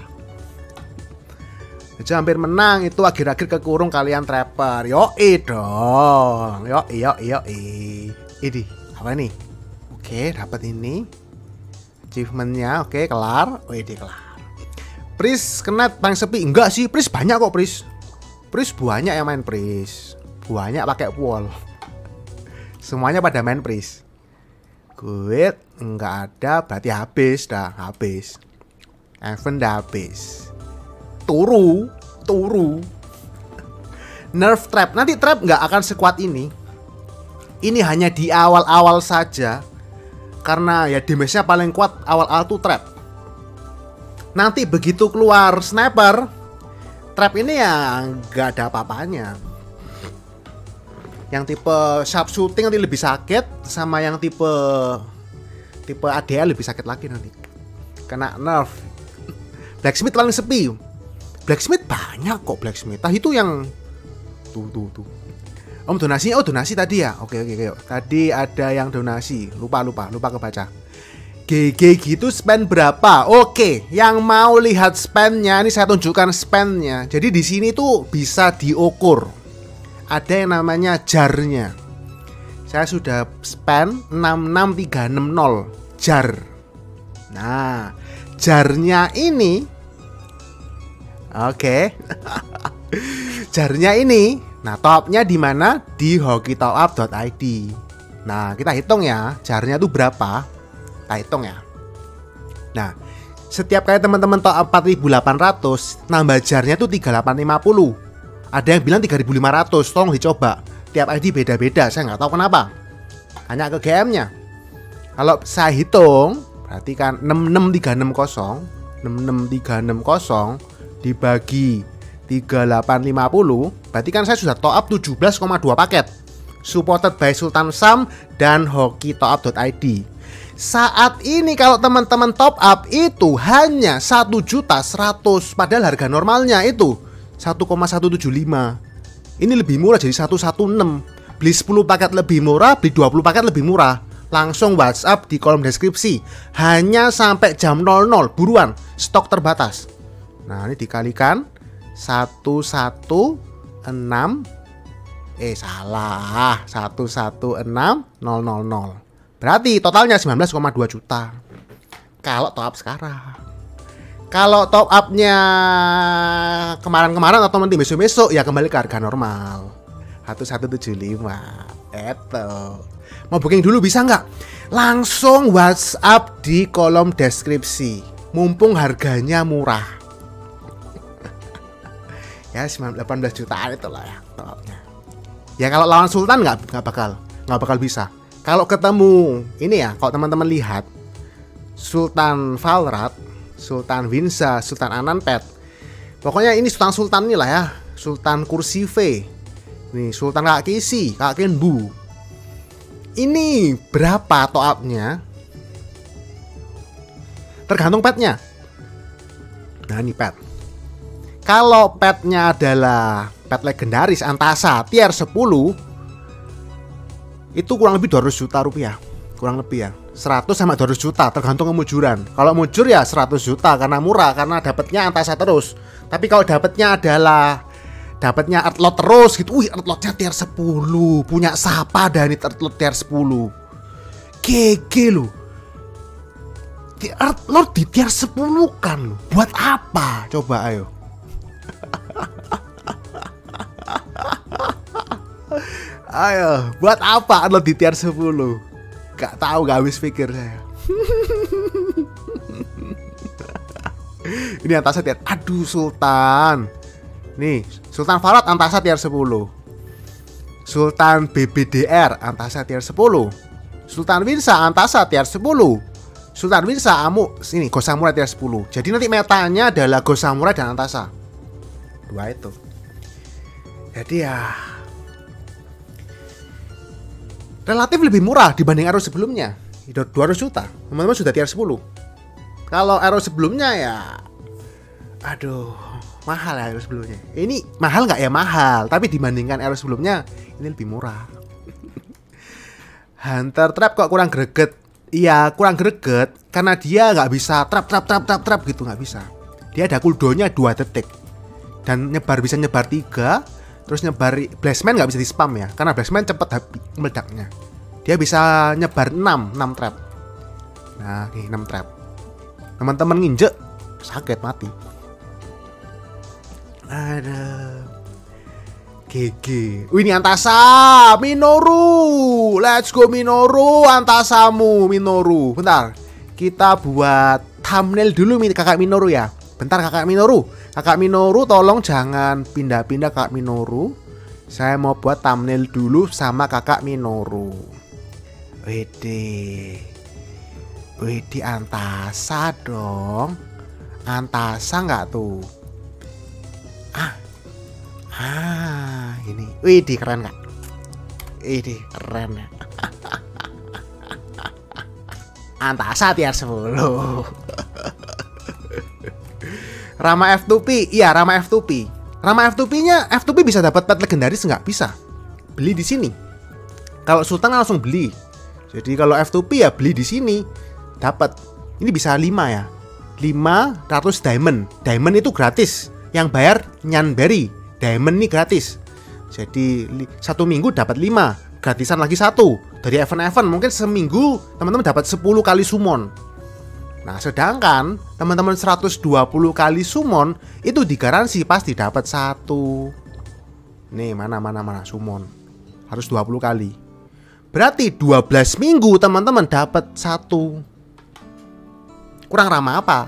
Aja hampir menang itu akhir-akhir kekurung kalian trapper. Yoi dong. Yoi yoi yoi. Ini apa nih? Oke, dapat ini. Achievementnya, oke, kelar. Oh, ini kelar. Pris kena paling sepi. Enggak sih, Pris banyak kok, Pris. Pris banyak yang main Pris. Banyak pakai wall. Semuanya pada main Pris. Good, nggak ada, berarti habis dah, habis. Event dah habis. Turu, turu. Nerf trap, nanti trap nggak akan sekuat ini. Ini hanya di awal-awal saja, karena ya damage-nya paling kuat awal-awal tuh trap. Nanti begitu keluar sniper, trap ini ya nggak ada apa-apanya. Yang tipe sharp shooting nanti lebih sakit, sama yang tipe tipe A D L lebih sakit lagi nanti. Kena nerf. Blacksmith paling sepi. Blacksmith banyak kok blacksmith. Tah itu yang tuh tuh tuh. Om donasi, oh donasi tadi ya. Oke oke oke. Tadi ada yang donasi. Lupa lupa lupa kebaca. G G gitu spend berapa? Oke, yang mau lihat spendnya ini saya tunjukkan spendnya. Jadi di sini tuh bisa diukur. Ada yang namanya jarnya. Saya sudah spend enam enam tiga enam nol jar. Nah, jarnya ini oke. Okay. Jarnya ini, nah topnya di mana? Di hoki top up dot i d. Nah, kita hitung ya, jarnya tuh berapa? Kita hitung ya. Nah, setiap kali teman-teman top up empat ribu delapan ratus, nambah jarnya tuh tiga ribu delapan ratus lima puluh. Ada yang bilang tiga ribu lima ratus, tolong dicoba. Tiap I D beda-beda, saya nggak tahu kenapa. Tanya ke G M-nya. Kalau saya hitung, berarti kan enam enam tiga enam nol, enam enam tiga enam nol dibagi tiga ribu delapan ratus lima puluh, berarti kan saya sudah top up tujuh belas koma dua paket. Supported by Sultan Sam dan hoki top up dot i d. Saat ini kalau teman-teman top up itu hanya satu juta seratus, padahal harga normalnya itu satu koma satu tujuh lima. Ini lebih murah jadi seratus enam belas. Beli sepuluh paket lebih murah, beli dua puluh paket lebih murah. Langsung WhatsApp di kolom deskripsi. Hanya sampai jam nol nol. Buruan, stok terbatas. Nah, ini dikalikan seratus enam. Eh, salah. seratus enam nol nol nol. Berarti totalnya sembilan belas koma dua juta. Kalau top up sekarang. Kalau top up-nya kemarin-kemarin atau nanti besok-besok ya kembali ke harga normal satu tujuh lima. Itu mau booking dulu bisa nggak? Langsung WhatsApp di kolom deskripsi. Mumpung harganya murah. Ya delapan belas jutaan itu lah ya top up-nya. Ya kalau lawan Sultan nggak nggak bakal nggak bakal bisa. Kalau ketemu ini ya, kalau teman-teman lihat Sultan Valrat, Sultan Winsa, Sultan Ananpet. Pokoknya ini Sultan Sultan nih lah ya. Sultan Kursive. Nih Sultan Kak Kisi, Kak Kenbu. Ini berapa top up-nya? Tergantung petnya. Nah ini pet. Kalau petnya adalah pet legendaris Antasa tier sepuluh, itu kurang lebih dua ratus juta rupiah. Kurang lebih ya, seratus sama dua ratus juta tergantung kemujuran. Kalau mujur ya seratus juta karena murah, karena dapatnya Antasa terus. Tapi kalau dapatnya adalah dapatnya Earthlord terus gitu. Wih, Earthlordnya tier sepuluh. Punya siapa dan ini Earthlord tier sepuluh. G G lu. Di Earthlord di tier sepuluh kan lu. Buat apa? Coba ayo. Ayo, buat apa Earthlord di tier sepuluh? Gak tahu, gak habis pikir saya. Ini Antasa tier. Aduh Sultan. Nih Sultan Valrat Antasa tier sepuluh. Sultan B B D R Antasa tier sepuluh. Sultan Winsa Antasa tier sepuluh. Sultan Winsa Amu ini Ghost Samurai tier sepuluh. Jadi nanti metanya adalah Ghost Samurai dan Antasa. Dua itu. Jadi ya relatif lebih murah dibanding Arrow sebelumnya. dua ratus juta. Teman-teman sudah tier sepuluh. Kalau Arrow sebelumnya ya aduh, mahal ya Arrow sebelumnya. Ini mahal nggak ya? Mahal. Tapi dibandingkan Arrow sebelumnya ini lebih murah. Hunter Trap kok kurang greget. Iya, kurang greget karena dia nggak bisa trap trap trap trap trap gitu, nggak bisa. Dia ada cooldownnya dua detik. Dan nyebar bisa nyebar tiga. Terus nyebar Blastman nggak bisa di spam ya, karena Blastman cepet meledaknya. Dia bisa nyebar enam, enam trap. Nah, nih enam trap. Teman-teman nginjek sakit mati. Ada. G G G. Wih, ini Antasa, Minoru. Let's go Minoru, Antasamu Minoru. Bentar, kita buat thumbnail dulu kakak Minoru ya. Bentar kakak Minoru. Kakak Minoru tolong jangan pindah-pindah kakak Minoru. Saya mau buat thumbnail dulu sama kakak Minoru. Wede. Wede Antasa dong. Antasa nggak tuh? Ah. Ah, ini. Wede keren nggak? Wede keren ya. Antasa tier sepuluh. Rama F dua P, iya Rama F dua P. Rama F dua P-nya, F dua P bisa dapat pet legendaris nggak? Bisa. Beli di sini. Kalau Sultan langsung beli. Jadi kalau F dua P ya beli di sini. Dapat. Ini bisa lima ya. lima ratus diamond. Diamond itu gratis. Yang bayar Nyanberry. Diamond ini gratis. Jadi satu minggu dapat lima. Gratisan lagi satu. Dari event-event mungkin seminggu teman-teman dapat sepuluh kali summon. Nah, sedangkan teman-teman seratus dua puluh kali summon itu digaransi pasti dapat satu. Nih, mana mana mana summon. Harus dua puluh kali. Berarti dua belas minggu teman-teman dapat satu. Kurang ramah apa?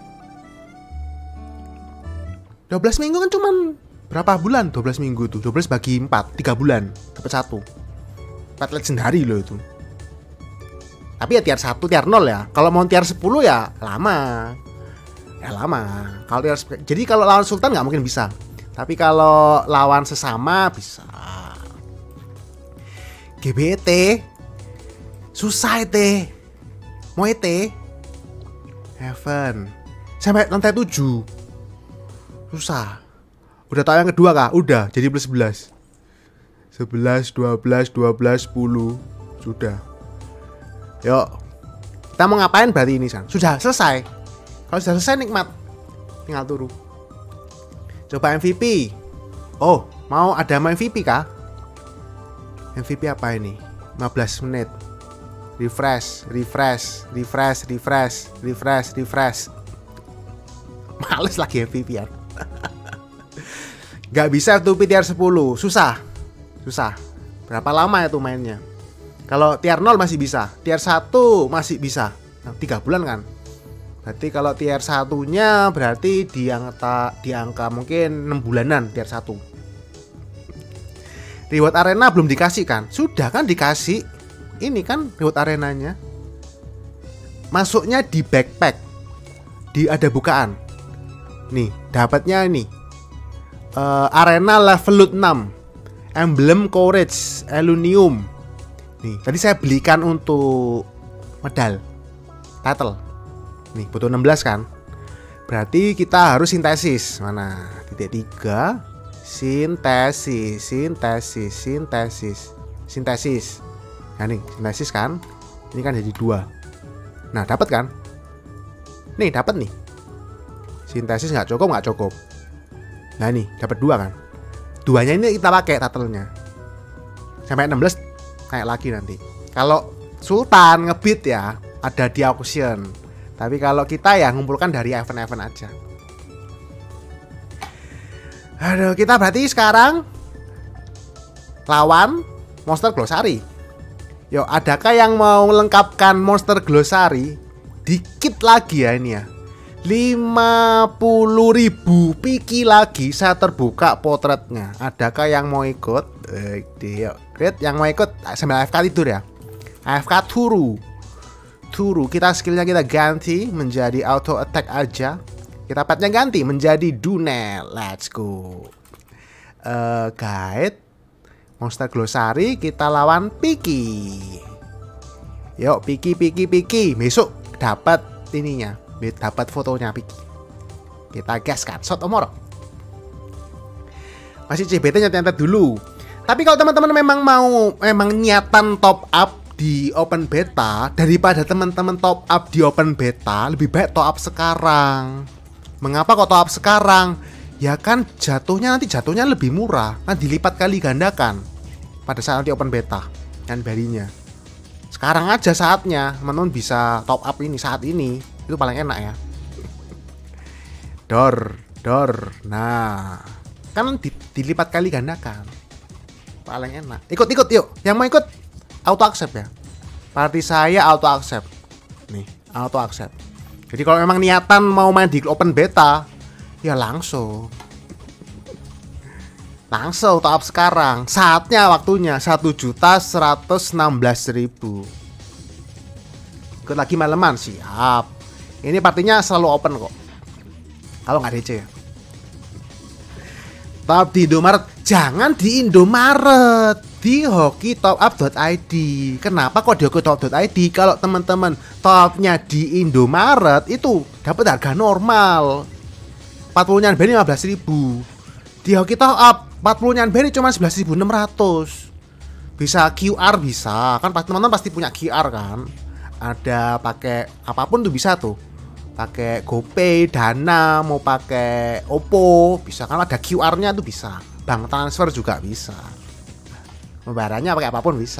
dua belas minggu kan cuman berapa bulan? dua belas minggu tuh. dua belas bagi empat, tiga bulan dapat satu. Pet legendary loh itu. Tapi ya tier satu, tier nol ya. Kalau mau tier sepuluh ya lama. Ya lama. Kalau tier, jadi kalau lawan Sultan nggak mungkin bisa. Tapi kalau lawan sesama bisa. G B T susah itu. Mau itu Heaven sampai lantai tujuh. Susah. Udah tahu yang kedua kah? Udah, jadi plus sebelas. sebelas, dua belas, dua belas, sepuluh. Sudah. Yuk, kita mau ngapain berarti ini, San? Sudah selesai. Kalau sudah selesai nikmat. Tinggal turu. Coba M V P. Oh, mau ada M V P kah? M V P apa ini? lima belas menit. Refresh, refresh, refresh, refresh, refresh, refresh. Males lagi M V P ya. Gak bisa F dua P tier sepuluh. Susah. Susah. Berapa lama itu mainnya? Kalau tier nol masih bisa, tier satu masih bisa. Nah, tiga bulan kan. Berarti kalau tier satunya berarti di angka, di angka mungkin enam bulanan tier satu. Reward arena belum dikasih kan? Sudah kan dikasih. Ini kan reward arenanya. Masuknya di backpack. Di ada bukaan. Nih, dapatnya ini. Uh, arena level enam. Emblem Courage, Elunium. Nih, tadi saya belikan untuk medal title. Nih, butuh enam belas kan? Berarti kita harus sintesis. Mana? Titik tiga. Sintesis, sintesis, sintesis, sintesis. Nah, nih, sintesis kan? Ini kan jadi dua. Nah, dapat kan? Nih, dapat nih. Sintesis nggak cukup, nggak cukup. Nah, nih, dapat dua kan? Duanya ini kita pakai title-nya. Sampai enam belas naik lagi nanti. Kalau Sultan ngebit ya ada di auction. Tapi kalau kita ya ngumpulkan dari event-event aja. Aduh, kita berarti sekarang lawan Monster Glossary. Yo, adakah yang mau melengkapkan Monster Glossary? Dikit lagi ya ini ya. lima puluh ribu piki lagi saya terbuka potretnya. Adakah yang mau ikut? Eh, yuk. Great, yang mau ikut sambil A F K tidur ya. A F K turu. Turu, kita skillnya kita ganti menjadi auto attack aja. Kita petnya ganti menjadi Dunel. Let's go. uh, Guide Monster Glossary, kita lawan Piki. Yuk, Piki, Piki, Piki. Besok dapat ininya, dapat fotonya Piki. Kita gaskan shot Omoro. Masih C B T nyantet dulu. Tapi kalau teman-teman memang mau memang niatan top up di open beta, daripada teman-teman top up di open beta, lebih baik top up sekarang. Mengapa kok top up sekarang? Ya kan jatuhnya nanti jatuhnya lebih murah, kan dilipat kali gandakan pada saat nanti open beta dan barinya. Sekarang aja saatnya teman-teman bisa top up ini saat ini, itu paling enak ya. Dor, dor. Nah, kan di, dilipat kali gandakan. Paling enak. Ikut-ikut yuk. Yang mau ikut auto accept ya. Party saya auto accept. Nih, auto accept. Jadi kalau memang niatan mau main di open beta, ya langsung. Langsung top up sekarang. Saatnya, waktunya satu juta seratus enam belas ribu. Ikut lagi maleman, siap. Ini partinya selalu open kok. Kalau nggak D C ya. Top di Indomaret. Jangan di Indomaret, di hoki top up dot i d. Kenapa kok di hoki top up dot i d? Kalau teman-teman topnya di Indomaret itu dapat harga normal empat puluh nyan beri lima belas ribu. Di hoki top up empat puluh nyan beri cuma sebelas ribu enam ratus. Bisa Q R, bisa. Kan teman-teman pasti punya Q R kan. Ada pakai apapun tuh bisa tuh. Pakai GoPay, Dana, mau pakai Oppo, bisa kan ada Q R-nya tuh bisa. Bank transfer juga bisa. Pembayarannya pakai apapun bisa.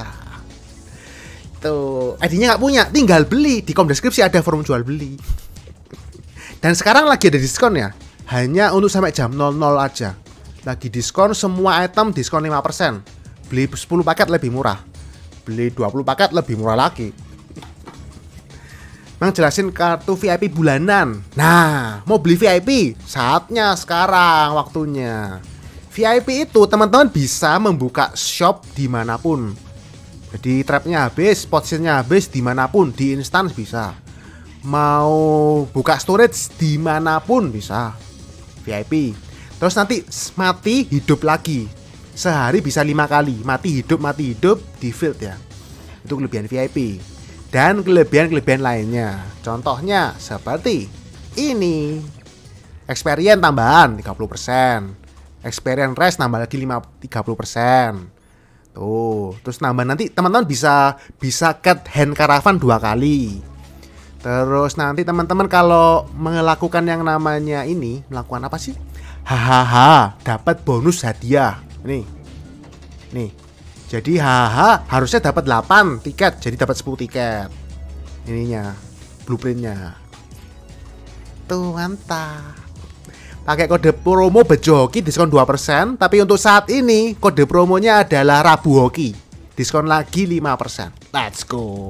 Tuh, I D-nya nggak punya, tinggal beli. Di kolom deskripsi ada forum jual beli. Dan sekarang lagi ada diskon ya. Hanya untuk sampai jam nol nol aja. Lagi diskon semua item diskon lima persen. Beli sepuluh paket lebih murah. Beli dua puluh paket lebih murah lagi. Bang jelasin kartu V I P bulanan. Nah, mau beli V I P? Saatnya sekarang waktunya. V I P itu teman-teman bisa membuka shop dimanapun. Jadi trapnya habis, potnya habis dimanapun, di instance bisa. Mau buka storage dimanapun bisa. V I P. Terus nanti mati hidup lagi. Sehari bisa lima kali. Mati hidup, mati hidup di field ya. Itu kelebihan V I P. Dan kelebihan-kelebihan lainnya. Contohnya seperti ini. Experience tambahan tiga puluh persen. Experience rest nambah lagi tiga puluh persen. Tuh, terus nambah nanti teman-teman bisa bisa cut hand caravan dua kali. Terus nanti teman-teman kalau melakukan yang namanya ini, melakukan apa sih? Hahaha, dapat bonus hadiah. Nih. Nih. Jadi hahaha harusnya dapat delapan tiket, jadi dapat sepuluh tiket. Ininya, blueprintnya. Tuh, mantap. Pakai kode promo Bejo Hoki diskon dua persen, tapi untuk saat ini kode promonya adalah Rabu Hoki. Diskon lagi lima persen. Let's go.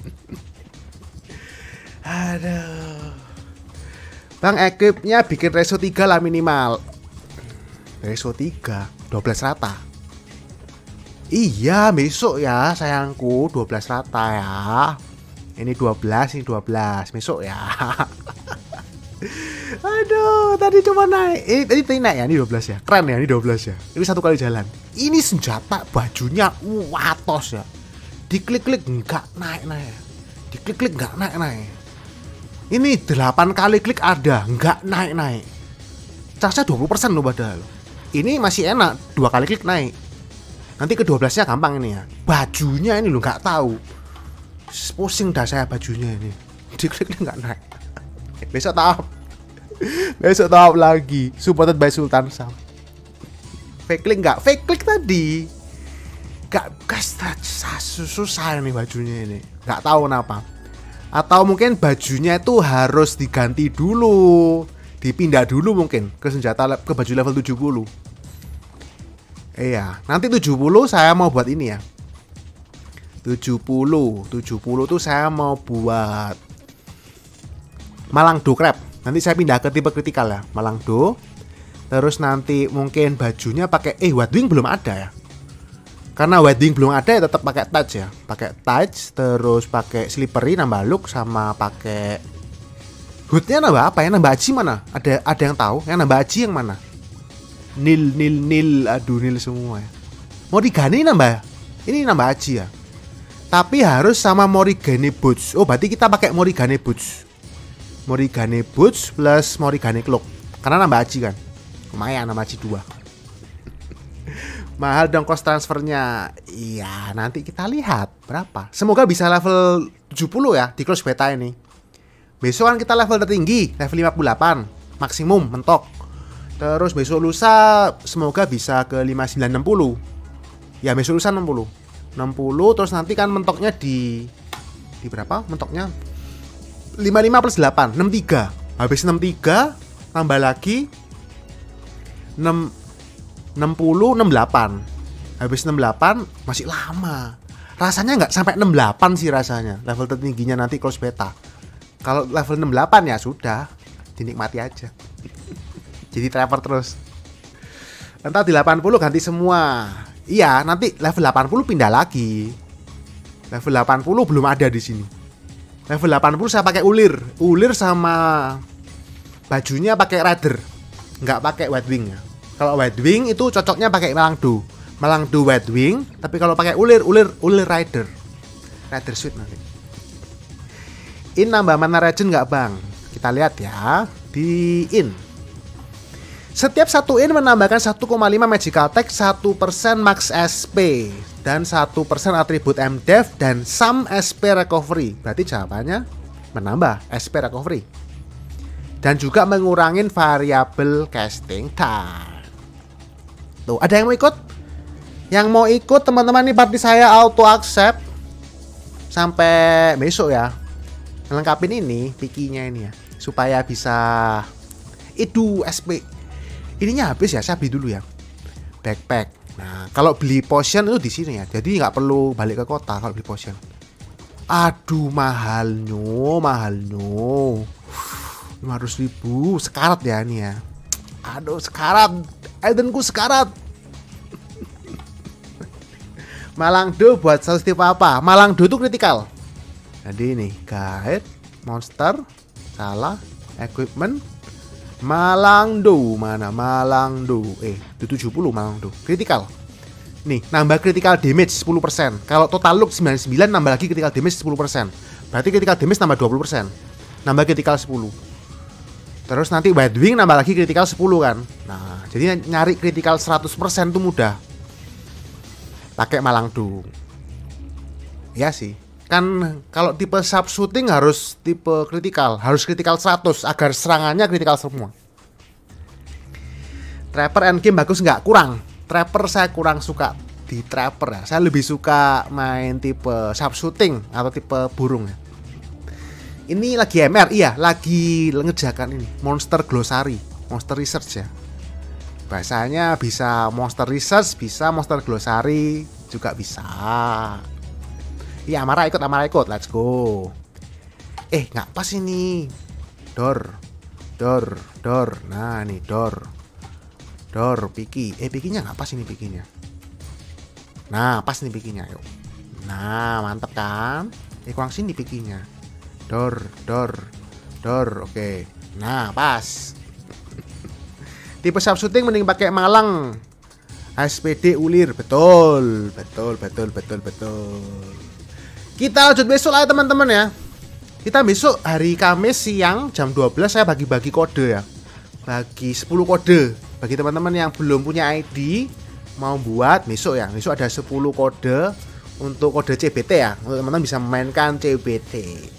Aduh. Bang, equipnya bikin ratio tiga lah minimal. Ratio tiga, dua belas rata. Iya, besok ya sayangku, dua belas rata ya. Ini dua belas, ini dua belas, besok ya. Aduh, tadi cuma naik. Ini tadi, tadi naik ya, ini dua belas ya. Keren ya, ini dua belas ya. Ini satu kali jalan. Ini senjata bajunya watos ya. Diklik-klik enggak naik-naik. Diklik-klik enggak naik-naik. Ini delapan kali klik ada, enggak naik-naik. Charge-nya dua puluh persen loh padahal. Ini masih enak, dua kali klik naik. Nanti ke dua belasnya gampang ini ya. Bajunya ini lo nggak tahu. Pusing dah saya bajunya ini. Diklik nggak naik. Besok tahap. Besok tahap lagi. Supported by Sultan Sam. Fake click nggak? Fake click tadi. Gak gas susah nih bajunya ini. Nggak tahu kenapa. Atau mungkin bajunya itu harus diganti dulu. Dipindah dulu mungkin ke senjata ke baju level tujuh puluh. Iya, nanti tujuh puluh saya mau buat ini ya. tujuh puluh, tujuh puluh tuh saya mau buat Malang Do Crab. Nanti saya pindah ke tipe kritikal ya, Malang Do. Terus nanti mungkin bajunya pakai eh White Wing belum ada ya. Karena White Wing belum ada ya tetap pakai touch ya. Pakai touch, terus pakai slippery nambah look sama pakai hoodnya nambah apa ya? Nambah aji mana? Ada ada yang tahu? Yang nambah aji yang mana? Nil, nil, nil, aduh nil semua ya. Morigane nambah, ini nambah aji ya. Tapi harus sama Morigane Boots. Oh berarti kita pakai Morigane Boots. Morigane Boots plus Morigane Cloak. Karena nambah aji kan. Lumayan nambah aji dua. Mahal dong cost transfernya. Iya nanti kita lihat berapa. Semoga bisa level tujuh puluh ya di close beta ini. Besok kan kita level tertinggi, level lima puluh delapan maksimum mentok. Terus besok lusa semoga bisa ke lima puluh sembilan enam puluh. Ya besok lusa enam puluh. enam puluh terus nanti kan mentoknya di di berapa? Mentoknya lima puluh lima plus delapan, enam puluh tiga. Habis enam puluh tiga tambah lagi enam enam puluh, enam puluh delapan. Habis enam puluh delapan masih lama. Rasanya nggak sampai enam puluh delapan sih rasanya. Level tertingginya nanti close beta. Kalau level enam puluh delapan ya sudah, dinikmati aja. Jadi trapper terus. Entar di delapan puluh ganti semua. Iya, nanti level delapan puluh pindah lagi. Level delapan puluh belum ada di sini. Level delapan puluh saya pakai ulir. Ulir sama bajunya pakai rider. Nggak pakai white wing ya. Kalau white wing itu cocoknya pakai Malangdo. Malangdo white wing, tapi kalau pakai ulir, ulir, ulir rider. Rider suit nanti. In nambah mana regen nggak bang? Kita lihat ya di in. Setiap satu in menambahkan satu koma lima magical attack, satu persen max S P dan satu persen atribut M D E V dan some S P recovery. Berarti jawabannya menambah S P recovery. Dan juga mengurangin variabel casting time. Tuh, ada yang mau ikut? Yang mau ikut teman-teman, nih party saya auto accept sampai besok ya. Lengkapin ini pikinya ini ya, supaya bisa itu S P. Ininya habis ya, saya beli dulu ya. Backpack. Nah, kalau beli potion itu di sini ya. Jadi nggak perlu balik ke kota kalau beli potion. Aduh, mahalnya, mahalnya. lima ratus ribu sekarat ya ini ya. Aduh, sekarat. Eldenku sekarat. Malangdo buat status tipe apa? Malangdo itu kritikal. Jadi ini guide, monster, salah, equipment, Malangdo mana Malangdo? Eh, tujuh puluh Malangdo. Kritikal. Nih, nambah critical damage sepuluh persen. Kalau total look sembilan puluh sembilan nambah lagi critical damage sepuluh persen. Berarti critical damage nambah dua puluh persen. Nambah critical sepuluh. Terus nanti white wing nambah lagi critical sepuluh kan. Nah, jadi nyari critical seratus persen itu mudah. Pakai Malangdo. Ya sih. Kan kalau tipe sub shooting harus tipe critical, harus critical seratus agar serangannya critical semua. Trapper endgame bagus nggak? Kurang. Trapper saya kurang suka di trapper ya. Saya lebih suka main tipe sub shooting atau tipe burung ya. Ini lagi M R, iya, lagi ngejakan ini monster glossary, monster research ya. Bahasanya bisa monster research, bisa monster glossary, juga bisa. Iya, Amara ikut, Amara ikut, let's go. Eh, nggak pas ini. Dor, dor, dor. Nah, nih dor, dor, piki. Eh, pikinya nggak pas ini pikinya. Nah, pas nih pikinya, yuk. Nah, mantap kan? Eh, kurang sini pikinya. Dor, dor, dor. Oke. Nah, pas. Tipe sub shooting mending pakai Malang. S P D ulir, betul, betul, betul, betul, betul. Kita lanjut besok lah teman-teman ya. Kita besok hari Kamis siang jam dua belas saya bagi-bagi kode ya. Bagi sepuluh kode. Bagi teman-teman yang belum punya I D, mau buat besok ya. Besok ada sepuluh kode untuk kode C B T ya. Untuk teman-teman bisa memainkan C B T.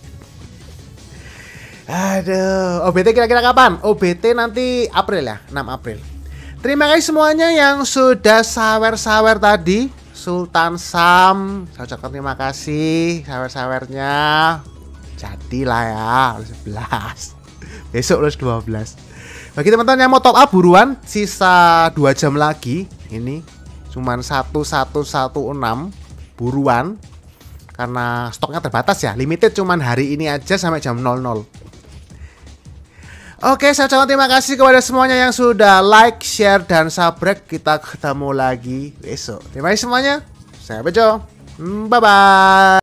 Aduh, O B T kira-kira kapan? O B T nanti April ya, enam April. Terima kasih semuanya yang sudah sawer-sawer tadi. Sultan Sam, saya ucapkan terima kasih sawer-sawernya. Jadilah ya, sebelas. Besok harus dua belas. Bagi teman-teman yang mau top up buruan, sisa dua jam lagi. Ini cuman satu satu satu enam buruan. Karena stoknya terbatas ya, limited cuman hari ini aja sampai jam nol nol. Oke, saya ucapkan terima kasih kepada semuanya yang sudah like, share, dan subscribe. Kita ketemu lagi besok. Terima kasih semuanya. Saya Bejo. Bye-bye.